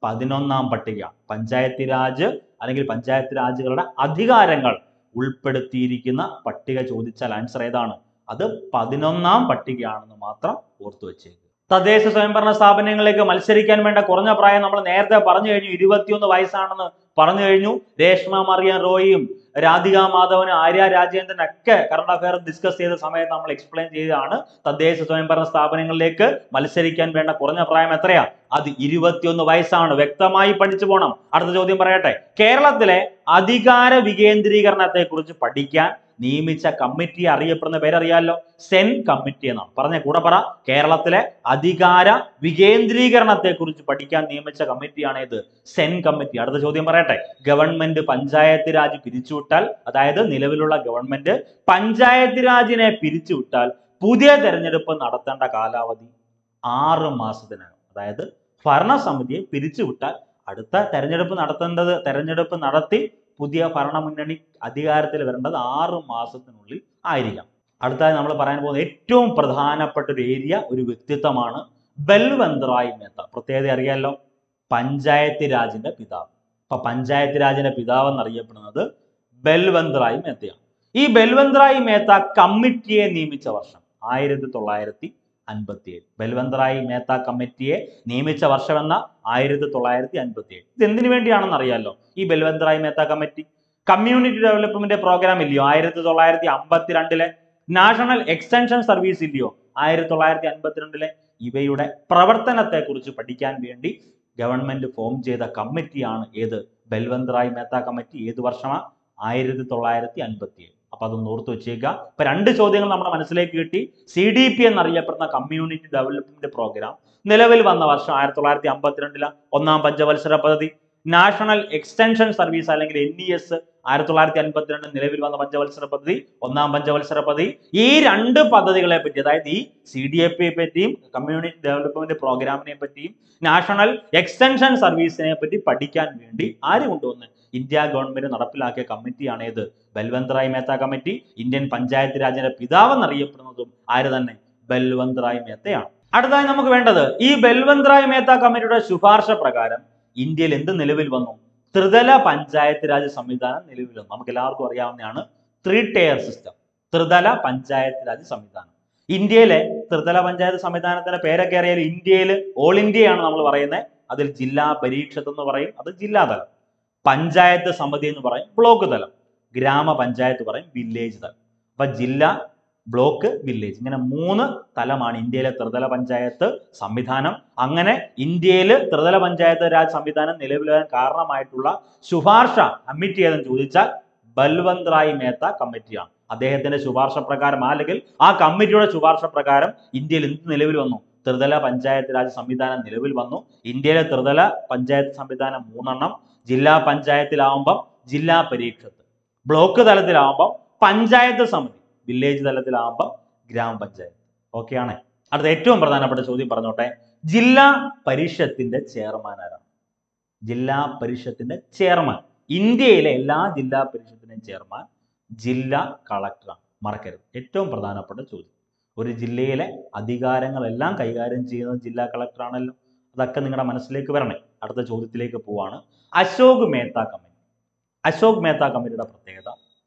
S1: പതിനൊന്നാം പട്ടികയാണ്. പഞ്ചായത്തി രാജ് അല്ലെങ്കിൽ പഞ്ചായത്ത് രാജുകളുടെ അധികാരങ്ങൾ ഉൾപ്പെടുത്തിയിരിക്കുന്ന പട്ടിക ചോദിച്ചാൽ ആൻസർ ഏതാണ്? അത് പതിനൊന്നാം പട്ടികയാണെന്ന് മാത്രം ഓർത്തു വെച്ചേക്കുക. തദ്ദേശ സ്വയംഭരണ സ്ഥാപനങ്ങളിലേക്ക് മത്സരിക്കാൻ വേണ്ട കുറഞ്ഞ പ്രായം നമ്മൾ നേരത്തെ പറഞ്ഞു കഴിഞ്ഞു, ഇരുപത്തിയൊന്ന് വയസ്സാണെന്ന് പറഞ്ഞു കഴിഞ്ഞു. രേഷ്മ മറിയം റോയിയും രാധിക മാധവനും ആര്യ രാജേന്ദ്രനും ഒക്കെ കറണ്ട് അഫയർ ഡിസ്കസ് ചെയ്ത സമയത്ത് നമ്മൾ എക്സ്പ്ലെയിൻ ചെയ്തതാണ്. തദ്ദേശ സ്വയംഭരണ സ്ഥാപനങ്ങളിലേക്ക് മത്സരിക്കാൻ വേണ്ട കുറഞ്ഞ പ്രായം എത്രയാ? അത് ഇരുപത്തിയൊന്ന് വയസ്സാണ്. വ്യക്തമായി പഠിച്ചു പോണം. അടുത്ത ചോദ്യം പറയട്ടെ. കേരളത്തിലെ അധികാര വികേന്ദ്രീകരണത്തെ കുറിച്ച് പഠിക്കാൻ നിയമിച്ച കമ്മിറ്റി അറിയപ്പെടുന്ന പേരറിയാലോ, സെൻ കമ്മിറ്റി എന്നാണ്. പറഞ്ഞ കൂടെ പറ. കേരളത്തിലെ അധികാര വികേന്ദ്രീകരണത്തെ കുറിച്ച് പഠിക്കാൻ നിയമിച്ച കമ്മിറ്റിയാണ് ഇത്, സെൻ കമ്മിറ്റി. അടുത്ത ചോദ്യം പറയട്ടെ. ഗവൺമെന്റ് പഞ്ചായത്ത് രാജ് പിരിച്ചുവിട്ടാൽ, അതായത് നിലവിലുള്ള ഗവൺമെന്റ് പഞ്ചായത്ത് രാജിനെ പിരിച്ചുവിട്ടാൽ പുതിയ തെരഞ്ഞെടുപ്പ് നടത്തേണ്ട കാലാവധി ആറ് മാസത്തിനാണ്. അതായത് ഭരണസമിതിയെ പിരിച്ചുവിട്ടാൽ അടുത്ത തെരഞ്ഞെടുപ്പ് നടത്തേണ്ടത് തെരഞ്ഞെടുപ്പ് നടത്തി പുതിയ ഭരണമുന്നണി അധികാരത്തിൽ വരേണ്ടത് ആറ് മാസത്തിനുള്ളിൽ ആയിരിക്കാം. അടുത്തതായി നമ്മൾ പറയാൻ പോകുന്ന ഏറ്റവും പ്രധാനപ്പെട്ട ഒരു ഏരിയ, ഒരു വ്യക്തിത്വമാണ് ബൽവന്ത് റായ് മേത്ത. പ്രത്യേകത അറിയാലോ, പഞ്ചായത്ത് രാജിന്റെ പിതാവ്. അപ്പൊ പഞ്ചായത്ത് രാജിന്റെ പിതാവ് എന്നറിയപ്പെടുന്നത് ബൽവന്ത് റായ് മേത്തയാണ്. ഈ ബൽവന്ത് റായ് മേത്ത കമ്മിറ്റിയെ നിയമിച്ച വർഷം ആയിരത്തി തൊള്ളായിരത്തി അൻപത്തി ഏഴ്. ബൽവന്ത് റായ് മേത്ത കമ്മിറ്റിയെ നിയമിച്ച വർഷം എന്ന ആയിരത്തി തൊള്ളായിരത്തി അൻപത്തി ഏഴ്. ഇത് എന്തിനു വേണ്ടിയാണെന്ന് അറിയാലോ ഈ Balwant Rai Mehta committee? Community development programme ഇല്ലയോ ആയിരത്തി തൊള്ളായിരത്തി അമ്പത്തി രണ്ടിലെ? നാഷണൽ എക്സ്റ്റൻഷൻ സർവീസ് ഇല്ലയോ ആയിരത്തി തൊള്ളായിരത്തി അൻപത്തിരണ്ടിലെ? ഇവയുടെ പ്രവർത്തനത്തെ കുറിച്ച് പഠിക്കാൻ വേണ്ടി ഗവൺമെന്റ് ഫോം ചെയ്ത കമ്മിറ്റിയാണ് ഏത്? ബൽവന്ത് റായ് മേത്ത കമ്മിറ്റി. ഏത് വർഷമാണ്? ആയിരത്തി തൊള്ളായിരത്തി അൻപത്തി ഏഴ്. അപ്പൊ അതൊന്ന് ഓർത്ത് വെച്ചേക്കുക. ഇപ്പൊ രണ്ട് ചോദ്യങ്ങൾ നമ്മുടെ മനസ്സിലേക്ക് കിട്ടി. സി ഡി പി എന്നറിയപ്പെടുന്ന കമ്മ്യൂണിറ്റി ഡെവലപ്മെന്റ് പ്രോഗ്രാം നിലവിൽ വന്ന വർഷം ആയിരത്തി തൊള്ളായിരത്തി അമ്പത്തിരണ്ടിലാണ്, ഒന്നാം പഞ്ചവത്സര പദ്ധതി. നാഷണൽ എക്സ്റ്റൻഷൻ സർവീസ് അല്ലെങ്കിൽ എൻ ഇ എസ് ആയിരത്തി തൊള്ളായിരത്തി അൻപത്തിരണ്ട് നിലവിൽ വന്ന പഞ്ചവത്സര പദ്ധതി, ഒന്നാം പഞ്ചവത്സര പദ്ധതി. ഈ രണ്ട് പദ്ധതികളെ പറ്റി, അതായത് ഈ സി ഡി എ പി പറ്റിയും കമ്മ്യൂണിറ്റി ഡെവലപ്മെന്റ് പ്രോഗ്രാമിനെ പറ്റിയും നാഷണൽ എക്സ്റ്റൻഷൻ സർവീസിനെ പറ്റി പഠിക്കാൻ വേണ്ടി ആര് കൊണ്ടുവന്ന്? ഇന്ത്യ ഗവൺമെന്റ് നടപ്പിലാക്കിയ കമ്മിറ്റിയാണ് ഏത്? ബൽവന്ത് റായ് മേത്ത കമ്മിറ്റി. ഇന്ത്യൻ പഞ്ചായത്ത് രാജിന്റെ പിതാവ് എന്നറിയപ്പെടുന്നതും ആര് തന്നെ? ബൽവന്ത് റായ് മേത്തയാണ്. അടുത്തായി നമുക്ക് വേണ്ടത്, ഈ ബൽവന്ത് റായ് മേത്ത കമ്മിറ്റിയുടെ ശുപാർശ പ്രകാരം ഇന്ത്യയിൽ എന്ത് നിലവിൽ വന്നു? ത്രിതല പഞ്ചായത്ത് രാജ് സംവിധാനം നിലവിൽ വന്നു. നമുക്ക് എല്ലാവർക്കും അറിയാവുന്നതാണ് ത്രീ ടയർ സിസ്റ്റം, ത്രിതല പഞ്ചായത്ത് രാജ് സംവിധാനം. ഇന്ത്യയിലെ ത്രിതല പഞ്ചായത്ത് സംവിധാനത്തിന്റെ പേരൊക്കെ അറിയാലും ഇന്ത്യയിൽ ഓൾ ഇന്ത്യയാണ് നമ്മൾ പറയുന്നത്. അതിൽ ജില്ലാ പരീക്ഷത്ത് എന്ന് പറയും, അത് ജില്ലാതലം. പഞ്ചായത്ത് സമിതി എന്ന് പറയും ബ്ലോക്ക് തലം. ഗ്രാമപഞ്ചായത്ത് പറയും വില്ലേജ് തലം. അപ്പൊ ജില്ല, ബ്ലോക്ക്, വില്ലേജ്, ഇങ്ങനെ മൂന്ന് തലമാണ് ഇന്ത്യയിലെ ത്രിതല പഞ്ചായത്ത് സംവിധാനം. അങ്ങനെ ഇന്ത്യയിൽ ത്രിതല പഞ്ചായത്ത് രാജ് സംവിധാനം നിലവിൽ വരാൻ കാരണമായിട്ടുള്ള ശുപാർശ കമ്മിറ്റി ഏതെന്ന് ചോദിച്ചാൽ ബൽവന്ത് റായ് മേത്ത കമ്മിറ്റിയാണ്. അദ്ദേഹത്തിന്റെ ശുപാർശ പ്രകാരം അല്ലെങ്കിൽ ആ കമ്മിറ്റിയുടെ ശുപാർശ പ്രകാരം ഇന്ത്യയിൽ എന്ത് നിലവിൽ വന്നു? ത്രിതല പഞ്ചായത്ത് രാജ് സംവിധാനം നിലവിൽ വന്നു. ഇന്ത്യയിലെ ത്രിതല പഞ്ചായത്ത് സംവിധാനം മൂന്നെണ്ണം. ജില്ലാ പഞ്ചായത്തിലാവുമ്പം ജില്ലാ പരീക്ഷത്ത്, ബ്ലോക്ക് തലത്തിലാവുമ്പം പഞ്ചായത്ത് സമിതി, വില്ലേജ് തലത്തിലാവുമ്പം ഗ്രാമപഞ്ചായത്ത്. ഓക്കെ ആണ്. അടുത്ത ഏറ്റവും പ്രധാനപ്പെട്ട ചോദ്യം പറഞ്ഞോട്ടെ. ജില്ലാ പരിഷത്തിന്റെ ചെയർമാൻ ആരാണ്? ജില്ലാ പരിഷത്തിന്റെ ചെയർമാൻ, ഇന്ത്യയിലെ എല്ലാ ജില്ലാ പരിഷത്തിന്റെയും ചെയർമാൻ ജില്ലാ കളക്ടറാണ്. മറക്കരുത്, ഏറ്റവും പ്രധാനപ്പെട്ട ചോദ്യം. ഒരു ജില്ലയിലെ അധികാരങ്ങളെല്ലാം കൈകാര്യം ചെയ്യുന്നത് ജില്ലാ കളക്ടറാണല്ലോ. അതൊക്കെ നിങ്ങളുടെ മനസ്സിലേക്ക് വരണേ. അടുത്ത ചോദ്യത്തിലേക്ക് പോവാണ്. അശോക് മേത്ത കമ്മിറ്റി. അശോക് മേത്ത കമ്മിറ്റിയുടെ പ്രത്യേകത,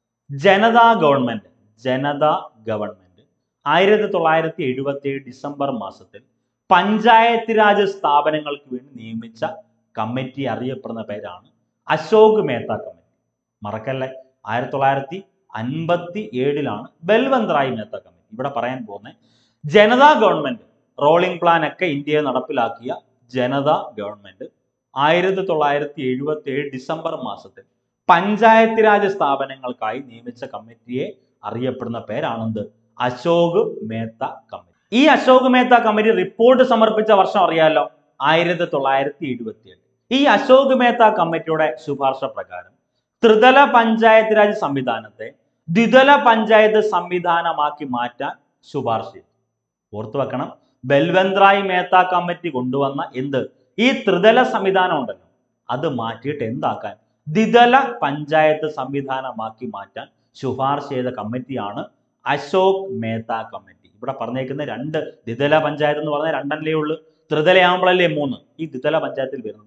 S1: ജനതാ ഗവൺമെന്റ് ജനതാ ഗവൺമെന്റ് ആയിരത്തി തൊള്ളായിരത്തി എഴുപത്തി ഏഴ് ഡിസംബർ മാസത്തിൽ പഞ്ചായത്ത് രാജ് സ്ഥാപനങ്ങൾക്ക് വേണ്ടി നിയമിച്ച കമ്മിറ്റി അറിയപ്പെടുന്ന പേരാണ് അശോക് മേത്ത കമ്മിറ്റി. മറക്കല്ലേ, ആയിരത്തി തൊള്ളായിരത്തി അൻപത്തി ഏഴിലാണ് ബൽവന്ത് റായ് മേത്ത കമ്മിറ്റി. ഇവിടെ പറയാൻ പോകുന്നത് ജനതാ ഗവൺമെന്റ്, റോളിംഗ് പ്ലാൻ ഒക്കെ ഇന്ത്യയിൽ നടപ്പിലാക്കിയ ജനതാ ഗവൺമെന്റ് ആയിരത്തി തൊള്ളായിരത്തി എഴുപത്തി ഏഴ് ഡിസംബർ മാസത്തിൽ പഞ്ചായത്ത് രാജ് സ്ഥാപനങ്ങൾക്കായി നിയമിച്ച കമ്മിറ്റിയെ അറിയപ്പെടുന്ന പേരാണെന്ത്? അശോക് മേത്ത കമ്മിറ്റി. ഈ അശോക് മേത്ത കമ്മിറ്റി റിപ്പോർട്ട് സമർപ്പിച്ച വർഷം അറിയാലോ, ആയിരത്തി തൊള്ളായിരത്തി എഴുപത്തി ഏഴ്. ഈ അശോക് മേത്ത കമ്മിറ്റിയുടെ ശുപാർശ പ്രകാരം ത്രിതല പഞ്ചായത്ത് രാജ് സംവിധാനത്തെ ദ്വിതല പഞ്ചായത്ത് സംവിധാനമാക്കി മാറ്റാൻ ശുപാർശ ചെയ്തു. ഓർത്തു വെക്കണം, ബൽവന്ത് റായ് മേത്ത കമ്മിറ്റി കൊണ്ടുവന്ന എന്ത്? ഈ ത്രിതല സംവിധാനം ഉണ്ടല്ലോ, അത് മാറ്റിയിട്ട് എന്താക്കാൻ? ദ്വിതല പഞ്ചായത്ത് സംവിധാനമാക്കി മാറ്റാൻ ശുപാർശ ചെയ്ത കമ്മിറ്റിയാണ് അശോക് മേത്ത കമ്മിറ്റി. ഇവിടെ പറഞ്ഞേക്കുന്ന രണ്ട് ദ്വിതല പഞ്ചായത്ത് എന്ന് പറഞ്ഞാൽ രണ്ടല്ലേ ഉള്ളൂ, ത്രിതലയാകുമ്പോഴല്ലേ മൂന്ന്. ഈ ദ്വിതല പഞ്ചായത്തിൽ വരുന്നത്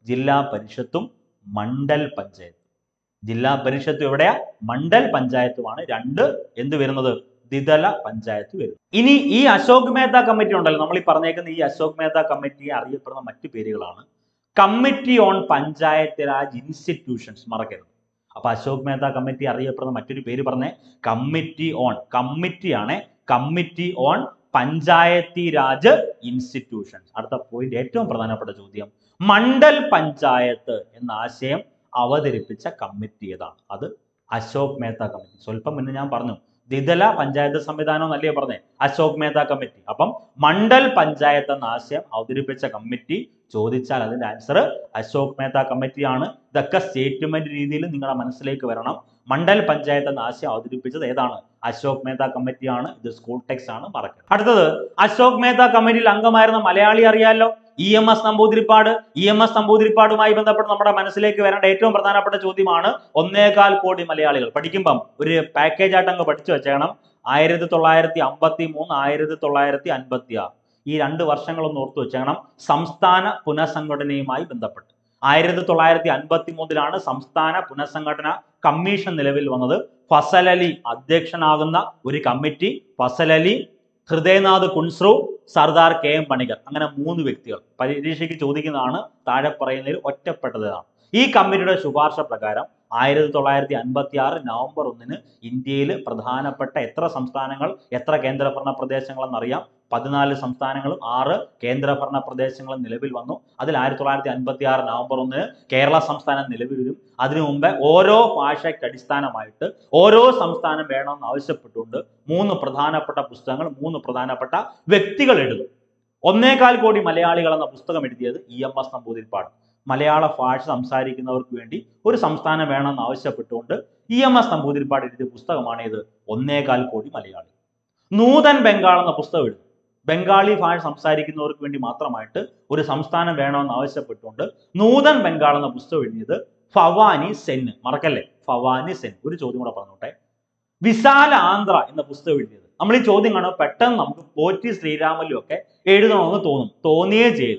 S1: ജില്ലാ പരിഷത്തും മണ്ഡൽ പഞ്ചായത്തും. ജില്ലാ പരിഷത്ത് എവിടെയാ? മണ്ഡൽ പഞ്ചായത്തുമാണ് രണ്ട് എന്ത് വരുന്നത്? ദ്വിതല പഞ്ചായത്ത് വരുന്നത്. ഇനി ഈ അശോക് മേത്ത കമ്മിറ്റി ഉണ്ടല്ലോ, നമ്മൾ ഈ പറഞ്ഞേക്കുന്ന ഈ അശോക് മേത്ത കമ്മിറ്റി അറിയപ്പെടുന്ന മറ്റു പേരുകളാണ് committee on panchayat raj institutions. മറക്കരുത്. അപ്പൊ അശോക് മേത്ത കമ്മിറ്റി അറിയപ്പെടുന്ന മറ്റൊരു പേര് പറഞ്ഞേ, കമ്മിറ്റി ഓൺ. കമ്മിറ്റി ആണ് committee on panchayati raj institutions. അടുത്ത പോയിന്റ്, ഏറ്റവും പ്രധാനപ്പെട്ട ചോദ്യം, മണ്ഡൽ പഞ്ചായത്ത് എന്ന ആശയം അവതരിപ്പിച്ച കമ്മിറ്റി ഏതാണ്? അത് അശോക് മേത്ത കമ്മിറ്റി. സ്വല്പം മുന്നേ ഞാൻ പറഞ്ഞു ദ്വിതല പഞ്ചായത്ത് സംവിധാനം എന്നല്ലേ പറഞ്ഞേ, അശോക് മേത്ത കമ്മിറ്റി. അപ്പം മണ്ഡൽ പഞ്ചായത്ത് എന്ന ആശയം അവതരിപ്പിച്ച കമ്മിറ്റി ചോദിച്ചാൽ അതിന്റെ ആൻസർ അശോക് മേത്ത കമ്മിറ്റിയാണ്. ഇതൊക്കെ സ്റ്റേറ്റ്മെന്റ് രീതിയിൽ നിങ്ങളുടെ മനസ്സിലേക്ക് വരണം. മണ്ഡൽ പഞ്ചായത്ത് എന്ന ആശയം അവതരിപ്പിച്ചത് ഏതാണ്? അശോക് മേത്ത കമ്മിറ്റിയാണ്. ഇത് സ്കൂൾ ടെക്സ്റ്റ് ആണ്, മറക്കരുത്. അടുത്തത്, അശോക് മേത്ത കമ്മിറ്റിയിൽ അംഗമായിരുന്ന മലയാളി അറിയാലോ, E M S Namboodiripad. E M S നമ്പൂതിരിപ്പാടുമായി ബന്ധപ്പെട്ട് നമ്മുടെ മനസ്സിലേക്ക് വരേണ്ട ഏറ്റവും പ്രധാനപ്പെട്ട ചോദ്യമാണ് ഒന്നേകാൽ കോടി മലയാളികൾ. പഠിക്കുമ്പം ഒരു പാക്കേജ് ആയിട്ട് അങ്ങ് പഠിച്ചു വെച്ചേക്കണം. ആയിരത്തി തൊള്ളായിരത്തി അമ്പത്തി മൂന്ന് ആയിരത്തി തൊള്ളായിരത്തി അൻപത്തി ആറ് ഈ രണ്ട് വർഷങ്ങളൊന്ന് ഓർത്തു വെച്ചേക്കണം. സംസ്ഥാന പുനഃസംഘടനയുമായി ബന്ധപ്പെട്ട് ആയിരത്തി തൊള്ളായിരത്തി അൻപത്തി മൂന്നിലാണ് സംസ്ഥാന പുനഃസംഘടന കമ്മീഷൻ നിലവിൽ വന്നത്. ഫസൽ അലി അധ്യക്ഷനാകുന്ന ഒരു committee, Fazal Ali, Hridaynath Kunzru, Sardar K M Panikkar, അങ്ങനെ മൂന്ന് വ്യക്തികൾ. പരീക്ഷയ്ക്ക് ചോദിക്കുന്നതാണ്, താഴെ പറയുന്നതിൽ ഒറ്റപ്പെട്ടതാണ്. ഈ കമ്മിറ്റിയുടെ ശുപാർശ പ്രകാരം ആയിരത്തി തൊള്ളായിരത്തി അൻപത്തി ആറ് നവംബർ ഒന്നിന് ഇന്ത്യയിൽ പ്രധാനപ്പെട്ട എത്ര സംസ്ഥാനങ്ങൾ എത്ര കേന്ദ്രഭരണ പ്രദേശങ്ങൾ എന്നറിയാം? പതിനാല് സംസ്ഥാനങ്ങളും ആറ് കേന്ദ്രഭരണ പ്രദേശങ്ങളും നിലവിൽ വന്നു. അതിൽ ആയിരത്തി തൊള്ളായിരത്തി അൻപത്തി ആറ് നവംബർ ഒന്നിന് കേരള സംസ്ഥാനം നിലവിൽ വരും. അതിനു മുമ്പ് ഓരോ ഭാഷയ്ക്ക് അടിസ്ഥാനമായിട്ട് ഓരോ സംസ്ഥാനം വേണമെന്ന് ആവശ്യപ്പെട്ടുകൊണ്ട് മൂന്ന് പ്രധാനപ്പെട്ട പുസ്തകങ്ങൾ മൂന്ന് പ്രധാനപ്പെട്ട വ്യക്തികൾ എഴുതും. ഒന്നേകാൽ കോടി മലയാളികൾ എന്ന പുസ്തകം എഴുതിയത് ഇ എം എസ് നമ്പൂതിരിപ്പാട്. മലയാള ഭാഷ സംസാരിക്കുന്നവർക്ക് വേണ്ടി ഒരു സംസ്ഥാനം വേണമെന്ന് ആവശ്യപ്പെട്ടുകൊണ്ട് ഇ എം എസ് നമ്പൂതിരിപ്പാട് എഴുതിയ പുസ്തകമാണ് ഇത്, ഒന്നേകാൽ കോടി മലയാളി. നൂതൻ ബംഗാൾ എന്ന പുസ്തകം എഴുതി. ബംഗാളി ഭാഷ സംസാരിക്കുന്നവർക്ക് വേണ്ടി മാത്രമായിട്ട് ഒരു സംസ്ഥാനം വേണമെന്ന് ആവശ്യപ്പെട്ടുകൊണ്ട് നൂതൻ ബംഗാൾ എന്ന പുസ്തകം എഴുതിയത് ഭവാനി സെൻ. മറക്കല്ലേ, ഭവാനി സെൻ. ഒരു ചോദ്യം കൂടെ പറഞ്ഞോട്ടെ, വിശാല ആന്ധ്ര എന്ന പുസ്തകം എഴുതിയത്. നമ്മൾ ഈ ചോദ്യം കാണുമ്പോൾ പെട്ടെന്ന് നമുക്ക് പോറ്റി ശ്രീരാമലു ഒക്കെ എഴുതണമെന്ന് തോന്നും, തോന്നിയേ ചെയ്തു.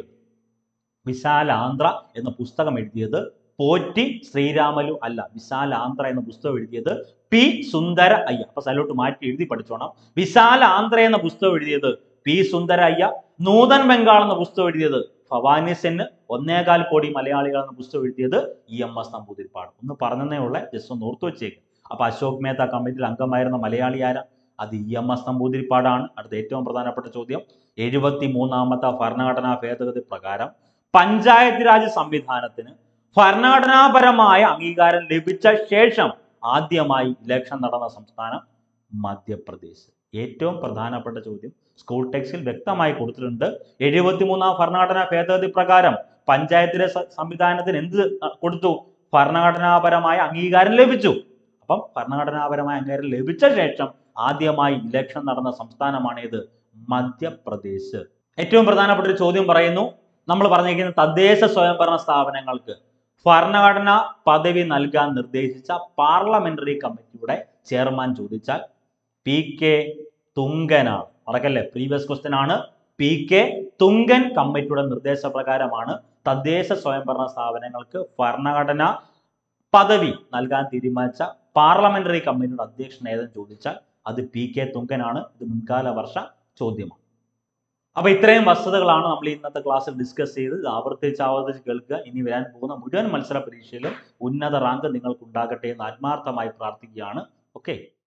S1: വിശാല ആന്ധ്ര എന്ന പുസ്തകം എഴുതിയത് പോറ്റി ശ്രീരാമലു അല്ല, വിശാല ആന്ധ്ര എന്ന പുസ്തകം എഴുതിയത് പി സുന്ദര അയ്യ. അപ്പൊ സ്ഥലോട്ട് മാറ്റി എഴുതി പഠിച്ചോണം. വിശാല ആന്ധ്ര എന്ന പുസ്തകം എഴുതിയത് പി സുന്ദര അയ്യ. നൂതൻ ബംഗാൾ എന്ന പുസ്തകം എഴുതിയത് ഭവാനി സെൻ. ഒന്നേകാൽ കോടി മലയാളികൾ എന്ന പുസ്തകം എഴുതിയത് ഇ എം എസ് നമ്പൂതിരിപ്പാട്. ഒന്ന് പറഞ്ഞതേ ഉള്ള, ജസ്റ്റ് ഒന്ന് ഓർത്തു വെച്ചേക്ക്. അപ്പൊ അശോക് മേത്ത കമ്മിറ്റിയിൽ അംഗമായിരുന്ന മലയാളി ആരാ? അത് ഇ എം എസ് നമ്പൂതിരിപ്പാടാണ്. അടുത്ത ഏറ്റവും പ്രധാനപ്പെട്ട ചോദ്യം, എഴുപത്തി മൂന്നാമത്തെ ഭരണഘടനാ ഭേദഗതി പ്രകാരം പഞ്ചായത്ത് രാജ് സംവിധാനത്തിന് ഭരണഘടനാപരമായ അംഗീകാരം ലഭിച്ച ശേഷം ആദ്യമായി ഇലക്ഷൻ നടന്ന സംസ്ഥാനം മധ്യപ്രദേശ്. ഏറ്റവും പ്രധാനപ്പെട്ട ചോദ്യം, സ്കൂൾ ടെക്സ്റ്റിൽ വ്യക്തമായി കൊടുത്തിട്ടുണ്ട്. എഴുപത്തി മൂന്നാം ഭരണഘടനാ ഭേദഗതി പ്രകാരം പഞ്ചായത്ത് രാജ് സംവിധാനത്തിന് എന്ത് കൊടുത്തു? ഭരണഘടനാപരമായ അംഗീകാരം ലഭിച്ചു. അപ്പം ഭരണഘടനാപരമായ അംഗീകാരം ലഭിച്ച ശേഷം ആദ്യമായി ഇലക്ഷൻ നടന്ന സംസ്ഥാനമാണ് ഇത്, മധ്യപ്രദേശ്. ഏറ്റവും പ്രധാനപ്പെട്ട ഒരു ചോദ്യം പറയുന്നു, നമ്മൾ പറഞ്ഞിരിക്കുന്ന തദ്ദേശ സ്വയംഭരണ സ്ഥാപനങ്ങൾക്ക് ഭരണഘടനാ പദവി നൽകാൻ നിർദ്ദേശിച്ച പാർലമെന്ററി കമ്മിറ്റിയുടെ ചെയർമാൻ ചോദിച്ചാൽ പി കെ തുങ്കനാണ്. മറക്കല്ലേ, പ്രീവിയസ് ക്വസ്റ്റ്യൻ ആണ്. പി കെ തുങ്കൻ കമ്മിറ്റിയുടെ നിർദ്ദേശപ്രകാരമാണ് തദ്ദേശ സ്വയംഭരണ സ്ഥാപനങ്ങൾക്ക് ഭരണഘടനാ പദവി നൽകാൻ തീരുമാനിച്ച പാർലമെന്ററി കമ്മിറ്റിയുടെ അധ്യക്ഷൻ ഏതെന്ന് ചോദിച്ചാൽ അത് പി കെ തുങ്കനാണ്. ഇത് മുൻകാല വർഷ ചോദ്യമാണ്. അപ്പൊ ഇത്രയും വസ്തുതകളാണ് നമ്മൾ ഇന്നത്തെ ക്ലാസ്സിൽ ഡിസ്കസ് ചെയ്ത് ആവർത്തിച്ച് ആവർത്തിച്ച് കേൾക്കുക. ഇനി വരാൻ പോകുന്ന മുഴുവൻ മത്സര പരീക്ഷയിലും ഉന്നത റാങ്ക് നിങ്ങൾക്ക് ഉണ്ടാകട്ടെ എന്ന് ആത്മാർത്ഥമായി പ്രാർത്ഥിക്കുകയാണ്. ഓക്കെ.